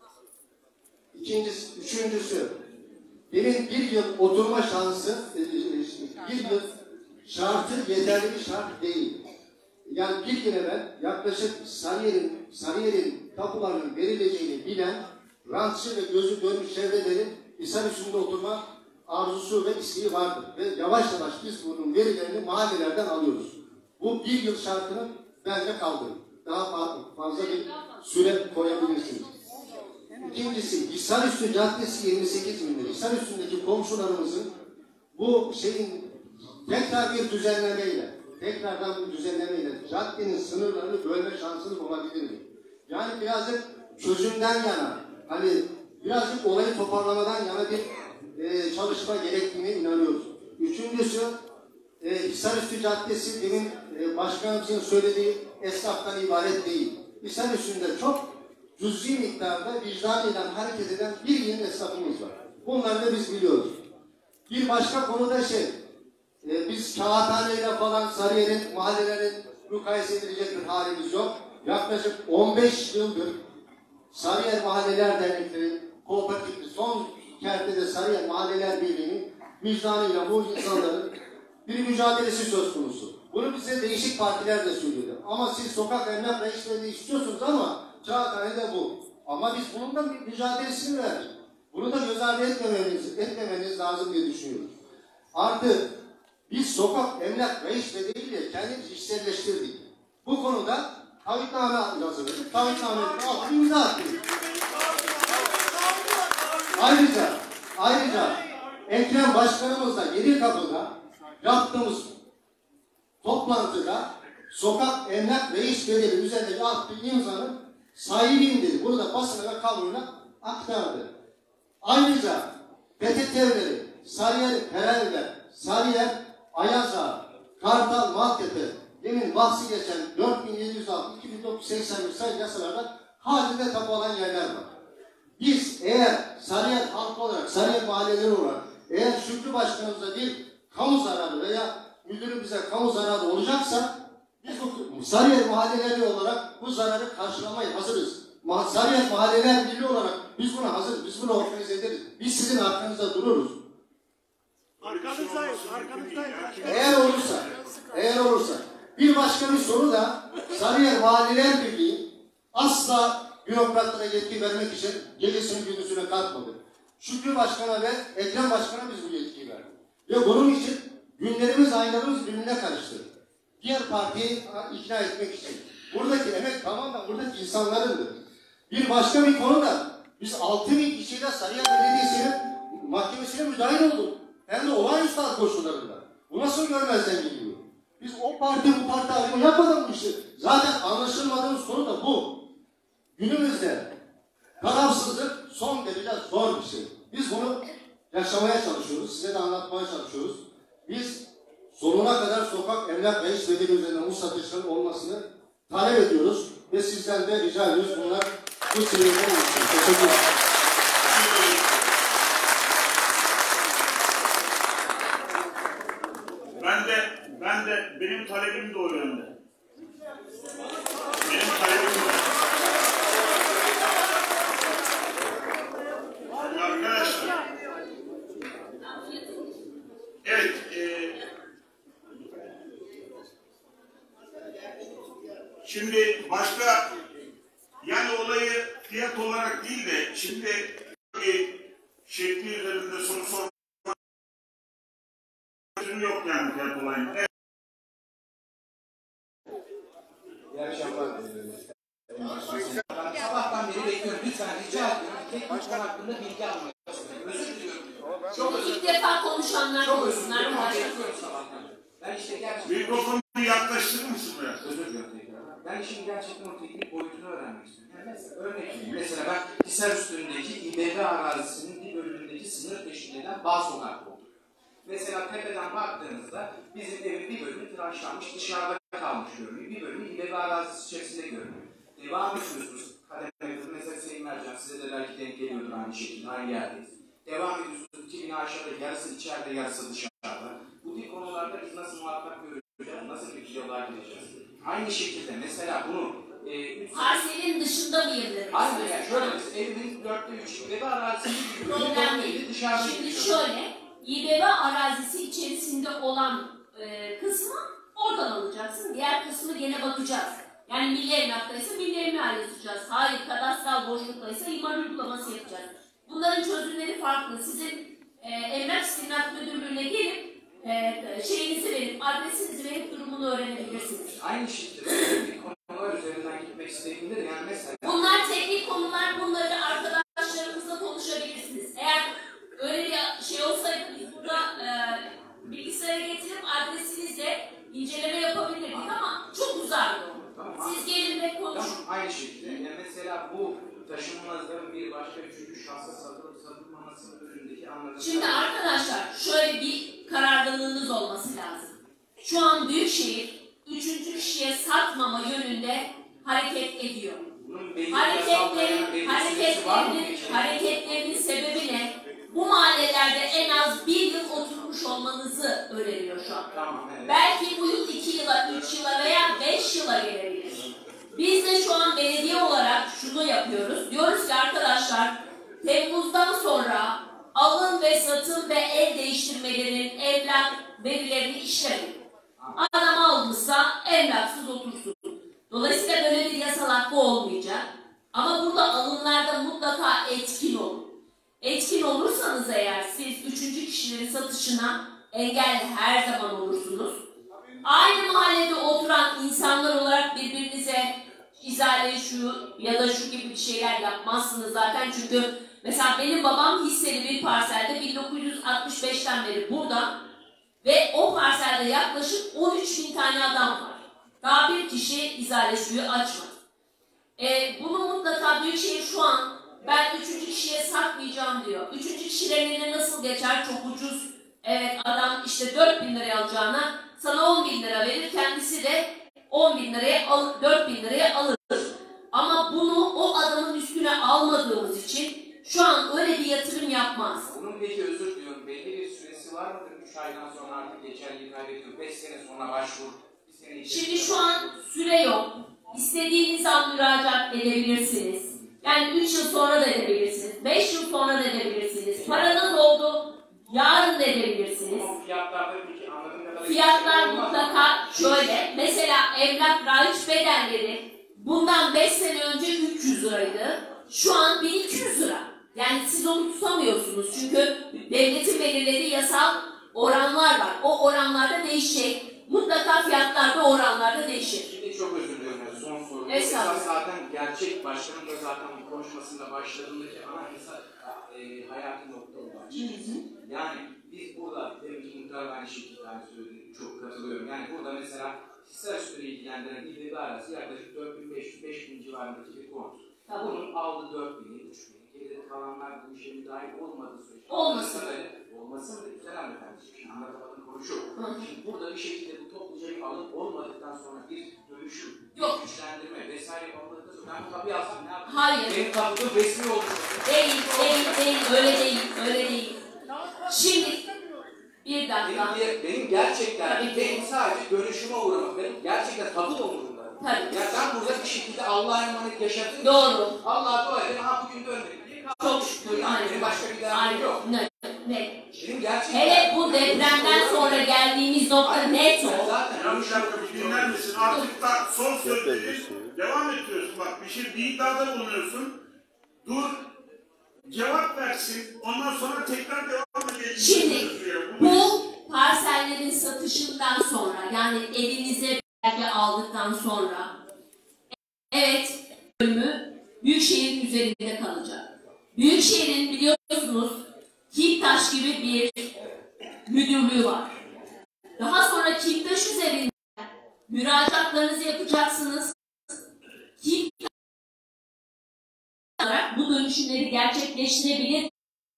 İkincisi, üçüncüsü, benim bir yıl oturma şansı, bir yıl şartı yeterli bir şart değil. Yani bir gün evvel yaklaşık Sarıyer'in Sarıyer'in tapularının verileceğini bilen rantçı ve gözü dönmüş çevrelerin Hisarüstü'nde oturma arzusu ve isteği vardır. Ve yavaş yavaş biz bunun verilerini mahallelerden alıyoruz. Bu bir yıl şartını bence kaldırın. Daha fazla bir süre koyabilirsiniz. İkincisi, Hisarüstü Caddesi yirmi sekiz bin lira. Hisarüstü'ndeki komşularımızın bu şeyin tekrar bir düzenlemeyle, tekrardan bir düzenlemeyle caddenin sınırlarını bölme şansınız olabilir mi? Yani birazcık çözümden yana, hani birazcık olayı toparlamadan yana bir e, çalışma gerektiğine inanıyoruz. Üçüncüsü, e, Hisarüstü Caddesi benim e, başkanımızın söylediği esnaftan ibaret değil. Hisarüstü'nde çok cüz'i miktarda vicdanıyla hareket eden bir yeni esnafımız var. Bunları da biz biliyoruz. Bir başka konuda şey, e, biz kağıthaneyle falan Sarıyer'in, mahallelerin mukayese edilecek bir halimiz yok. Yaklaşık on beş yıldır Sarıyer Mahalleler Dernekleri Kooperatifli son kertede Sarıyer Mahalleler Birliği'nin vicdanıyla bu insanların bir mücadelesi söz konusu. Bunu bize değişik partiler de söylüyor. Ama siz sokak emlak reislerini istiyorsunuz ama Kağıthane'de bu. Ama biz bunun da bir mücadelesini verdik. Bunu da göz ardı etmemeniz, etmemeniz lazım diye düşünüyoruz. Artı biz sokak emlak reisle değil de kendimiz işselleştirdik. Bu konuda taahhütname yazıldı. Taahhütnamenin altına imza attık. Ayrıca, ayrıca Ekrem Başkanımızla Yedikapı'da yaptığımız toplantıda sokak emlak reis görevi üzerinde attığı imzanın sahibiyim dedi. Bunu da basına ve kamuoyuna aktardı. Ayrıca P T T'leri, Sarıyer Herhalde, Sarıyer Ayaza, Kartal Maltepe, demin bahsi geçen dört bin yedi yüz altı iki bin dokuz yüz seksen bir sayılı yasalarda halinde tapu alan yerler var. Biz eğer Sarıyer halkı olarak, Sarıyer mahalleleri olarak eğer Şükrü Başkanımıza bir kamu zararı veya müdürü bize kamu zararı olacaksa biz bu Sarıyer mahalleleri olarak bu zararı karşılamaya hazırız. Sarıyer Mahalleler Birliği olarak biz buna hazırız, biz bunu organize ederiz. Biz sizin arkanızda dururuz. Arkanızdayız, arkanızdayız. Eğer olursa, eğer olursa. Bir başka bir soru da Sarıyer Mahalleler Birliği asla bürokratlara yetki vermek için gecesini gündüzüne kalkmadı. Şükrü Başkan'a ve Ekrem Başkan'a biz bu yetkiyi verdik. Ve bunun için günlerimiz, aylarımız birbirine karıştı. Diğer partiyi ikna etmek için. Buradaki emek tamamen buradaki insanlarındır. Bir başka bir konu da biz altı bin kişiyle Sarıyer Belediyesi'nin mahkemesine müdahil olduk. Hem de olağanüstü hal koşullarında. Bu nasıl görmezden geliyor? Biz o parti bu parti ayrımı yapmadan bu işi. Zaten anlaşılmadığımız konu da bu. Günümüzde tarafsızlık son derece zor bir şey. Biz bunu yaşamaya çalışıyoruz. Size de anlatmaya çalışıyoruz. Biz sonuna kadar sokak emlak ve iş bedeli üzerinden bu satışların olmasını talep ediyoruz. Ve sizden de rica ediyoruz. Bunlar bu seviyede olmasın. Teşekkür ederim. Ben de, ben de, benim talebim de o yönde. Benim talebim de o. Arkadaşlar, evet, e, şimdi başka, yani olayı fiyat olarak değil de, şimdi e, şekli üzerinde soru sormak yok yani fiyat olayında. İyi akşamlar. Ben sabahtan beri bekliyorum. Lütfen rica ediyorum. Tek bir konu hakkında bilgi almak istiyorum. Özür diliyorum. Çok özür İlk defa konuşanlar Çok özür konuşsunlar. diliyorum ama bekliyorum sabahtan. Ben işte gerçekten... Mikrofonu yaklaştırır mısın biraz? Özür diliyorum tekrar. Ben şimdi gerçekten o teknik boyutunu öğrenmek istiyorum. Yani mesela örnek vereyim. Mesela ben Hisar üstündeki İ B B arazisinin bir bölümündeki sınır teşkil eden bağ sokak oldu. Mesela tepeden baktığınızda bizim evin bir bölümü tıraşlanmış, dışarıda kalmış görünüyor. Bir bölümü İ B B arazisi içerisinde görünüyor. Devam ediyorsunuz. Kademe mesela Sayın Mercan size de belki denk geliyordur aynı şekilde, aynı yerdeyiz. Devam ediyorsunuz. İki bina aşağıda, yarısı içeride, yarısı dışarıda. Bu tip konularda biz nasıl muhakkak göreceğiz, nasıl bir diyaloğa gireceğiz? Aynı şekilde mesela bunu e, Parselin dışında mı yerler? Aynı yani şöyle mesela evimin dörtte üç İ B B arazisinin Problem değil. dışarıda Şimdi gidiyor. şöyle, İ B B arazisi içerisinde olan e, kısmı oradan alacaksın. Diğer kısmı gene bakacağız. Yani milli emlaktaysa milli emlak yazacağız. Hayır, kadastral boşluktaysa imar uygulaması yapacağız. Bunların çözümleri farklı. Sizin e, emlak istimlak müdürlüğüne gelip e, şeyinizi verip, adresinizi verip durumunu öğrenebilirsiniz. Aynı şekilde bir konular üzerinden gitmek istediğimde de yani mesela... Bunlar teknik konular, bunları arkadaşlarımızla konuşabilirsiniz. Eğer öyle bir şey olsaydı biz burada e, bilgisayara getirip adresinizle inceleme yapabilirdik ama çok uzardı o. Tamam. Siz gelin ve konuşun. Tamam, aynı şekilde. Yani mesela bu taşınmazların bir başka üçüncü şahsa satılıp satılmamasının önündeki anladığım... Şimdi arkadaşlar şöyle bir kararlılığınız olması lazım. Şu an Büyükşehir üçüncü kişiye satmama yönünde hareket ediyor. Hareketlerin, hareketlerinin, hareketlerinin sebebi ne? Bu mahallelerde en az bir yıl oturmuş olmanızı öneriyor şu an. Tamam, evet. Belki bu yıl iki yıla, üç yıla veya beş yıla gelebilir. Biz de şu an belediye olarak şunu yapıyoruz. Diyoruz ki arkadaşlar, Temmuz'dan sonra alım ve satım ve el değiştirmelerinin emlak verilerini işlemeyin. Adam almışsa emlaksız otursun. Dolayısıyla böyle bir yasal hakkı olmayacak. Ama burada alımlarda mutlaka etkin olun. Etkin olursanız eğer siz üçüncü kişilerin satışına engel her zaman olursunuz. Aynı mahallede oturan insanlar olarak birbirinize izale şu ya da şu gibi bir şeyler yapmazsınız zaten. Çünkü mesela benim babam hisseli bir parselde bin dokuz yüz altmış beşten beri burada ve o parselde yaklaşık on üç bin tane adam var. Daha bir kişi izale suyu açmadı. E, bunu mutlaka Büyükşehir şu an ben üçüncü kişiye satmayacağım diyor. Üçüncü kişilerin eline nasıl geçer? Çok ucuz. Evet, adam işte dört bin liraya alacağına sana on bin lira verir. Kendisi de on bin liraya al, dört bin liraya alır. Ama bunu o adamın üstüne almadığımız için şu an öyle bir yatırım yapmaz. Bunun peki özür diliyorum. Belli bir süresi var mıdır? üç aydan sonra artık geçerliği kaybediyor. beş sene sonra başvur. Bir sene Şimdi şu an süre yok. İstediğiniz an müracaat edebilirsiniz. Yani üç yıl sonra da edebilirsiniz. beş yıl sonra da edebilirsiniz. Paranız oldu. Yarın da edebilirsiniz. Fiyatlar mutlaka şöyle. Mesela emlak raiç bedelleri bundan beş sene önce üç yüz liraydı. Şu an bin iki yüz lira. Yani siz onu tutamıyorsunuz. Çünkü devletin belirlediği yasal oranlar var. O oranlarda değişecek. Mutlaka fiyatlarda oranlarda değişir. Şimdi çok özür diliyorum. Son soru. esas zaten gerçek başkanım da zaten bu konuşmasında başladığındaki ana esas e, hayati nokta o bence. Yani biz burada, benim ki muhtarım aynı şekilde söylediğim çok katılıyorum. Yani burada mesela Hisar Üstü'yle ilgilendiren İBB arası yaklaşık dört bin beş yüz beş bin civarındaki bir konut. Bunun aldı dört bin, üç bin. Geride kalanlar bu işe müdahil olmadığı sürece. Olmasın. Olmasın da güzel hanımefendi. Şimdi anlatamadığım konu şu. Şimdi burada bir şekilde bu topluca bir alım olmadıktan sonra bir dönüşüm, yok, güçlendirme vesaire olmadıktan sonra ben bu kapıyı alsam ne yapayım? Hayır. Benim kapım resmi oldu. Değil, değil, değil. Öyle değil, öyle değil. Şimdi bir dakika. Benim, benim gerçekten, benim sadece dönüşüme uğramak, benim gerçekten tabu da umurumda. Tabii. Ya ben burada bir şekilde Allah'a emanet yaşadığım Doğru. Allah'a dua edin, ha bugün dönmedim diye çok şükür. Yani benim başka bir derdim yok. Ne? Ne? Benim gerçekten... Hele bu depremden sonra geldiğimiz nokta net o. Ya bir dakika bir dinler misin? Artık da son söylediğin devam ediyorsun. Bak bir şey bir iddiada bulunuyorsun. Dur. Cevap versin. Ondan sonra tekrar devam edelim. Şimdi bu parsellerin satışından sonra yani elinize belge aldıktan sonra evet bölümü Büyükşehir'in üzerinde kalacak. Büyükşehir'in biliyorsunuz Kiptaş gibi bir müdürlüğü var. Daha sonra Kiptaş üzerinde müracaatlarınızı yapacaksınız. Kiptaş olarak bu dönüşümleri gerçekleştirebilir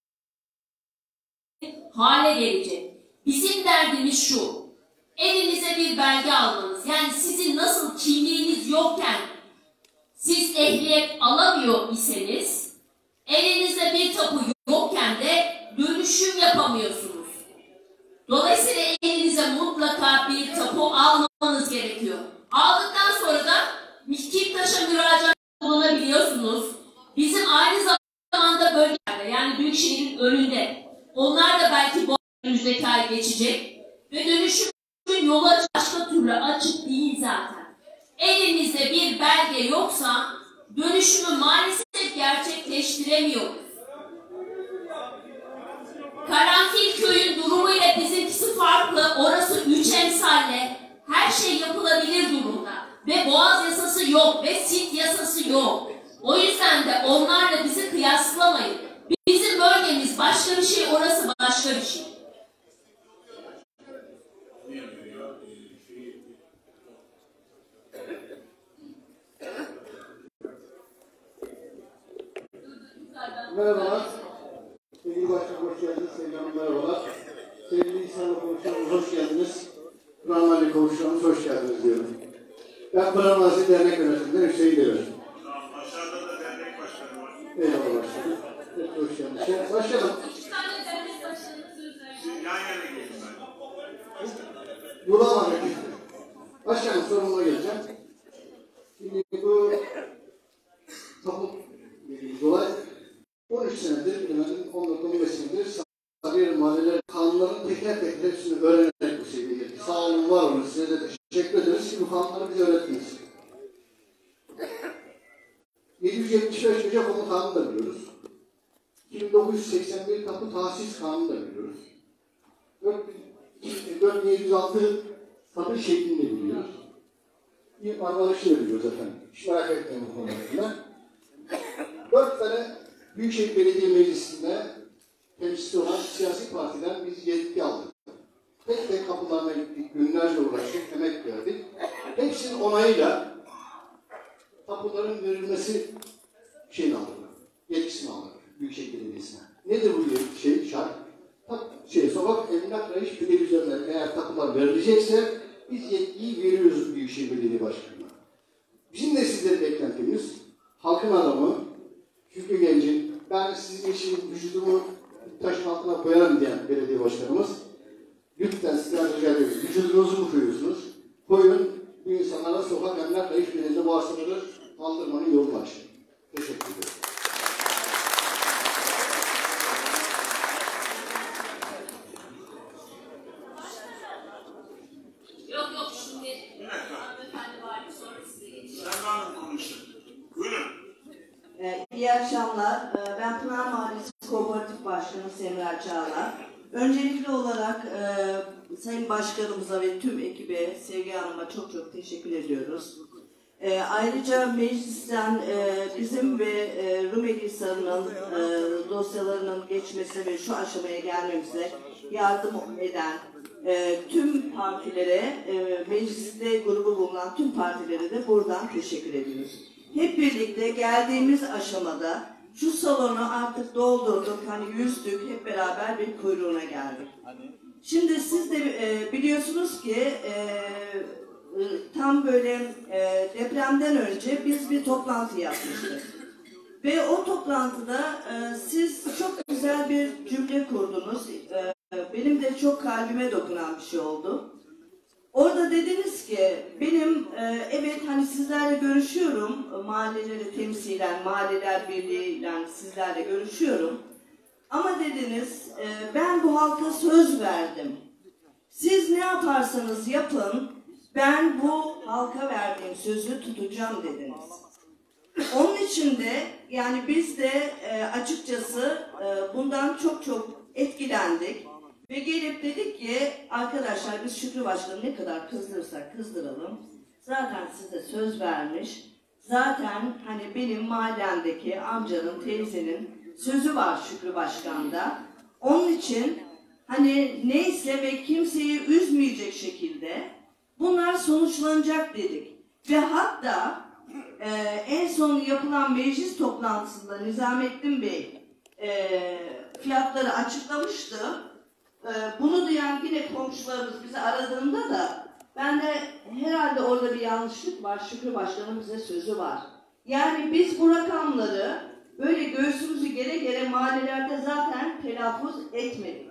hale gelecek. Bizim derdimiz şu, elinize bir belge almanız. Yani sizin nasıl kimliğiniz yokken siz ehliyet alamıyor iseniz, elinizde bir tapu yokken de dönüşüm yapamıyorsunuz. Dolayısıyla elinize mutlaka bir tapu almanız gerekiyor. Aldıktan sonra da Kiptaş'a müracaat bulunabiliyorsunuz. Bizim aynı zamanda bölgelerde yani Büyükşehir'in önünde onlar da belki bu önümüzdeki ay geçecek ve dönüşümün yolu başka türlü açık değil zaten. Elinizde bir belge yoksa dönüşümü maalesef gerçekleştiremiyoruz. Karanfil köyün durumuyla bizimkisi farklı. Orası üç emsalle her şey yapılabilir durumda. Ve boğaz yasası yok ve sit yasası yok. O yüzden de onlarla bizi kıyaslamayın. Bizim bölgemiz başka bir şey, orası başka bir şey. Merhabalar. Sevgili Başkanım hoş geldiniz. Sevgili Hanım merhabalar. Sevgili İhsan'la konuşmamız hoş geldiniz. Kur'an Mali konuşmamız hoş geldiniz diyorum. Ben Kur'an Mali Dernek Yönetiminden Hüseyin Demir. Aşağıda da dernek başkanı var. Eyvallah başkanım. Evet, hoş geldiniz. Başkanım. Siz yan yana gelin ben. Yola var. Başkanım sorumluluğa geleceğim. Şimdi bu tapu dediğimiz olay on üç senedir, on dört on beş senedir Sarıyer Mahalleler kanunların teker teker hepsini öğrenerek bu seviyeye geldik. Sağ olun, var olun. Size de teşekkür ederiz ki bu kanunları bize öğrettiniz. yedi yüz yetmiş beş Gece Konu Kanunu da biliyoruz. iki bin dokuz yüz seksen bir Tapu Tahsis Kanunu da biliyoruz. dört bin yedi yüz altı tapu şeklini de biliyoruz. Bir Marmaraş'ı da biliyoruz efendim. Hiç merak etmeyin bu konularında. Dört tane Büyükşehir Belediye Meclisi'nde temsilci olan siyasi partiden biz yetki aldık. Tek tek kapılarına gittik, günlerce uğraştık, emek verdik. Hepsinin onayıyla tapuların verilmesi şeyini aldık, yetkisini aldık Büyükşehir Belediyesi'ne. Nedir bu şey, şart? Şey, sokak emlak ve iş bedeli üzerinden eğer tapular verilecekse biz yetkiyi veriyoruz Büyükşehir Belediye Başkanı'na. Bizim de sizden beklentimiz, halkın adamı, Şükrü Genc'in, ben sizin için vücudumu taşın altına koyarım diyen belediye başkanımız, lütfen sizden rica ediyorum, vücudunuzu mu koyuyorsunuz? Koyun, bu insanlara sokak emlak ve iş bedeli bu hastaları kaldırmanın yolunu açın. Teşekkür ederim. Yok yok şimdi hanımefendi var sonra size geçeceğim. Sen bana konuşun. Buyurun. Ee, iyi akşamlar. Ee, ben Pınar Mahallesi Kooperatif Başkanı Semra Çağlar. Öncelikli olarak e, Sayın Başkanımıza ve tüm ekibe, Sevgi Hanım'a çok çok teşekkür ediyoruz. E, ayrıca meclisten e, bizim ve e, Rumeli Hisarı'nın e, dosyalarının geçmesi ve şu aşamaya gelmemize yardım eden e, tüm partilere, e, mecliste grubu bulunan tüm partilere de buradan teşekkür ediyoruz. Hep birlikte geldiğimiz aşamada şu salonu artık doldurduk, hani yüzdük, hep beraber bir kuyruğuna geldik. Şimdi siz de e, biliyorsunuz ki e, tam böyle e, depremden önce biz bir toplantı yapmıştık. Ve o toplantıda e, siz çok güzel bir cümle kurdunuz. E, benim de çok kalbime dokunan bir şey oldu. Orada dediniz ki, benim e, evet hani sizlerle görüşüyorum, mahalleleri temsilen, mahalleler birliğiyle sizlerle görüşüyorum. Ama dediniz, e, ben bu halka söz verdim. Siz ne yaparsanız yapın, ben bu halka verdiğim sözü tutacağım dediniz. Onun için de yani biz de e, açıkçası e, bundan çok çok etkilendik. Ve gelip dedik ki arkadaşlar biz Şükrü Başkan'ı ne kadar kızdırırsak kızdıralım. Zaten size söz vermiş. Zaten hani benim mahallemdeki amcanın, teyzenin sözü var Şükrü Başkan'da. Onun için hani neyse ve kimseyi üzmeyecek şekilde bunlar sonuçlanacak dedik. Ve hatta e, en son yapılan meclis toplantısında Nizamettin Bey e, fiyatları açıklamıştı. E, bunu duyan yine komşularımız bizi aradığında da ben de herhalde orada bir yanlışlık var. Şükrü Başkan'ın bize sözü var. Yani biz bu rakamları böyle göğsümüzü gere gere mahallelerde zaten telaffuz etmedik.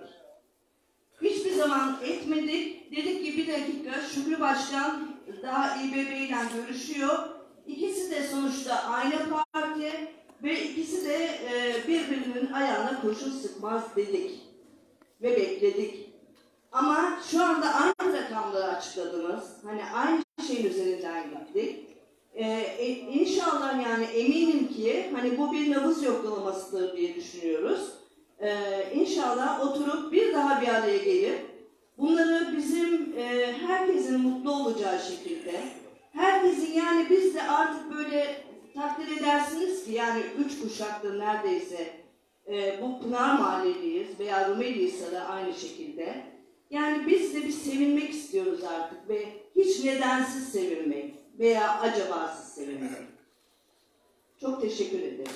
Hiçbir zaman etmedik. Dedik ki bir dakika Şükrü Başkan daha İ B B ile görüşüyor. İkisi de sonuçta aynı parti ve ikisi de e, birbirinin ayağına kurşun sıkmaz dedik. Ve bekledik. Ama şu anda aynı rakamları açıkladınız. Hani aynı şeyin üzerinden gittik. Ee, inşallah yani eminim ki hani bu bir nabız yoklamasıdır diye düşünüyoruz. Ee, inşallah oturup bir daha bir araya gelip bunları bizim e, herkesin mutlu olacağı şekilde, herkesin yani biz de artık böyle takdir edersiniz ki yani üç kuşaktır neredeyse e, bu Pınar Mahalleliyiz veya Rumeli Hisarı aynı şekilde. Yani biz de bir sevinmek istiyoruz artık ve hiç nedensiz sevinmek veya acabasız sevinmek. Çok teşekkür ederim.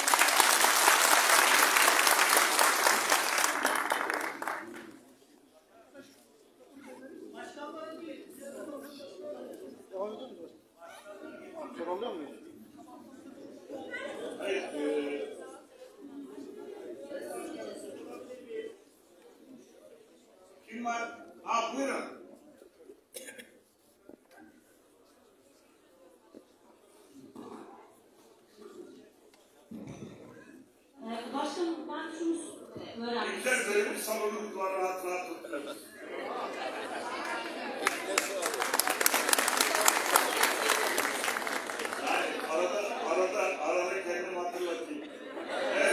Sorabiliyor muyum? Hayır, e, kim var? Ha buyurun. Ee, Başkanım ben şunu öğrenmek Güzel böyle bir salonumuz var, rahat rahat oturuyoruz. Yani arada, arada, arada kendimi hatırlatayım. Evet.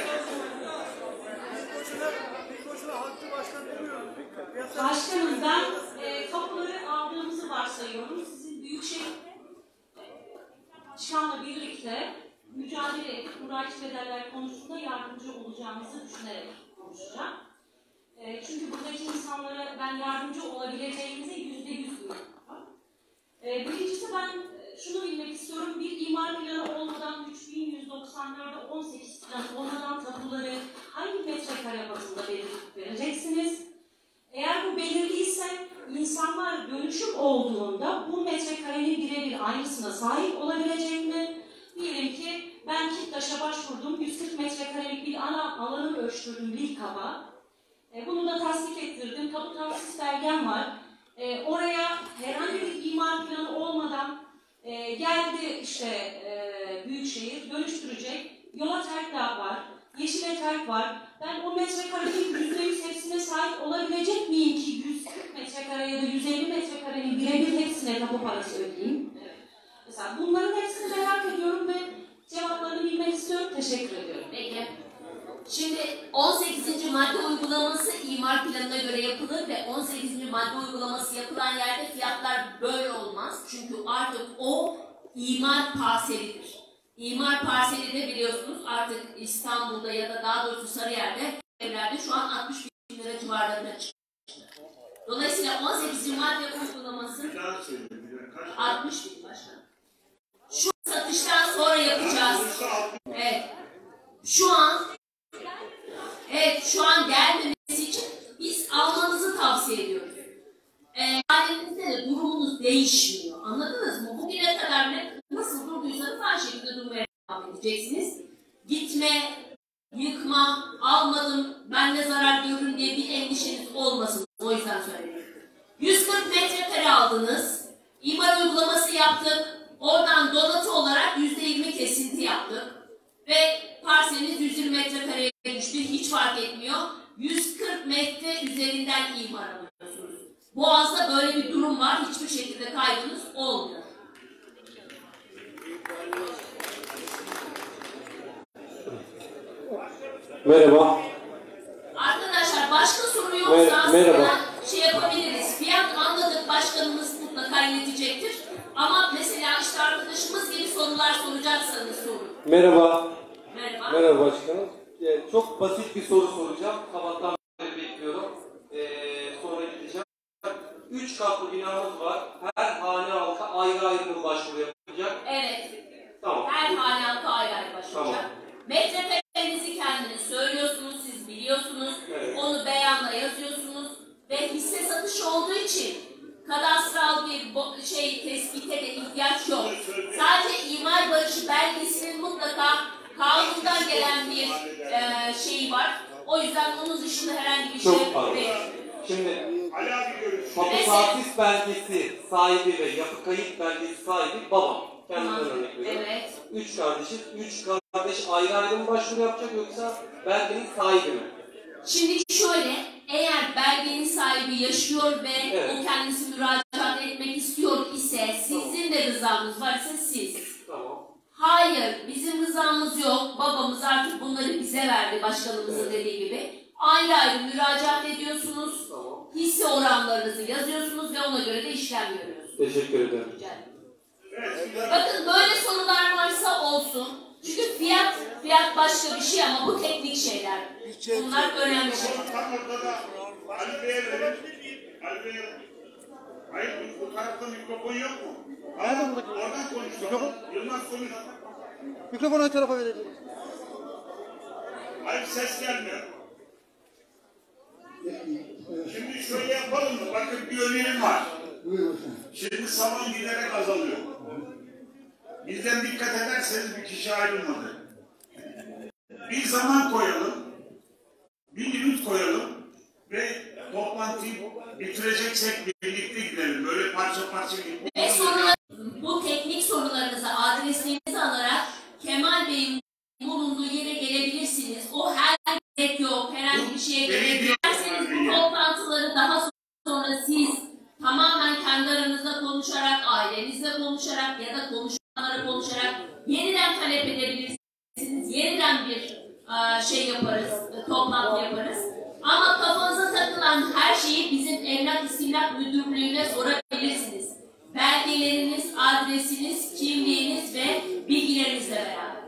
Başkanım ben e, kapıları aldığımızı varsayıyorum. Sizin Büyükşehir'de çıkanla birlikte mücadele edip bu raiç bedeller konusunda yardımcı olacağımızı düşünerek konuşacağım. E, çünkü buradaki insanlara ben yardımcı olabileceğimize yüzde yüz güveniyorum. E, birincisi ben şunu bilmek istiyorum. Bir imar planı olmadan üç bin yüz doksan dört'e on sekiz plan olmadan tapuları hangi metrekare bazında belirleyip vereceksiniz? Eğer bu belirliyse insanlar dönüşüm olduğunda bu metrekarenin birebir aynısına sahip olabilecek mi? Diyelim ki ben Kittaş'a başvurdum, yüz kırk metrekarelik bir ana alanı ölçtürdüm bir kaba. E, bunu da tasdik ettirdim, tapu tahsis belgem var. E, oraya herhangi bir imar planı olmadan e, geldi işte e, Büyükşehir dönüştürecek, yola terk daha var, yeşile terk var. Ben o metrekarenin yüzde yüz hepsine sahip olabilecek miyim ki yüz kırk metrekare ya da yüz elli metrekarenin birebir hepsine tapu parası ödeyeyim? Mesela bunların hepsini merak ediyorum ve cevaplarını bilmek istiyorum. Teşekkür ediyorum. Peki. Şimdi on sekizinci madde uygulaması imar planına göre yapılır ve on sekizinci madde uygulaması yapılan yerde fiyatlar böyle olmaz. Çünkü artık o imar parselidir. İmar parseli de biliyorsunuz artık İstanbul'da ya da daha doğrusu Sarıyer'de evlerde şu an altmış bin lira civarlarında çıktı. Dolayısıyla on sekizinci madde uygulaması altmış bin başkanım. Şu satıştan sonra yapacağız. Evet. Şu an evet şu an gelmemesi için biz almanızı tavsiye ediyoruz. Ee, halinizde de durumunuz değişmiyor. Anladınız mı? Bugüne kadar ne, nasıl durduysanız her şekilde durmaya devam edeceksiniz. Gitme, yıkma, almadım, ben ne zarar görürüm diye bir endişeniz olmasın. O yüzden söyledim. yüz kırk metrekare aldınız. İmar uygulaması yaptık. Oradan donatı olarak yüzde yirmi kesinti yaptık. Ve parseliniz yüz yirmi metrekareye düştü. Hiç fark etmiyor. yüz kırk metre üzerinden imar alıyorsunuz. Boğaz'da böyle bir durum var. Hiçbir şekilde kaybınız olmuyor. Merhaba. Arkadaşlar başka soru yoksa Mer merhaba. şey yapabiliriz. Fiyat anladık, başkanımız mutlaka iletecektir. Ama mesela işte arkadaşımız gibi sorular soracaksanız sorun. Merhaba. Merhaba. Merhaba başkanım. Ee, çok basit bir soru soracağım. Sabahtan beri bekliyorum. Ee, sonra gideceğim. Üç katlı binamız var. Her hane halka ayrı ayrı mı başvuru yapacak? Evet. Tamam. Her hane halka ayrı ayrı başvuracak. Tamam. Metrekarenizi kendiniz söylüyorsunuz, siz biliyorsunuz. Evet. Onu beyanla yazıyorsunuz. Ve hisse satışı olduğu için kadastral bir şey tespite de ihtiyaç yok. Sadece imar barışı belgesinin mutlaka kanundan gelen bir e, şeyi var. O yüzden onun dışında herhangi bir Çok şey pardon. değil. Şimdi tapusatis belgesi sahibi ve yapı kayıt belgesi sahibi babam. Kendimden örnek veriyorum. Evet. Üç kardeşiz. Üç kardeş ayrı ayrı mı başvuru yapacak yoksa belgenin sahibi mi? Şimdi şöyle, eğer belgenin sahibi yaşıyor ve Evet. o kendisi müracaat etmek istiyor ise, sizin de rızanız varsa siz. Tamam. Hayır, bizim rızamız yok. Babamız artık bunları bize verdi, başkanımızın Evet. dediği gibi. Ayrı ayrı müracaat ediyorsunuz. Tamam. Hisse oranlarınızı yazıyorsunuz ve ona göre de işlem görüyorsunuz. Teşekkür ederim. Rica ederim. Bakın böyle sorular varsa olsun. Çünkü fiyat, fiyat başka bir şey ama bu teknik şeyler. Bunlar önemli şeyler. Tam ortada Ali Bey'e verin. Ali Bey'e. Hayır, bu tarafta mikrofon yok mu? Nerede buradaki? Oradan konuşalım. Yılmaz konuş. Mikrofonu ön tarafa verelim. Hayır, ses gelmiyor. Şimdi şöyle yapalım mı? Bakın bir önerim var. Şimdi saman giderek azalıyor. Bizden dikkat ederseniz bir kişi ayrılmadı. Bir zaman koyalım, bir limit koyalım ve toplantıyı bitireceksek birlikte gidelim. Böyle parça parça gidelim. Ve sorular, bu teknik sorularınızı adresinizi alarak Kemal Bey'in bulunduğu yere gelebilirsiniz. O her gerek yok, herhangi bir şeye gerek yok. Derseniz bu toplantıları daha sonra siz tamamen kendi aranızda konuşarak, ailenizle konuşarak ya da konuşanlara konuşarak yeniden talep edebilirsiniz. Yeniden bir şey yaparız, toplantı yaparız. Ama kafanıza takılan her şeyi bizim Emlak İstimlak Müdürlüğü'ne sorabilirsiniz. Belgeleriniz, adresiniz, kimliğiniz ve bilgilerinizle beraber.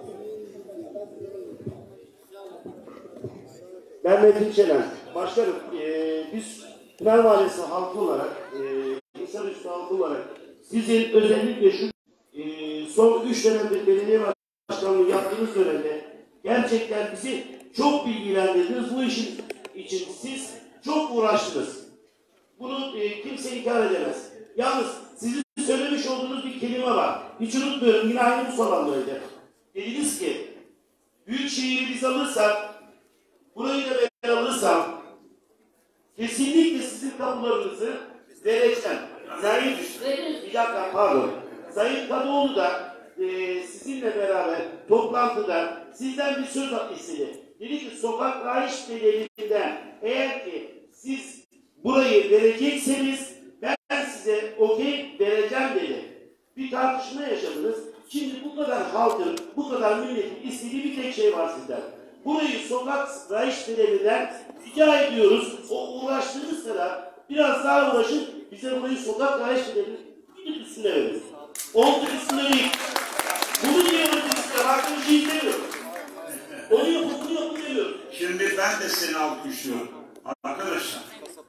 Ben Metin Çelen. Başkanım, e, biz Pınar Mahallesi halkı olarak, e, İnsanüstü halkı olarak sizin özellikle şu e, son üç dönemdir belediye başkanlığı yaptığınız dönemde gerçekten bizi çok bilgilendirdiniz. Bu işin için siz çok uğraştınız. Bunu e, kimse inkar edemez. Yalnız sizin söylemiş olduğunuz bir kelime var. Hiç unutmuyorum, yine aynı bu salondaydı. Dediniz ki, büyük şehri biz alırsak, burayı da ben alırsam, kesinlikle sizin kapılarınızı vereceğim. Sayın, bir dakika pardon. Sayın Kadıoğlu da e, sizinle beraber toplantıda sizden bir söz istedi. Dedi ki sokak rayiç bedelinden eğer ki siz burayı verecekseniz ben size okey vereceğim dedi. Bir tartışma yaşadınız. Şimdi bu kadar halkın, bu kadar milletin istediği bir tek şey var sizden. Burayı sokak rayiç bedelinden rica ediyoruz. O uğraştığınız kadar biraz daha uğraşın. Bize burayı sokak rayiç bedelinin bir üstüne verin. Olturusunda değil. Bunu diyoruz işte. Hakkı bir şey demiyor. Onu yok, bunu yok demiyor. Şimdi ben de seni alkışlıyorum. Arkadaşlar.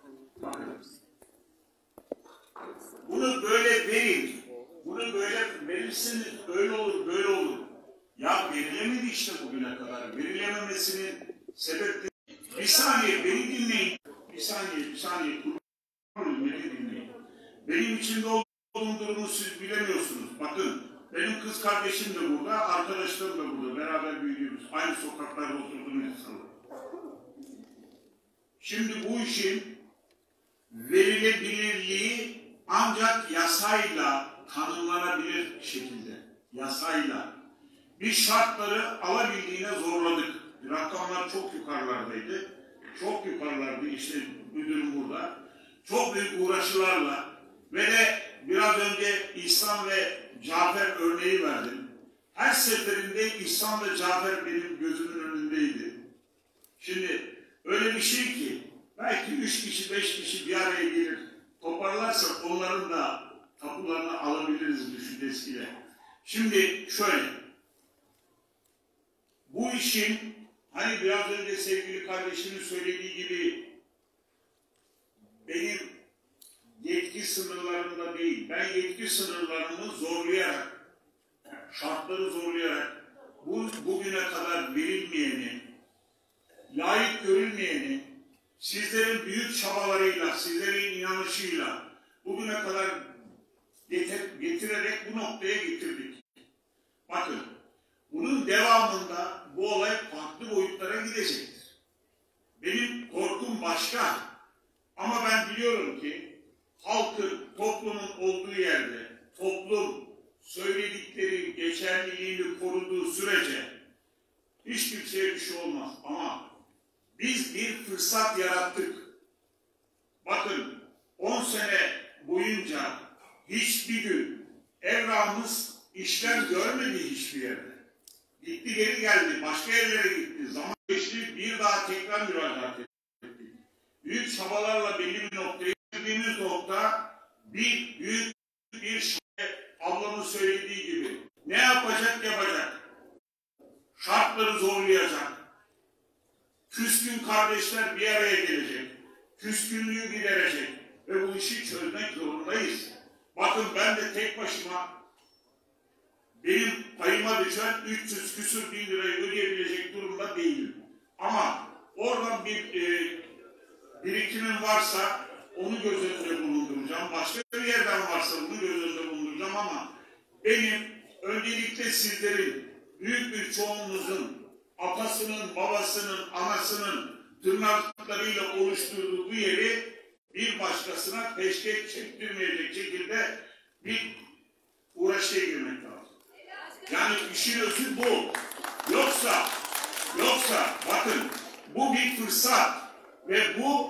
Bunu böyle verin. Bunu böyle verirseniz öyle olur, böyle olur. Ya verilemedi işte bugüne kadar. Verilememesinin sebepleri... Bir saniye beni dinleyin. Bir saniye, bir saniye. Beni dinleyin. Benim içinde olduğum durumu siz bilemiyorsunuz. Bakın, benim kız kardeşim de burada, arkadaşlarım da burada. Beraber büyüdüğümüz, aynı sokaklarda oturduğumuz insanlar. Şimdi bu işin verilebilirliği ancak yasayla tanımlanabilir şekilde. Yasayla. Biz şartları alabildiğine zorladık. Rakamlar çok yukarılardaydı. Çok yukarılardı, işte müdürüm burada. Çok büyük uğraşılarla ve de biraz önce İhsan ve Cafer örneği verdim. Her seferinde İhsan ve Cafer benim gözümün önündeydi. Şimdi öyle bir şey ki belki üç kişi, beş kişi bir araya gelir, toparlarsak onların da tapularını alabiliriz düşüncesiyle. Şimdi şöyle, bu işin hani biraz önce sevgili kardeşimin söylediği gibi benim yetki sınırlarımda değil, ben yetki sınırlarımı zorlayarak, şartları zorlayarak bu, bugüne kadar verilmeyeni, layık görülmeyeni, sizlerin büyük çabalarıyla, sizlerin inanışıyla bugüne kadar getir, getirerek bu noktaya getirdik. Bakın, bunun devamında bu olay farklı boyutlara gidecektir. Benim korkum başka. Ama ben biliyorum ki halkın, toplumun olduğu yerde toplum söyledikleri geçerliliğini koruduğu sürece hiç kimseye bir şey olmaz. Ama biz bir fırsat yarattık. Bakın on sene boyunca hiçbir gün evrağımız işlem görmedi hiçbir yerde. Gitti geri geldi, başka yerlere gitti. Zaman geçti, bir daha tekrar müracaat ettik. Büyük çabalarla belli bir noktaya geldiğimiz nokta bir büyük bir şey, ablamın söylediği gibi. Ne yapacak yapacak. Şartları zorlayacak. Küskün kardeşler bir araya gelecek. Küskünlüğü giderecek. Ve bu işi çözmek zorundayız. Bakın ben de tek başıma benim payıma düşen üç yüz küsür bin lirayı ödeyebilecek durumda değilim. Ama oradan bir e, birikimim varsa onu göz önünde bulunduracağım. Başka bir yerden varsa bunu göz önünde bulunduracağım ama benim öncelikle sizlerin büyük bir çoğunluğunuzun atasının, babasının, anasının tırnaklarıyla oluşturduğu bu yeri bir başkasına peşkeş çektirmeyecek şekilde bir uğraşıya girmek lazım. Yani işin özü bu. Yoksa, yoksa bakın bu bir fırsat ve bu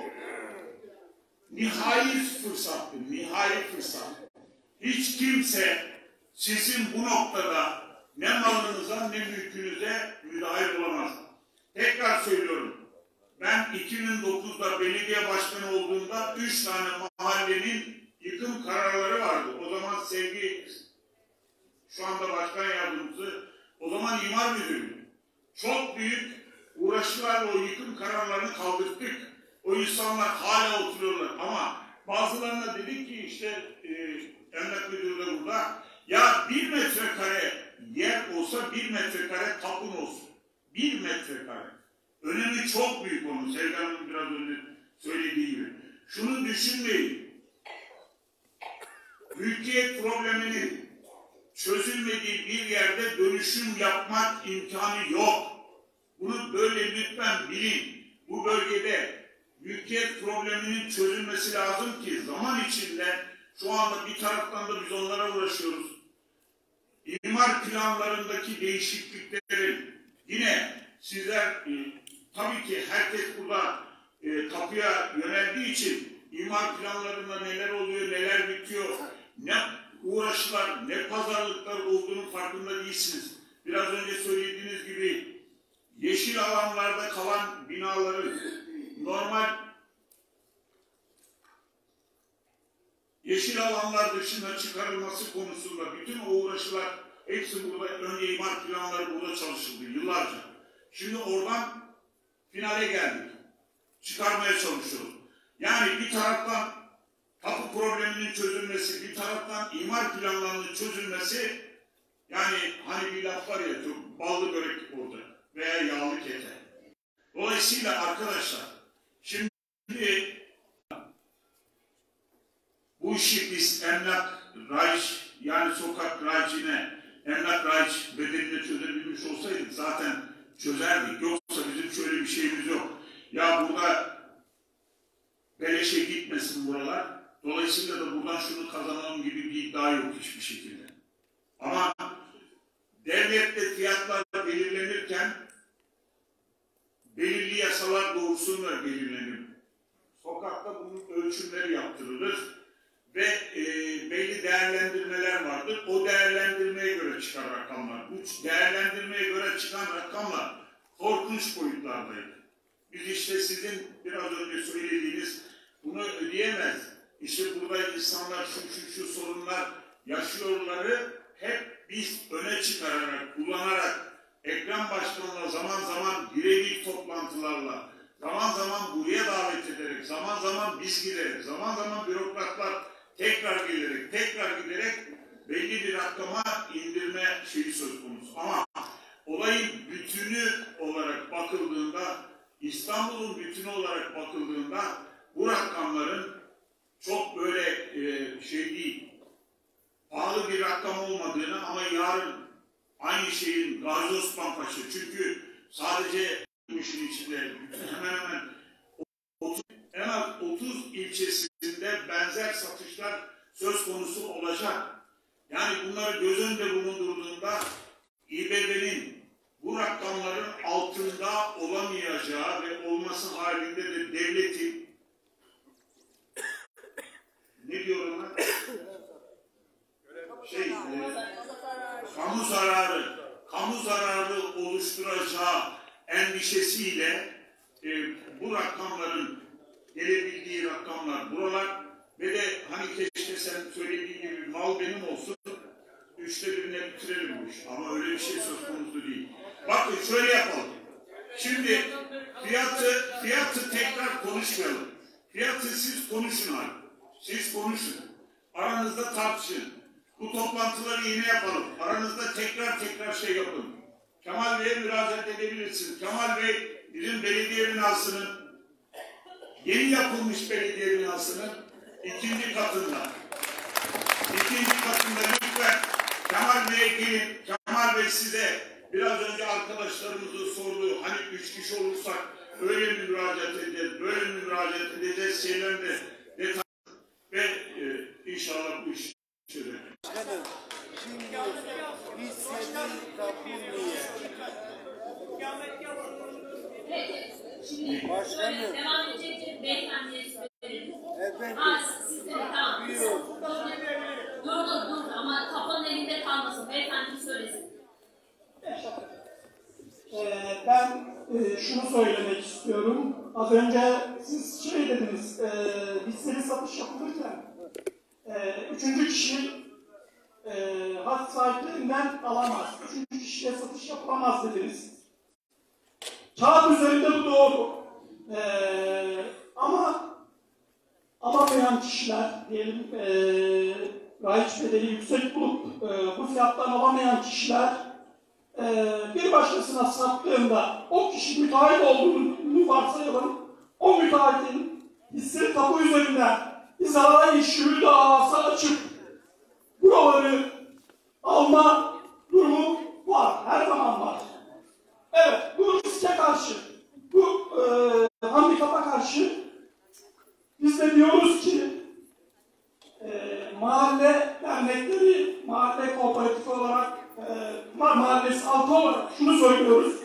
nihai fırsattır, nihai fırsat. Hiç kimse sizin bu noktada ne malınıza ne mülkünüze müdahil olamaz. Tekrar söylüyorum. Ben iki bin dokuzda belediye başkanı olduğumda üç tane mahallenin yıkım kararları vardı. O zaman sevgi, şu anda başkan yardımcısı, o zaman imar müdürü. Çok büyük uğraşlarla o yıkım kararlarını kaldırdık. O insanlar hala oturuyorlar ama bazılarına dedik ki işte e, emlak müdürü de burada, ya bir metrekare yer olsa bir metrekare tapın olsun. Bir metrekare. Önemi çok büyük onun. Sevda Hanım biraz önce söylediği gibi. Şunu düşünmeyin. Mülkiyet probleminin çözülmediği bir yerde dönüşüm yapmak imkanı yok. Bunu böyle lütfen bilin. Bu bölgede mülkiyet probleminin çözülmesi lazım ki zaman içinde şu anda bir taraftan da biz onlara uğraşıyoruz. İmar planlarındaki değişikliklerin yine sizler e, tabii ki herkes burada e, tapuya yöneldiği için imar planlarında neler oluyor, neler bitiyor, ne uğraşlar, ne pazarlıklar olduğunun farkında değilsiniz. Biraz önce söylediğiniz gibi yeşil alanlarda kalan binaların normal yeşil alanlar dışına çıkarılması konusunda bütün o uğraşılar hepsi burada, önce imar planları burada çalışıldı yıllarca. Şimdi oradan finale geldik. Çıkarmaya çalışıyoruz. Yani bir taraftan tapu probleminin çözülmesi, bir taraftan imar planlarının çözülmesi, yani hani bir laf var ya, çok ballı börek orada veya yağlı kete. Dolayısıyla arkadaşlar, şimdi bu işi biz emlak raiç, yani sokak raiçine, emlak raiç bedelini çözebilmiş olsaydık zaten çözerdik. Yoksa bizim şöyle bir şeyimiz yok. Ya burada beleşe gitmesin buralar. Dolayısıyla da buradan şunu kazanalım gibi bir iddia yok hiçbir şekilde. Ama devlette fiyatlar belirlenirken belirli yasalar doğrusunda belirlenir. Sokakta bunun ölçümleri yaptırılır ve e, belli değerlendirmeler vardır. O değerlendirmeye göre çıkan rakamlar. Bu değerlendirmeye göre çıkan rakamlar korkunç boyutlardaydı. Biz işte sizin biraz önce söylediğiniz bunu ödeyemez. İşte burada insanlar şu şu şu sorunlar yaşıyorları hep biz öne çıkararak, kullanarak, Ekrem Başkan'la zaman zaman birebir toplantılarla, zaman zaman buraya davet ederek, zaman zaman biz giderek, zaman zaman bürokratlar tekrar gelerek, tekrar giderek belli bir rakama indirme şeyi söz konusu. Ama olayın bütünü olarak bakıldığında, İstanbul'un bütünü olarak bakıldığında bu rakamların çok böyle e, şey değil, pahalı bir rakam olmadığını ama yarın aynı şeyin Gazi Osman Paşa, çünkü sadece bu işin içinde bütün hemen hemen otuz, en az otuz ilçesinde benzer satışlar söz konusu olacak. Yani bunları göz önünde bulundurduğunda İBB'nin bu rakamların altında olamayacağı ve olması halinde de devletin ne diyor ona? Şey, e, kamu zararı, kamu zararı oluşturacağı endişesiyle e, bu rakamların gelebildiği rakamlar buralar ve de hani keşke sen söylediğin gibi mal benim olsun, üçte birine bitirelim bu iş. Ama öyle bir şey söz konusu değil. Bakın şöyle yapalım. Şimdi fiyatı, fiyatı tekrar konuşmayalım. Fiyatı siz konuşun abi. Siz konuşun. Aranızda tartışın. Bu toplantıları yine yapalım. Aranızda tekrar tekrar şey yapın. Kemal Bey'e müracaat edebilirsiniz. Kemal Bey bizim belediye binasının, yeni yapılmış belediye binasının ikinci katında. İkinci katında lütfen Kemal Bey'e gelin. Kemal Bey size biraz önce arkadaşlarımızın sorduğu, hani üç kişi olursak öyle mi müracaat edeceğiz, böyle mi müracaat edeceğiz şeylerinde detay ve e, inşallah bu iş çözer. Şimdi biz senin kapımıyız. Evet, şimdi şöyle devam edecek beyefendiye söyledim. Efendim. Ha, siz de tamam. Dur dur dur ama kafanın elinde kalmasın. Beyefendi söylesin. Ee, ben e, şunu söylemek istiyorum. Az önce siz şey dediniz, e, hisseli satış yapılırken e, üçüncü kişi e, hak sahiplerinden alamaz. Üçüncü kişiye satış yapılamaz dediniz. Kağıt üzerinde bu doğru. E, ama alamayan kişiler, diyelim e, raiç bedeli yüksek bulup e, bu fiyattan alamayan kişiler e, bir başkasına sattığında o kişi müteahhit olduğunu varsayalım. O müteahhitin hisseli tapu üzerinden izah-ı şuur davası açıp buraları alma durumu var. Her zaman var. Evet, bu riske karşı, bu e, handikapa karşı biz de diyoruz ki e, mahalle dernekleri, mahalle kooperatifi olarak, e, mahallesi altı olarak şunu söylüyoruz.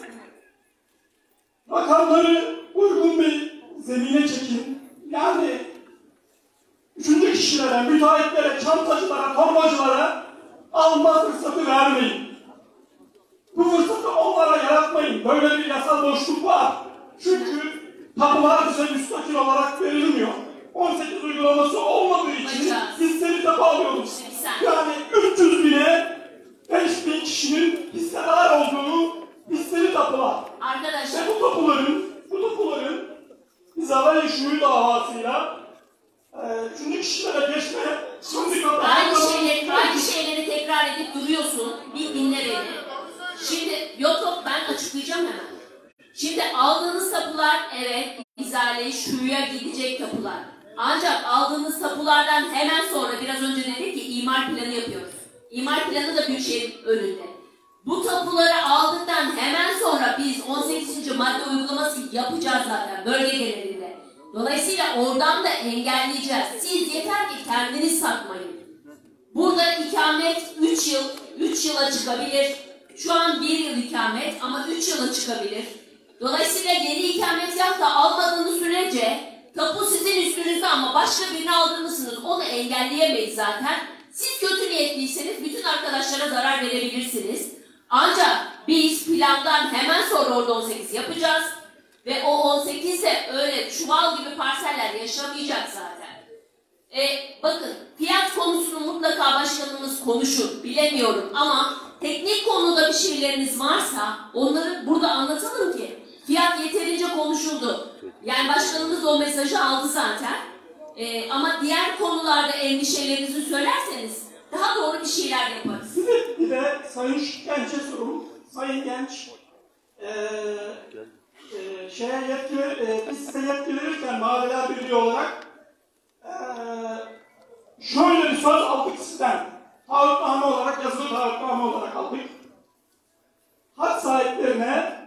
Rakamları uygun bir zemine çekin. Yani üçüncü kişilere, müteahhitlere, çantacılara, torbacılara alma fırsatı vermeyin. Bu fırsatı onlara yaratmayın. Böyle bir yasal boşluk var. Çünkü tapular bize müstakil olarak verilmiyor. on sekiz uygulaması olmadığı için hisseli tapu alıyoruz. Yani üç yüz bine beş bin kişinin hissedar olduğu hisseli tapular. Arkadaşlar. Ve bu tapuların, bu tapuların hizalay şuyu davasıyla e, üçüncü kişilere geçme sınırlı Aynı şeyleri, aynı şeyleri tekrar edip duruyorsun. Bir dinle beni. Şimdi yok yok ben açıklayacağım hemen. Şimdi aldığınız tapular evet izale şuya gidecek tapular. Ancak aldığınız tapulardan hemen sonra biraz önce dedik ki imar planı yapıyoruz. İmar planı da Büyükşehir'in önünde. Bu tapuları aldıktan hemen sonra biz on sekizinci madde uygulaması yapacağız zaten bölge genelinde. Dolayısıyla oradan da engelleyeceğiz. Siz yeter ki kendiniz satmayın. Burada ikamet üç yıl, üç yıla çıkabilir. Şu an bir yıl ikamet ama üç yıla çıkabilir. Dolayısıyla yeni ikametgah da almadığınız sürece tapu sizin üstünüzde ama başka birini aldırmışsınız. Onu engelleyemeyiz zaten. Siz kötü niyetliyseniz bütün arkadaşlara zarar verebilirsiniz. Ancak biz plandan hemen sonra orada on sekiz yapacağız. Ve o on sekizde öyle çuval gibi parseller yaşamayacak zaten. E, bakın fiyat konusunu mutlaka başkanımız konuşur. Bilemiyorum ama teknik konuda bir şeyleriniz varsa onları burada anlatalım ki. Fiyat yeterince konuşuldu. Yani başkanımız o mesajı aldı zaten. Ee, ama diğer konularda endişelerinizi söylerseniz daha doğru bir şeyler yaparız. Bir de Sayın Genç'e sorum. Sayın Genç, ee, e, şeye yetki, e, biz size yetki verirken Mahalleler Birliği olarak e, şöyle bir söz aldık sizden. Taahhütname olarak, yazılı taahhütname olarak aldık. Hak sahiplerine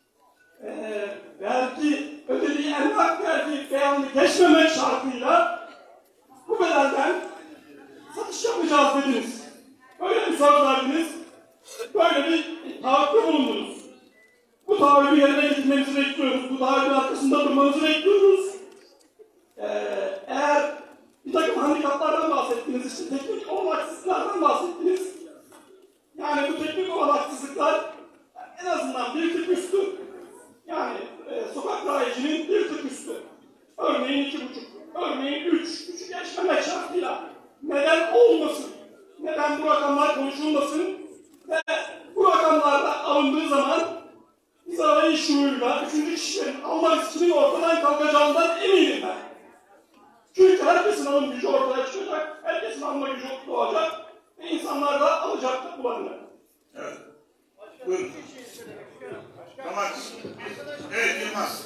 e, vergi ödediği emlak vergi beyanını geçmemek şartıyla bu bedelden satış yapacağız dediniz. Böyle bir söz verdiniz, böyle bir taahhütte bulundunuz. Bu taahhütü yerine getirmenizi bekliyoruz, bu taahhütün arkasında durmanızı bekliyoruz. Ee, eğer bir takım handikaplardan bahsettiniz, işte teknik olanaksızlıklardan bahsettiniz. Yani bu teknik olanaksızlıklar en azından bir tık üstü. Yani e, sokak rayicinin bir tık üstü. Örneğin iki buçuk, örneğin üç, üçü geçmemek şartıyla. Neden olmasın? Neden bu rakamlar konuşulmasın? Ve bu rakamlarda alındığı zaman izale şuuruyla üçüncü kişilerin alma riskinin ortadan kalkacağından eminim ben. Çünkü herkesin alım gücü ortaya çıkacak, herkesin alma gücü doğacak ve insanlar da alacak tapularını. Evet. Buyurun. Tamam. Evet Yılmaz.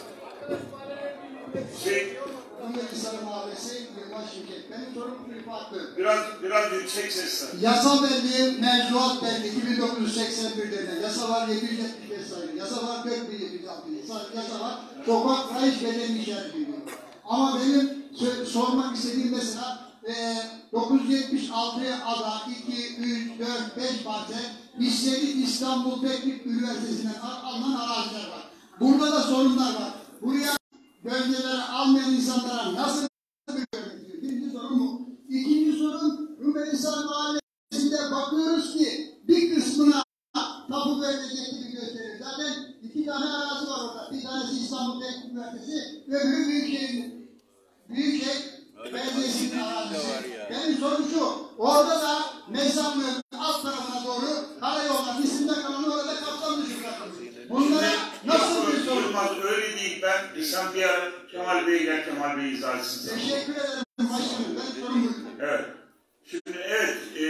Şey, Rumeli Mahallesi Yılmaz Şirket. Benim sorum farklı. Biraz, biraz yüksek sesle. Yasa belli, mevzuat belli. iki bin dokuz yüz seksen bir'de yasa var yedi yüz yetmiş beş sayılı. Yasa var dört bin yedi yüz altmış yasa var. Sokak rayiç bedelini işaret ediyor. Ama benim sormak istediğim mesela e, dokuz yüz yetmiş altı'ya ada iki, üç, dört, beş parça listeli İstanbul Teknik Üniversitesi'nden alınan araziler var. Burada da sorunlar var. Buraya bölgeleri almayan insanlara nasıl bir görmek? Birinci sorun bu. İkinci sorun Rumelihisar Mahallesi'nde bakıyoruz ki bir kısmına tapu verilecek gibi gösteriyor. Zaten iki tane arazi var orada. Bir tanesi İstanbul Teknik Üniversitesi, öbürü Büyükşehir. Büyükşehir Belediyesi'nin arazisi. Benim sorum şu, orada da Mesamlı'nın alt tarafına doğru karayolların isimde kalan orada kaptan dışı bırakılmış. Bunlara nasıl bir sorun? Yılmaz öyle değil. Ben sen bir ara Kemal Bey'e gel, Kemal Bey izah etsin. Teşekkür ederim başkanım. Ben sorum bu. Evet. Şimdi evet. E,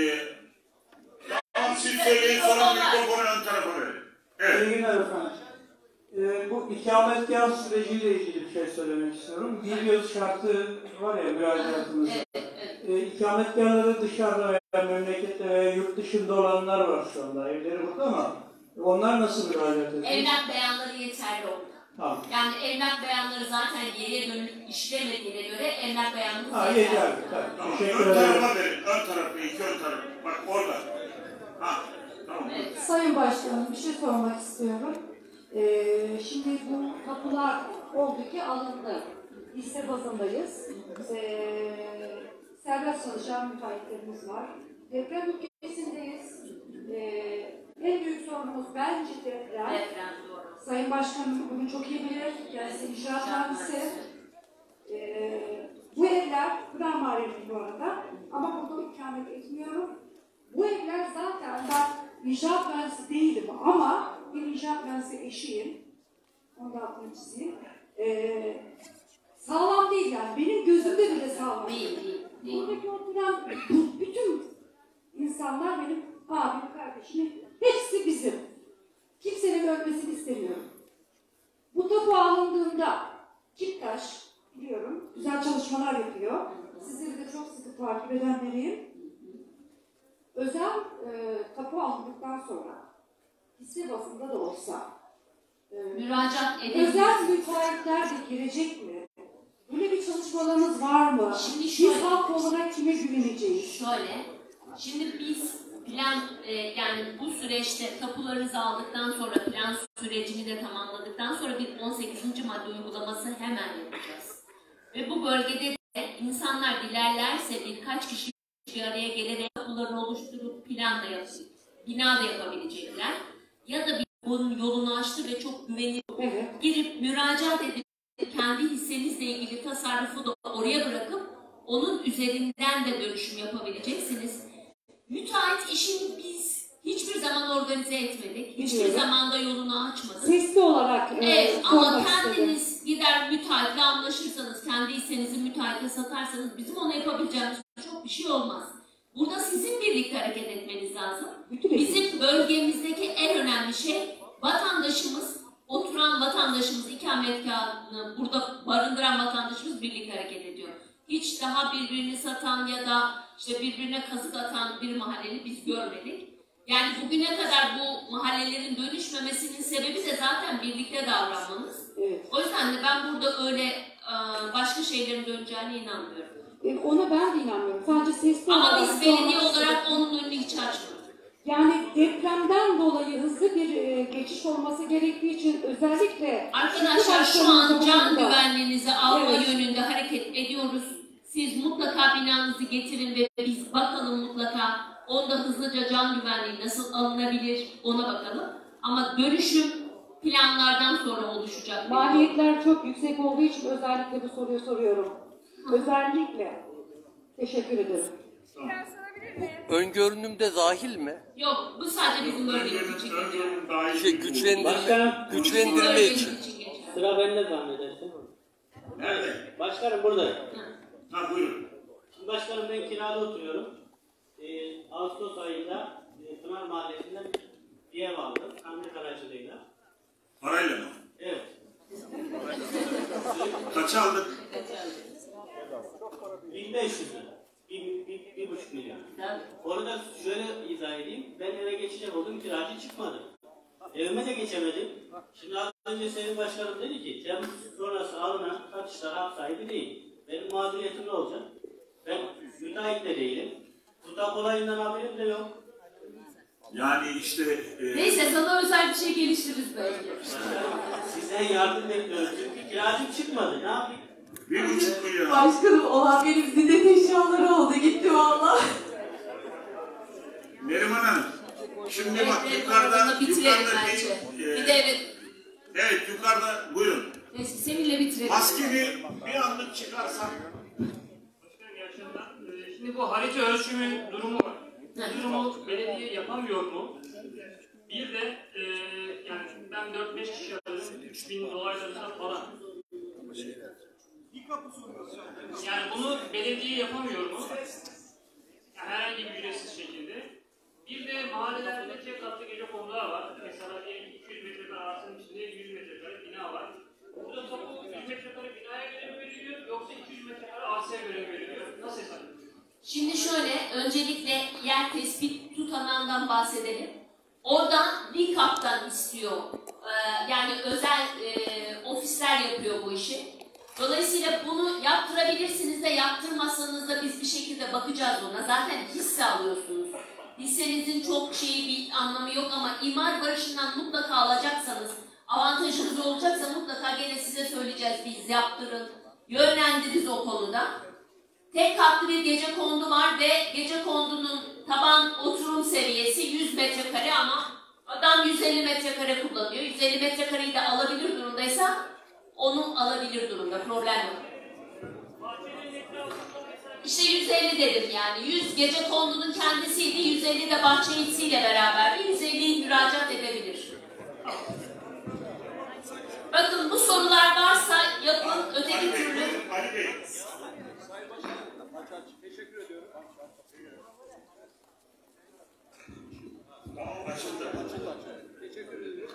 tamam siz söyleyin sonra mikrofonu ön tarafa verin. Evet. İyi günler efendim. Ee, bu ikametgah süreciyle ilgili bir şey söylemek istiyorum. Bir yıl şartı var ya müracaatımızda. Ee, ikametgahları dışarıda veya memlekette veya yurt dışında olanlar var şu anda. Evleri burada ama onlar nasıl müracaat ediyor? Evlat beyanları yeterli oldu. Tamam. Yani evlat beyanları zaten geriye dönüp işlemediğine göre evlat beyanımız Ha, yeterli. yeterli. Tamam. Tamam, Teşekkür ön ederim. tarafa verin. Ön tarafı, iki ön tarafı. Bak orada. Ha, tamam. Evet. Sayın Başkanım bir şey sormak istiyorum. Ee, şimdi bu tapular oldu ki alındı. Liste bazındayız. Ee, serbest çalışan müteahhitlerimiz var. Deprem ülkesindeyiz. Ee, en büyük sorunumuz bence deprem. Deprem doğru. Sayın Başkanım bunu çok iyi bilir. Kendisi inşaat mühendisi. Ee, bu evler Kırklareli'yim bu arada. Ama burada ikamet etmiyorum. Bu evler zaten ben inşaat mühendisi değilim ama bir inşaat mühendisi eşiyim. Onu da altını çizeyim. Ee, sağlam değil yani. Benim gözümde bile sağlam değil. Buradaki oturan bütün insanlar benim abim, kardeşim, hepsi bizim. Kimsenin ölmesini istemiyorum. Bu tapu alındığında Kiptaş, biliyorum, güzel çalışmalar yapıyor. Sizleri de çok sıkı takip eden biriyim. Özel e, tapu alındıktan sonra hisse basında da olsa e, müracaat edebiliriz. Özel müteahhitler de girecek mi? Böyle bir çalışmalarınız var mı? Şimdi Biz şöyle, halk olarak kime güveneceğiz? Şöyle, şimdi biz plan, e, yani bu süreçte tapularınızı aldıktan sonra plan sürecini de tamamladıktan sonra bir on sekizinci madde uygulaması hemen yapacağız. Ve bu bölgede de insanlar dilerlerse birkaç kişi bir araya gelerek tapularını oluşturup plan da yapacak, bina da yapabilecekler. Ya da bir bunun yolunu açtı ve çok güvenilir evet. girip müracaat edip kendi hissenizle ilgili tasarrufu da oraya bırakıp onun üzerinden de dönüşüm yapabileceksiniz. Müteahhit işini biz hiçbir zaman organize etmedik. Hiçbir Biliyorum. zaman da yolunu açmadık. Sesli olarak e, Evet ama kendiniz istedim. gider müteahhitle anlaşırsanız, kendi hissenizi müteahhite satarsanız bizim ona yapabileceğimiz çok bir şey olmaz. Burada sizin birlikte hareket etmeniz lazım. Bizim bölgemizdeki en önemli şey vatandaşımız, oturan vatandaşımız, ikametgahını burada barındıran vatandaşımız birlikte hareket ediyor. Hiç daha birbirini satan ya da işte birbirine kazık atan bir mahalleli biz görmedik. Yani bugüne kadar bu mahallelerin dönüşmemesinin sebebi de zaten birlikte davranmamız. Evet. O yüzden de ben burada öyle başka şeylerin döneceğine inanmıyorum. E, ona ben de inanmıyorum. Sadece sesli Ama olarak biz belediye sormak olarak istedim. onun önünü hiç açmadık. Yani depremden dolayı hızlı bir e, geçiş olması gerektiği için özellikle... Arkadaşlar şu an can güvenliğinizi alma evet. yönünde hareket ediyoruz. Siz mutlaka binanızı getirin ve biz bakalım mutlaka. Onda hızlıca can güvenliği nasıl alınabilir ona bakalım. Ama dönüşüm planlardan sonra oluşacak. Maliyetler çok yüksek olduğu için özellikle bu soruyu soruyorum. Özellikle. Teşekkür ederim. Öngörünümde dahil mi? Yok, bu sadece bizim bölgemiz için geçiyor. Şey, güçlendirme, Başkanım, güçlendirme için. Sıra bende zannedersin. Nerede? Başkanım buradayım. Ha buyurun. Şimdi başkanım ben kirada oturuyorum. Ee, Ağustos ayında e, Pınar Mahallesi'nden bir ev aldım. Anlık aracılığıyla. Parayla mı? Evet. Kaç aldık? bin beş yüz lira. Bir, bir, bir buçuk milyon. Onu da şöyle izah edeyim. Ben eve geçecek oldum, kiracı çıkmadı. Evime de geçemedim. Şimdi az önce Sayın Başkanım dedi ki, Temmuz sonrası alınan satışlar hak sahibi değil. Benim mağduriyetim ne olacak? Ben müteahhit de değilim. Bu da olayından haberim de yok. Yani işte... E... Neyse sana özel bir şey geliştiririz belki. Sizden yardım bekliyoruz çünkü kiracım çıkmadı. Ne yapayım? Bir buçuk milyon. Başkanım olan benim zillet eşyaları oldu. Gitti valla. Neriman Hanım. Şimdi Evet, bak evet, yukarıda... bitirelim yukarıda bence. bir, e... Bir de evet. Evet yukarıda buyurun. Neyse seninle bitirelim. Maskeni bir anlık çıkarsan. Şimdi bu harita ölçümü durumu var. Bu durumu belediye yapamıyor mu? Bir de e, yani ben dört beş kişi alırım, üç bin dolaylarında falan. Yani bunu belediye yapamıyor mu? Yani herhangi bir ücretsiz şekilde. Bir de mahallelerde tek katlı gece konular var. Mesela iki yüz metrekare arsanın içinde yüz metrekare bina var. Burada tapu yüz metrekare binaya göre mi veriliyor yoksa iki yüz metrekare arsaya göre mi veriliyor? Nasıl hesap ediyorsunuz? Şimdi şöyle, öncelikle yer tespit tutanağından bahsedelim. Oradan LİKAP'tan istiyor. Ee, yani özel e, ofisler yapıyor bu işi. Dolayısıyla bunu yaptırabilirsiniz de yaptırmazsanız da biz bir şekilde bakacağız ona. Zaten hisse alıyorsunuz. Hissenizin çok şeyi bir anlamı yok ama imar barışından mutlaka alacaksanız, avantajınız olacaksa mutlaka gene size söyleyeceğiz. Biz yaptırın, yönlendiririz o konuda. Tek katlı bir gecekondu var ve gecekondunun taban oturum seviyesi yüz metrekare ama adam yüz elli metrekare kullanıyor. yüz elli metrekareyi de alabilir durumdaysa onu alabilir durumda. Problem yok. İşte yüz elli dedim yani. yüz gece kondunun kendisiydi, yüz elli de Bahçeyitsi'yle beraberdi. yüz elliyi müracaat edebilir. Bakın bu sorular varsa yapın, öteki türlü. Ali Bey. Teşekkür ediyorum. Tamam, açıldı. Teşekkür ederim.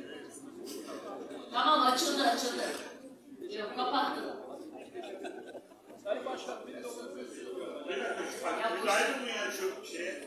Tamam, açıldı açıldı. Yok, kapattım. Sayın Başkan, bir de onu Bir dakika, bak, bir ayrı mı yani şu şeye?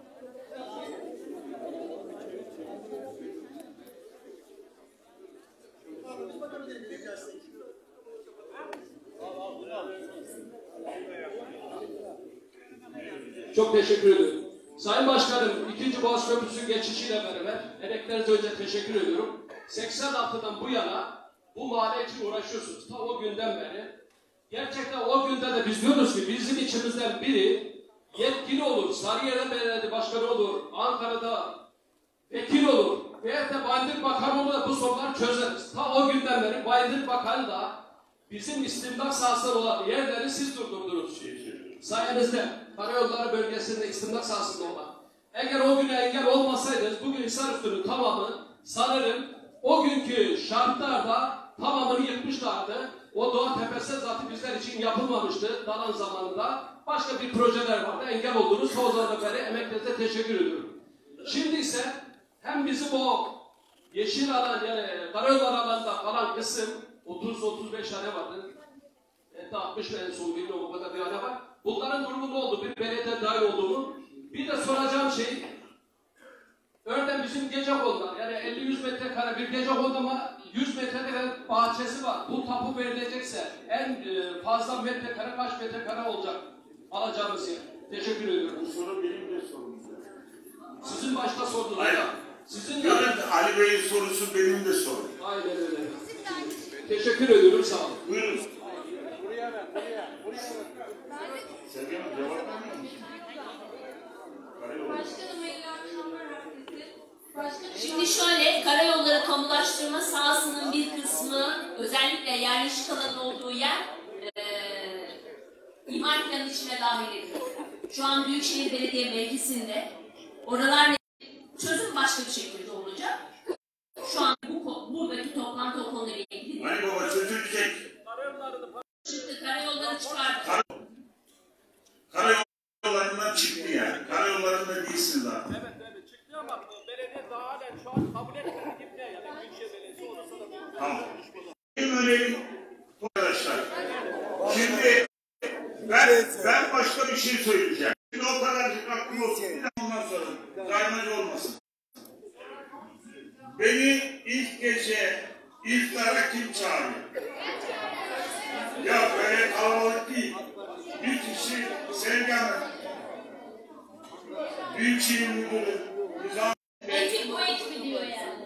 Çok teşekkür ediyorum. Sayın Başkanım, ikinci Boğaz Köprüsü geçişiyle beraber emeklerinize önce teşekkür ediyorum. seksen altıdan bu yana bu mahalle için uğraşıyorsunuz. Ta o günden beri. Gerçekten o günde de biz diyoruz ki bizim içimizden biri yetkili olur, Sarıyer'de belediye başkanı olur, Ankara'da vekil olur veya da Bayındır Bakanı olur da bu sorunları çözeriz. Ta o günden beri Bayındır Bakanı da bizim istimlak sahasında olan yerleri siz durdurdunuz. Sayenizde Karayolları bölgesinde istimlak sahasında olan. Eğer o güne engel olmasaydınız bugün Hisarüstü'nün tamamı sanırım o günkü şartlarda tamamını yıkmışlardı. O Doğa Tepesi zaten bizler için yapılmamıştı Dalan zamanında. Başka bir projeler vardı. Engel olduğunuz o zamandan beri emeklerinize teşekkür ediyorum. Şimdi ise hem bizim o yeşil alan yani karayolları alanında kalan kısım otuz otuz beş tane vardı. Hatta altmış en son bilmiyorum o kadar bir tane var. Bunların durumu ne oldu? Bir belediye dahil oldu mu? Bir de soracağım şey, örneğin bizim Gecekon'da, yani elli yüz metrekare bir Gecekon'da ama yüz metrekare bahçesi var. Bu tapu verilecekse en fazla metrekare kaç metrekare olacak alacağımız yer? Teşekkür ediyorum. Bu soru benim de sorum. Sizin başta sordunuz. Hayır. Sizin de... Evet, Ali Bey'in sorusu benim de sorum. Aynen öyle. Teşekkür ediyorum, sağ olun. Buyurun. Buraya ver, buraya, buraya ver. Sevgi Hanım cevap vermiyor musun? Başkanım, hayırlı akşamlar herkese. Başkanım, Şimdi şöyle, karayolları kamulaştırma sahasının bir kısmı, özellikle yerleşik alanın olduğu yer, e, imar planı içine dahil edildi. Şu an Büyükşehir Belediye Meclisi'nde oralar çözüm başka bir şekilde olacak. Şu an bu buradaki toplantı o konuyla ilgili. Hani baba çözülecek. Çıktı, karayolları çıkardı. Karayollarından çıktı yani. Karayollarında değilsin zaten. Evet, evet çıktı ama belediye daha halen şu an kabul etmedi gibi yani Büyükşehir Belediyesi olursa da bu. Tamam. Benim önerim arkadaşlar. Şimdi ben, ben başka bir şey söyleyeceğim. Şimdi o kadarcık aklım olsun. Bir de ondan sonra kaymacı olmasın. Beni ilk gece iftara kim çağırıyor? Ya böyle kalabalık değil. Bir kişi Sevgi Hanım, Büyükşehir Müdürü, Nizam Ekip bu ekibi diyor yani.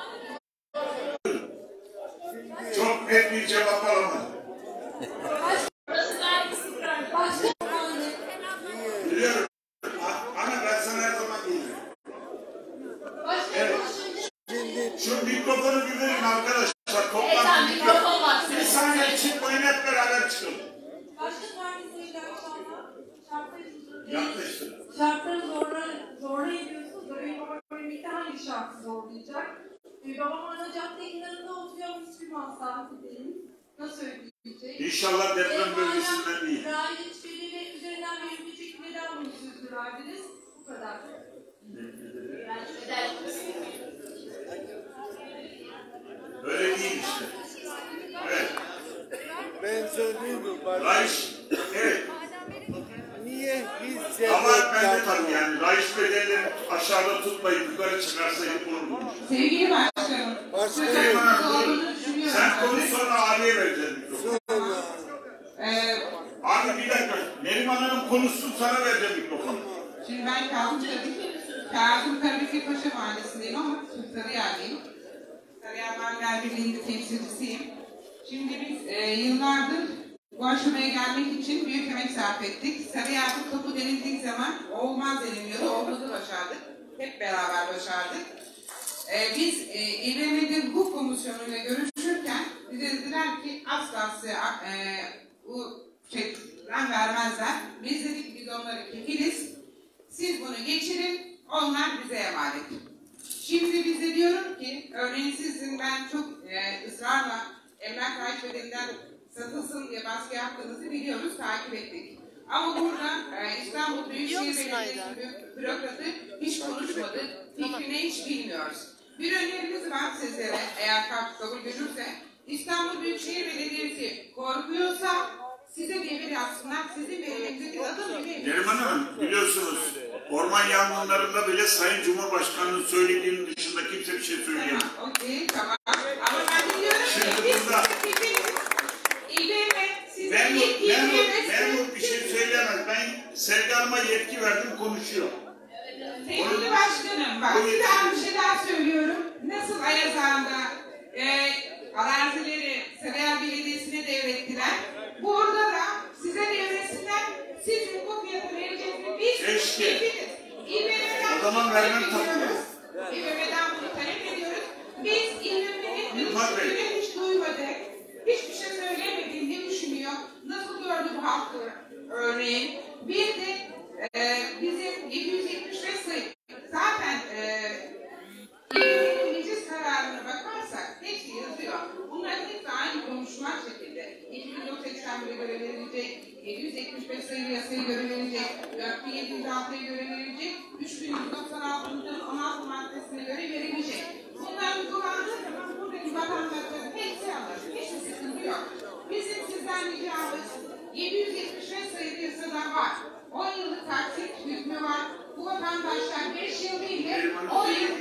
çok net bir cevap alamadım. Burası gayet istikrarlı. Biliyorum. Ana ben sana her zaman geliyorum. Evet. Şu mikrofonu bir verin arkadaşlar. Evet, Toplantı mikrofon bitiyor. var. Bir saniye çıkmayın hep beraber çıkalım. Başka partisiyle akşamlar şartları Yaklaştır. şartları zorla, zorla ediyorsunuz da benim babam birlikte hangi şartı zorlayacak? Ee, babam ana cadde kenarında oturuyor, hiçbir masrafı değil. Nasıl ödeyecek? İnşallah deprem bölgesinden değil. Raylı işbirliği üzerinden verilecek neden bunu sözü verdiniz? Bu kadar. Öyle değil işte. Evet. Ben söyleyeyim mi? Raiş, evet. Niye biz Ama ben de tabii yani Raiş bedelleri aşağıda tutmayıp yukarı çıkarsa yapılır. Sevgili başkanım, Süleyman Hanım, sen konuş sonra Ali'ye vereceğim mikrofonu. Ee, Abi bir dakika, Neriman Hanım konuşsun sana vereceğim mikrofonu. Şimdi ben Kazım Kazım Karabekir Paşa Mahallesi'ndeyim ama Sarıyer'deyim. Sarıyer Mahalleler Birliği'nde temsilcisiyim. Şimdi biz e, yıllardır bu aşamaya gelmek için büyük emek sarf ettik. Sarıyer'de kapı denildiği zaman olmaz deniliyordu, olmadı başardık. Hep beraber başardık. E, biz e, İBM'de hukuk komisyonuyla görüşürken bize dediler ki asla size e, bu şey, güven vermezler. Biz dedik ki biz onları kefiliz. Siz bunu geçirin, onlar bize emanet. Şimdi bize diyorum ki, örneğin sizin ben çok e, ısrarla emlak raiç bedelinden satılsın diye baskı yaptığınızı biliyoruz, takip ettik. Ama burada e, İstanbul Büyükşehir Belediyesi bürokratı hiç konuşmadı, fikrini hiç bilmiyoruz. Bir önerimiz var sizlere, eğer kabul görürse, İstanbul Büyükşehir Belediyesi korkuyorsa size devir yapsınlar, sizin belirlediğiniz adım bile. Neriman Hanım, biliyorsunuz orman yangınlarında bile Sayın Cumhurbaşkanı'nın söylediğinin dışında kimse bir şey söyleyemez. Tamam, okey, tamam. Ama ben biliyorum ki Şimdi biz burada memur, memur, memur bir şey söyleyemez. Ben Sevgi Hanım'a yetki verdim, konuşuyor. Sevgili başkanım, bak bir daha bir şey daha söylüyorum. Nasıl Ayaz Ağa'nda e, arazileri Sarıyer Belediyesi'ne devrettiler. Burada da size devretsinler. Siz hukuk fiyatı vereceksiniz. Biz Keşke. hepiniz. İBB'den O zaman vermem tabii. İBB'den bunu talep ediyoruz. Biz İBB'nin Yılmaz Bey. görüşünü hiç duymadık. Hiçbir şey söylemedi. Ne düşünüyor? Nasıl gördü bu halkı? Örneğin. Bir de e, bizim yedi yüz yetmiş beş sayı zaten İBB'nin meclis kararına bakarsak hepsi yazıyor. Bunların hepsi aynı konuşmak şekilde. iki bin dokuz yüz seksen bire göre verilecek, yedi yüz yetmiş beş sayılı yasaya göre verilecek, dört bin yedi yüz altıya göre verilecek, üç bin yüz doksan altı'nın on altı maddesine göre verilecek. Bunlar uygulandığı zaman buradaki vatandaşların hepsi alır. Hiçbir sıkıntı yok. Bizim sizden ricamız yedi yüz yetmiş beş sayılı yasada var. on yıllık taksit hükmü var. Bu vatandaşlar beş yıl değil de on yıl,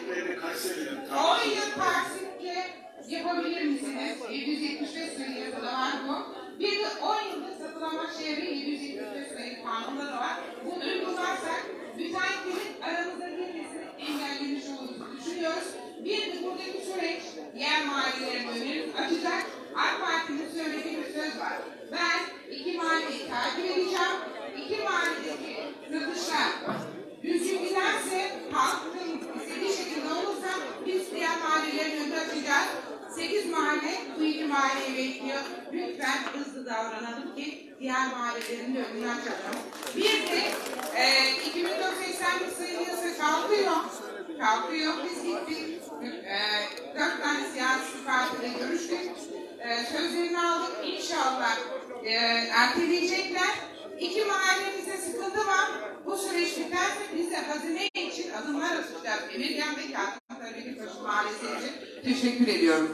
on yıl taksitle yapabilir misiniz? yedi yüz yetmiş beş sayılı yasada var bu. Bir de on yıllık satılamak şehri yedi yüz yetmiş beş sayılı kanunda da var. Bunu uygularsak müteahhitlerin aramıza girmesini engellemiş olduğumuzu düşünüyoruz. Bir de buradaki süreç diğer mahallelerin önünü açacak. AK Parti'nin söylediği bir söz var. Ben iki mahalleyi takip edeceğim. İki mahalledeki satışlar düzgün giderse, halkın istediği şekilde olursa biz diğer mahallelerin önünü açacağız. Sekiz mahalle bu iki mahalleyi bekliyor. Lütfen hızlı davranalım ki diğer mahallelerin de önünü açalım. Bir de e, iki bin dokuz yüz seksen bir sayılı yasa kalkıyor. Kalkıyor. Biz gittik. E, dört tane siyasi partiyle görüştük. E, sözlerini aldık. İnşallah e, erteleyecekler. İki mahallemizde sıkıntı var. Bu süreç biterse biz de hazine için adımlar atacağız. Emirgan ve Kağıtlı Mahallesi için teşekkür ediyorum.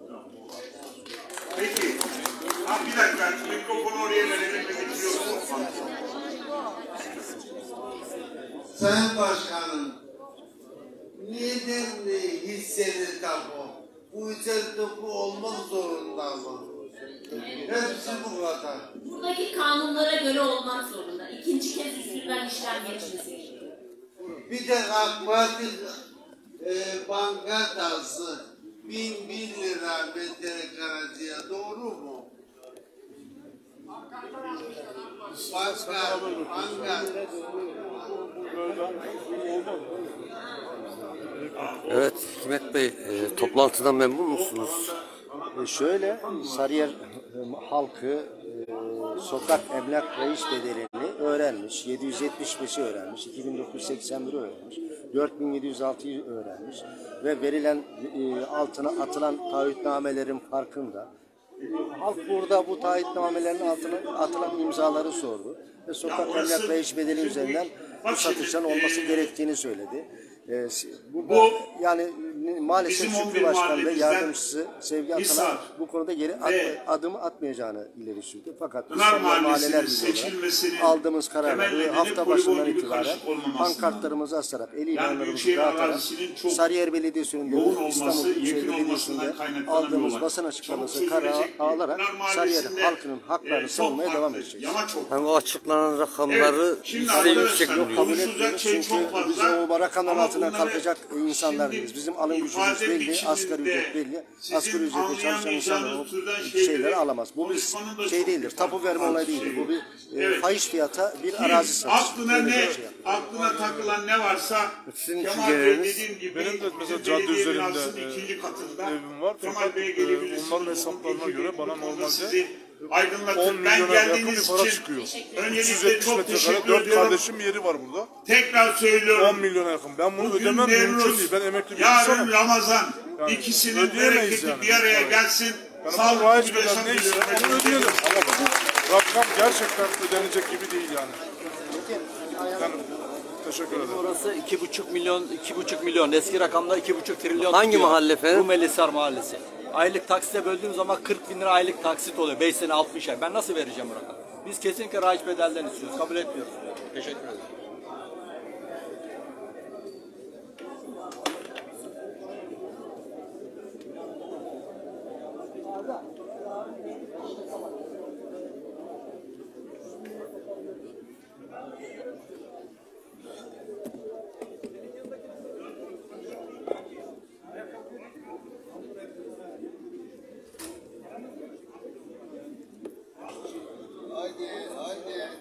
Peki. Ha, bir dakika. Mikrofonu oraya verelim ve bitiriyoruz. Sayın Başkanım, neden de hisseli tapu? Bu hisseli tapu olmak zorunda mı? Hepsi bu kadar. Buradaki kanunlara göre olmak zorunda. İkinci kez üstünden işlem geçmesi gerekiyor. Bir de AK Parti e, bankatası bin bir lira metrekareye doğru mu? Banka, banka. Evet Hikmet Bey, e, toplantıdan memnun musunuz? E şöyle, Sarıyer e, halkı e, sokak emlak reis bedelini öğrenmiş, yedi yüz yetmiş beşi öğrenmiş, iki bin dokuz yüz seksen biri öğrenmiş, dört bin yedi yüz altıyı öğrenmiş ve verilen e, altına atılan taahhütnamelerin farkında. E, halk burada bu taahhütnamelerin altına atılan imzaları sordu ve sokak emlak reis bedeli üzerinden bu satışların olması gerektiğini söyledi. Ee, burada bu, yani maalesef Şükrü Başkan ve yardımcısı Sevgi Atalan bu konuda geri at, adımı atmayacağını ileri sürdü. Fakat biz mahalleler birliği aldığımız kararları hafta başından itibaren pankartlarımızı asarak, el ilanlarımızı dağıtarak Sarıyer Belediyesi önünde, İstanbul Büyükşehir Belediyesi'nde aldığımız basın açıklaması kararı alarak Sarıyer halkının haklarını savunmaya devam edeceğiz. Yani o açıklanan rakamları size yüksek yok kabul etmiyoruz çünkü biz o rakamların altından kalkacak insanlar değiliz. Bizim alım gücümüz belli, asgari ücret belli. Asgari ücretle çalışan insanlar o şeyleri alamaz. Bu bir şey değildir, tapu verme olayı değildir. Bu bir e, fahiş fiyata bir arazi satışı. Aklına ne, şey aklına takılan ne varsa Kemal Bey dediğim gibi benim de mesela cadde üzerinde e, evim var. Fakat e, onların hesaplarına göre bana normalde aydınlatın. Ben geldiğiniz için öncelikle çok teşekkür ediyorum. dört kardeşim yeri var burada. Tekrar söylüyorum. on milyona yakın. Ben bunu Bugün ödemem mümkün Nevruz, değil. Ben emekli bir yarın insanım. Ramazan. Yani İkisinin ödeyemeyiz bereketi yani. bir araya Evet. gelsin. Yani Sağlıklı bu raiç bir bedel yaşam neyse diliyorum. onu ödeyelim. Ama bu rakam gerçekten ödenecek gibi değil yani. Yani teşekkür ederim. Orası iki buçuk milyon, iki buçuk milyon. Eski rakamda iki buçuk trilyon. Hangi tutuyor. mahalle efendim? Rumelihisar Mahallesi. Aylık taksite böldüğüm zaman kırk bin lira aylık taksit oluyor. beş sene altmış ay. Ben nasıl vereceğim bu rakamı? Biz kesinlikle raiç bedelden istiyoruz. Kabul etmiyoruz. Teşekkür ederim. Haydi, haydi.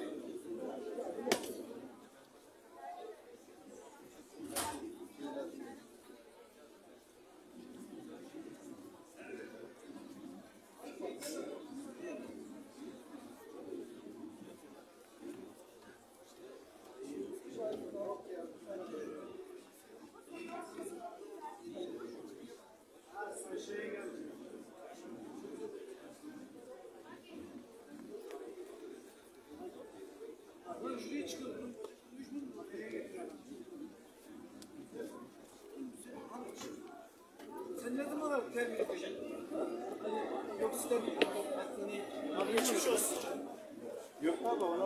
Sen ne zaman terbiye edeceksin? Yok istemiyorum. Abi geçiyoruz. Yok abi ona.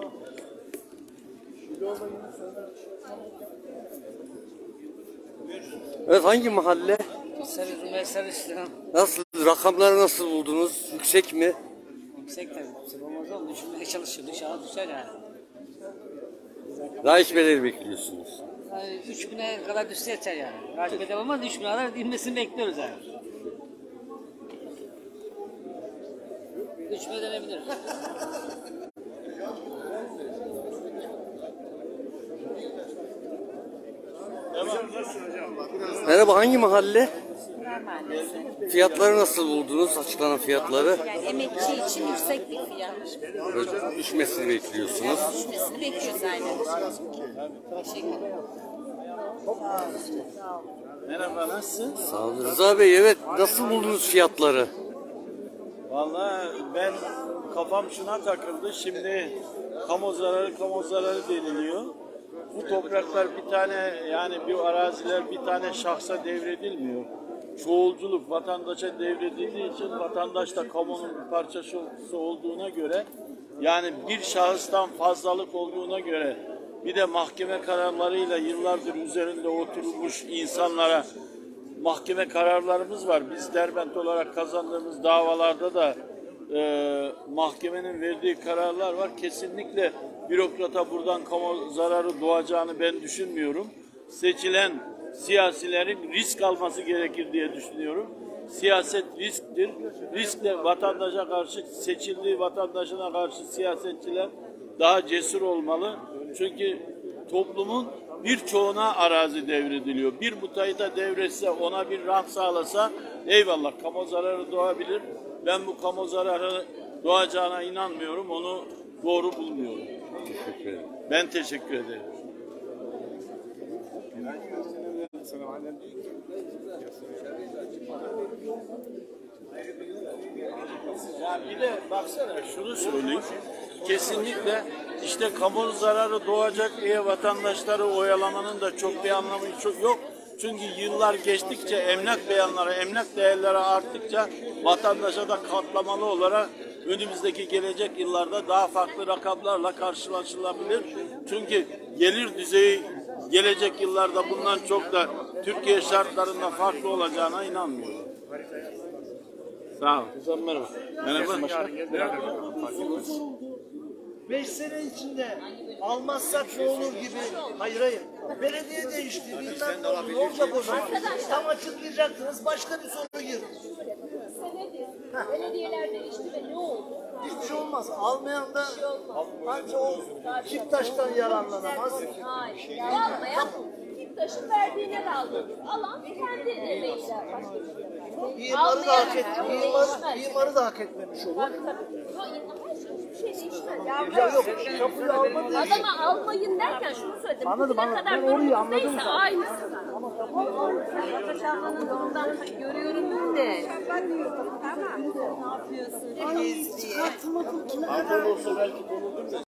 Evet, hangi mahalle? Mesela İslam. Nasıl, rakamları nasıl buldunuz? Yüksek mi? Yüksek tabii. Olmaz düşünmeye çalışıyor. Dışarı düşer yani. Raiç bedeli bekliyorsunuz. Yani üç bine kadar düşse yeter yani. Rahat edemem ama üç bine kadar inmesini bekliyoruz yani. üç bine denebilir. Merhaba, hangi mahalle? Mahallesi. Fiyatları nasıl buldunuz? Açıklanan fiyatları. Yani emekçi için yüksek bir fiyat. Böyle düşmesini bekliyorsunuz. Düşmesini bekliyoruz aynen. Teşekkür ederim. Merhaba, nasılsın? Sağ olun. Rıza Bey, evet, nasıl buldunuz fiyatları? Vallahi ben kafam şuna takıldı. Şimdi kamu zararı, kamu zararı deniliyor. Bu topraklar bir tane, yani bir araziler bir tane şahsa devredilmiyor. Çoğulculuk vatandaşa devredildiği için vatandaş da kamunun bir parçası olduğuna göre, yani bir şahıstan fazlalık olduğuna göre, bir de mahkeme kararlarıyla yıllardır üzerinde oturulmuş insanlara mahkeme kararlarımız var. Biz Derbent olarak kazandığımız davalarda da e, mahkemenin verdiği kararlar var. Kesinlikle bürokrata buradan kamu zararı doğacağını ben düşünmüyorum. Seçilen siyasilerin risk alması gerekir diye düşünüyorum. Siyaset risktir. Riskle vatandaşa karşı, seçildiği vatandaşına karşı siyasetçiler daha cesur olmalı. Çünkü toplumun birçoğuna arazi devrediliyor. Bir müteahhite devretse, ona bir rant sağlasa eyvallah, kamu zararı doğabilir. Ben bu kamu zararı doğacağına inanmıyorum. Onu doğru bulmuyorum. Teşekkür ederim. Ben teşekkür ederim. Ya bir de baksana, şunu söyleyeyim. Kesinlikle işte kamu zararı doğacak diye vatandaşları oyalamanın da çok bir anlamı çok yok. Çünkü yıllar geçtikçe emlak beyanları, emlak değerleri arttıkça vatandaşa da katlamalı olarak önümüzdeki gelecek yıllarda daha farklı rakamlarla karşılaşılabilir. Çünkü gelir düzeyi gelecek yıllarda bundan çok da Türkiye şartlarında farklı olacağına inanmıyorum. Sağ ol. Merhaba. Merhaba. Beş sene içinde almazsak ne olur gibi. Hayır hayır. Belediye değişti. Bilmem ne olur. Ne olacak o zaman? Tam açıklayacaktınız. Başka bir soru girdi. Belediyeler değişti ve ne oldu? Hiçbir şey olmaz. Almayan da anca o Kiptaş'tan yararlanamaz. Hayır. Almayan yurttaşın verdiğine de almalıyız. Alan kendi emeğiyle başka bir şey. İmarı da hak et, imar, imarı da hak etmemiş olur. Tabii tabii. Yok, her şey hiçbir şey değişmez. Ya yok, kapıyı alma değil. Adama almayın derken şunu söyledim. Anladım, Ne anladım. kadar Ben orayı anladım durumumuz neyse zaten. aynısı. Röportaj ablanın durumundan görüyorum de. Tamam. Ne yapıyorsun? Çıkartmadım. Ankara olsa belki konulur mu?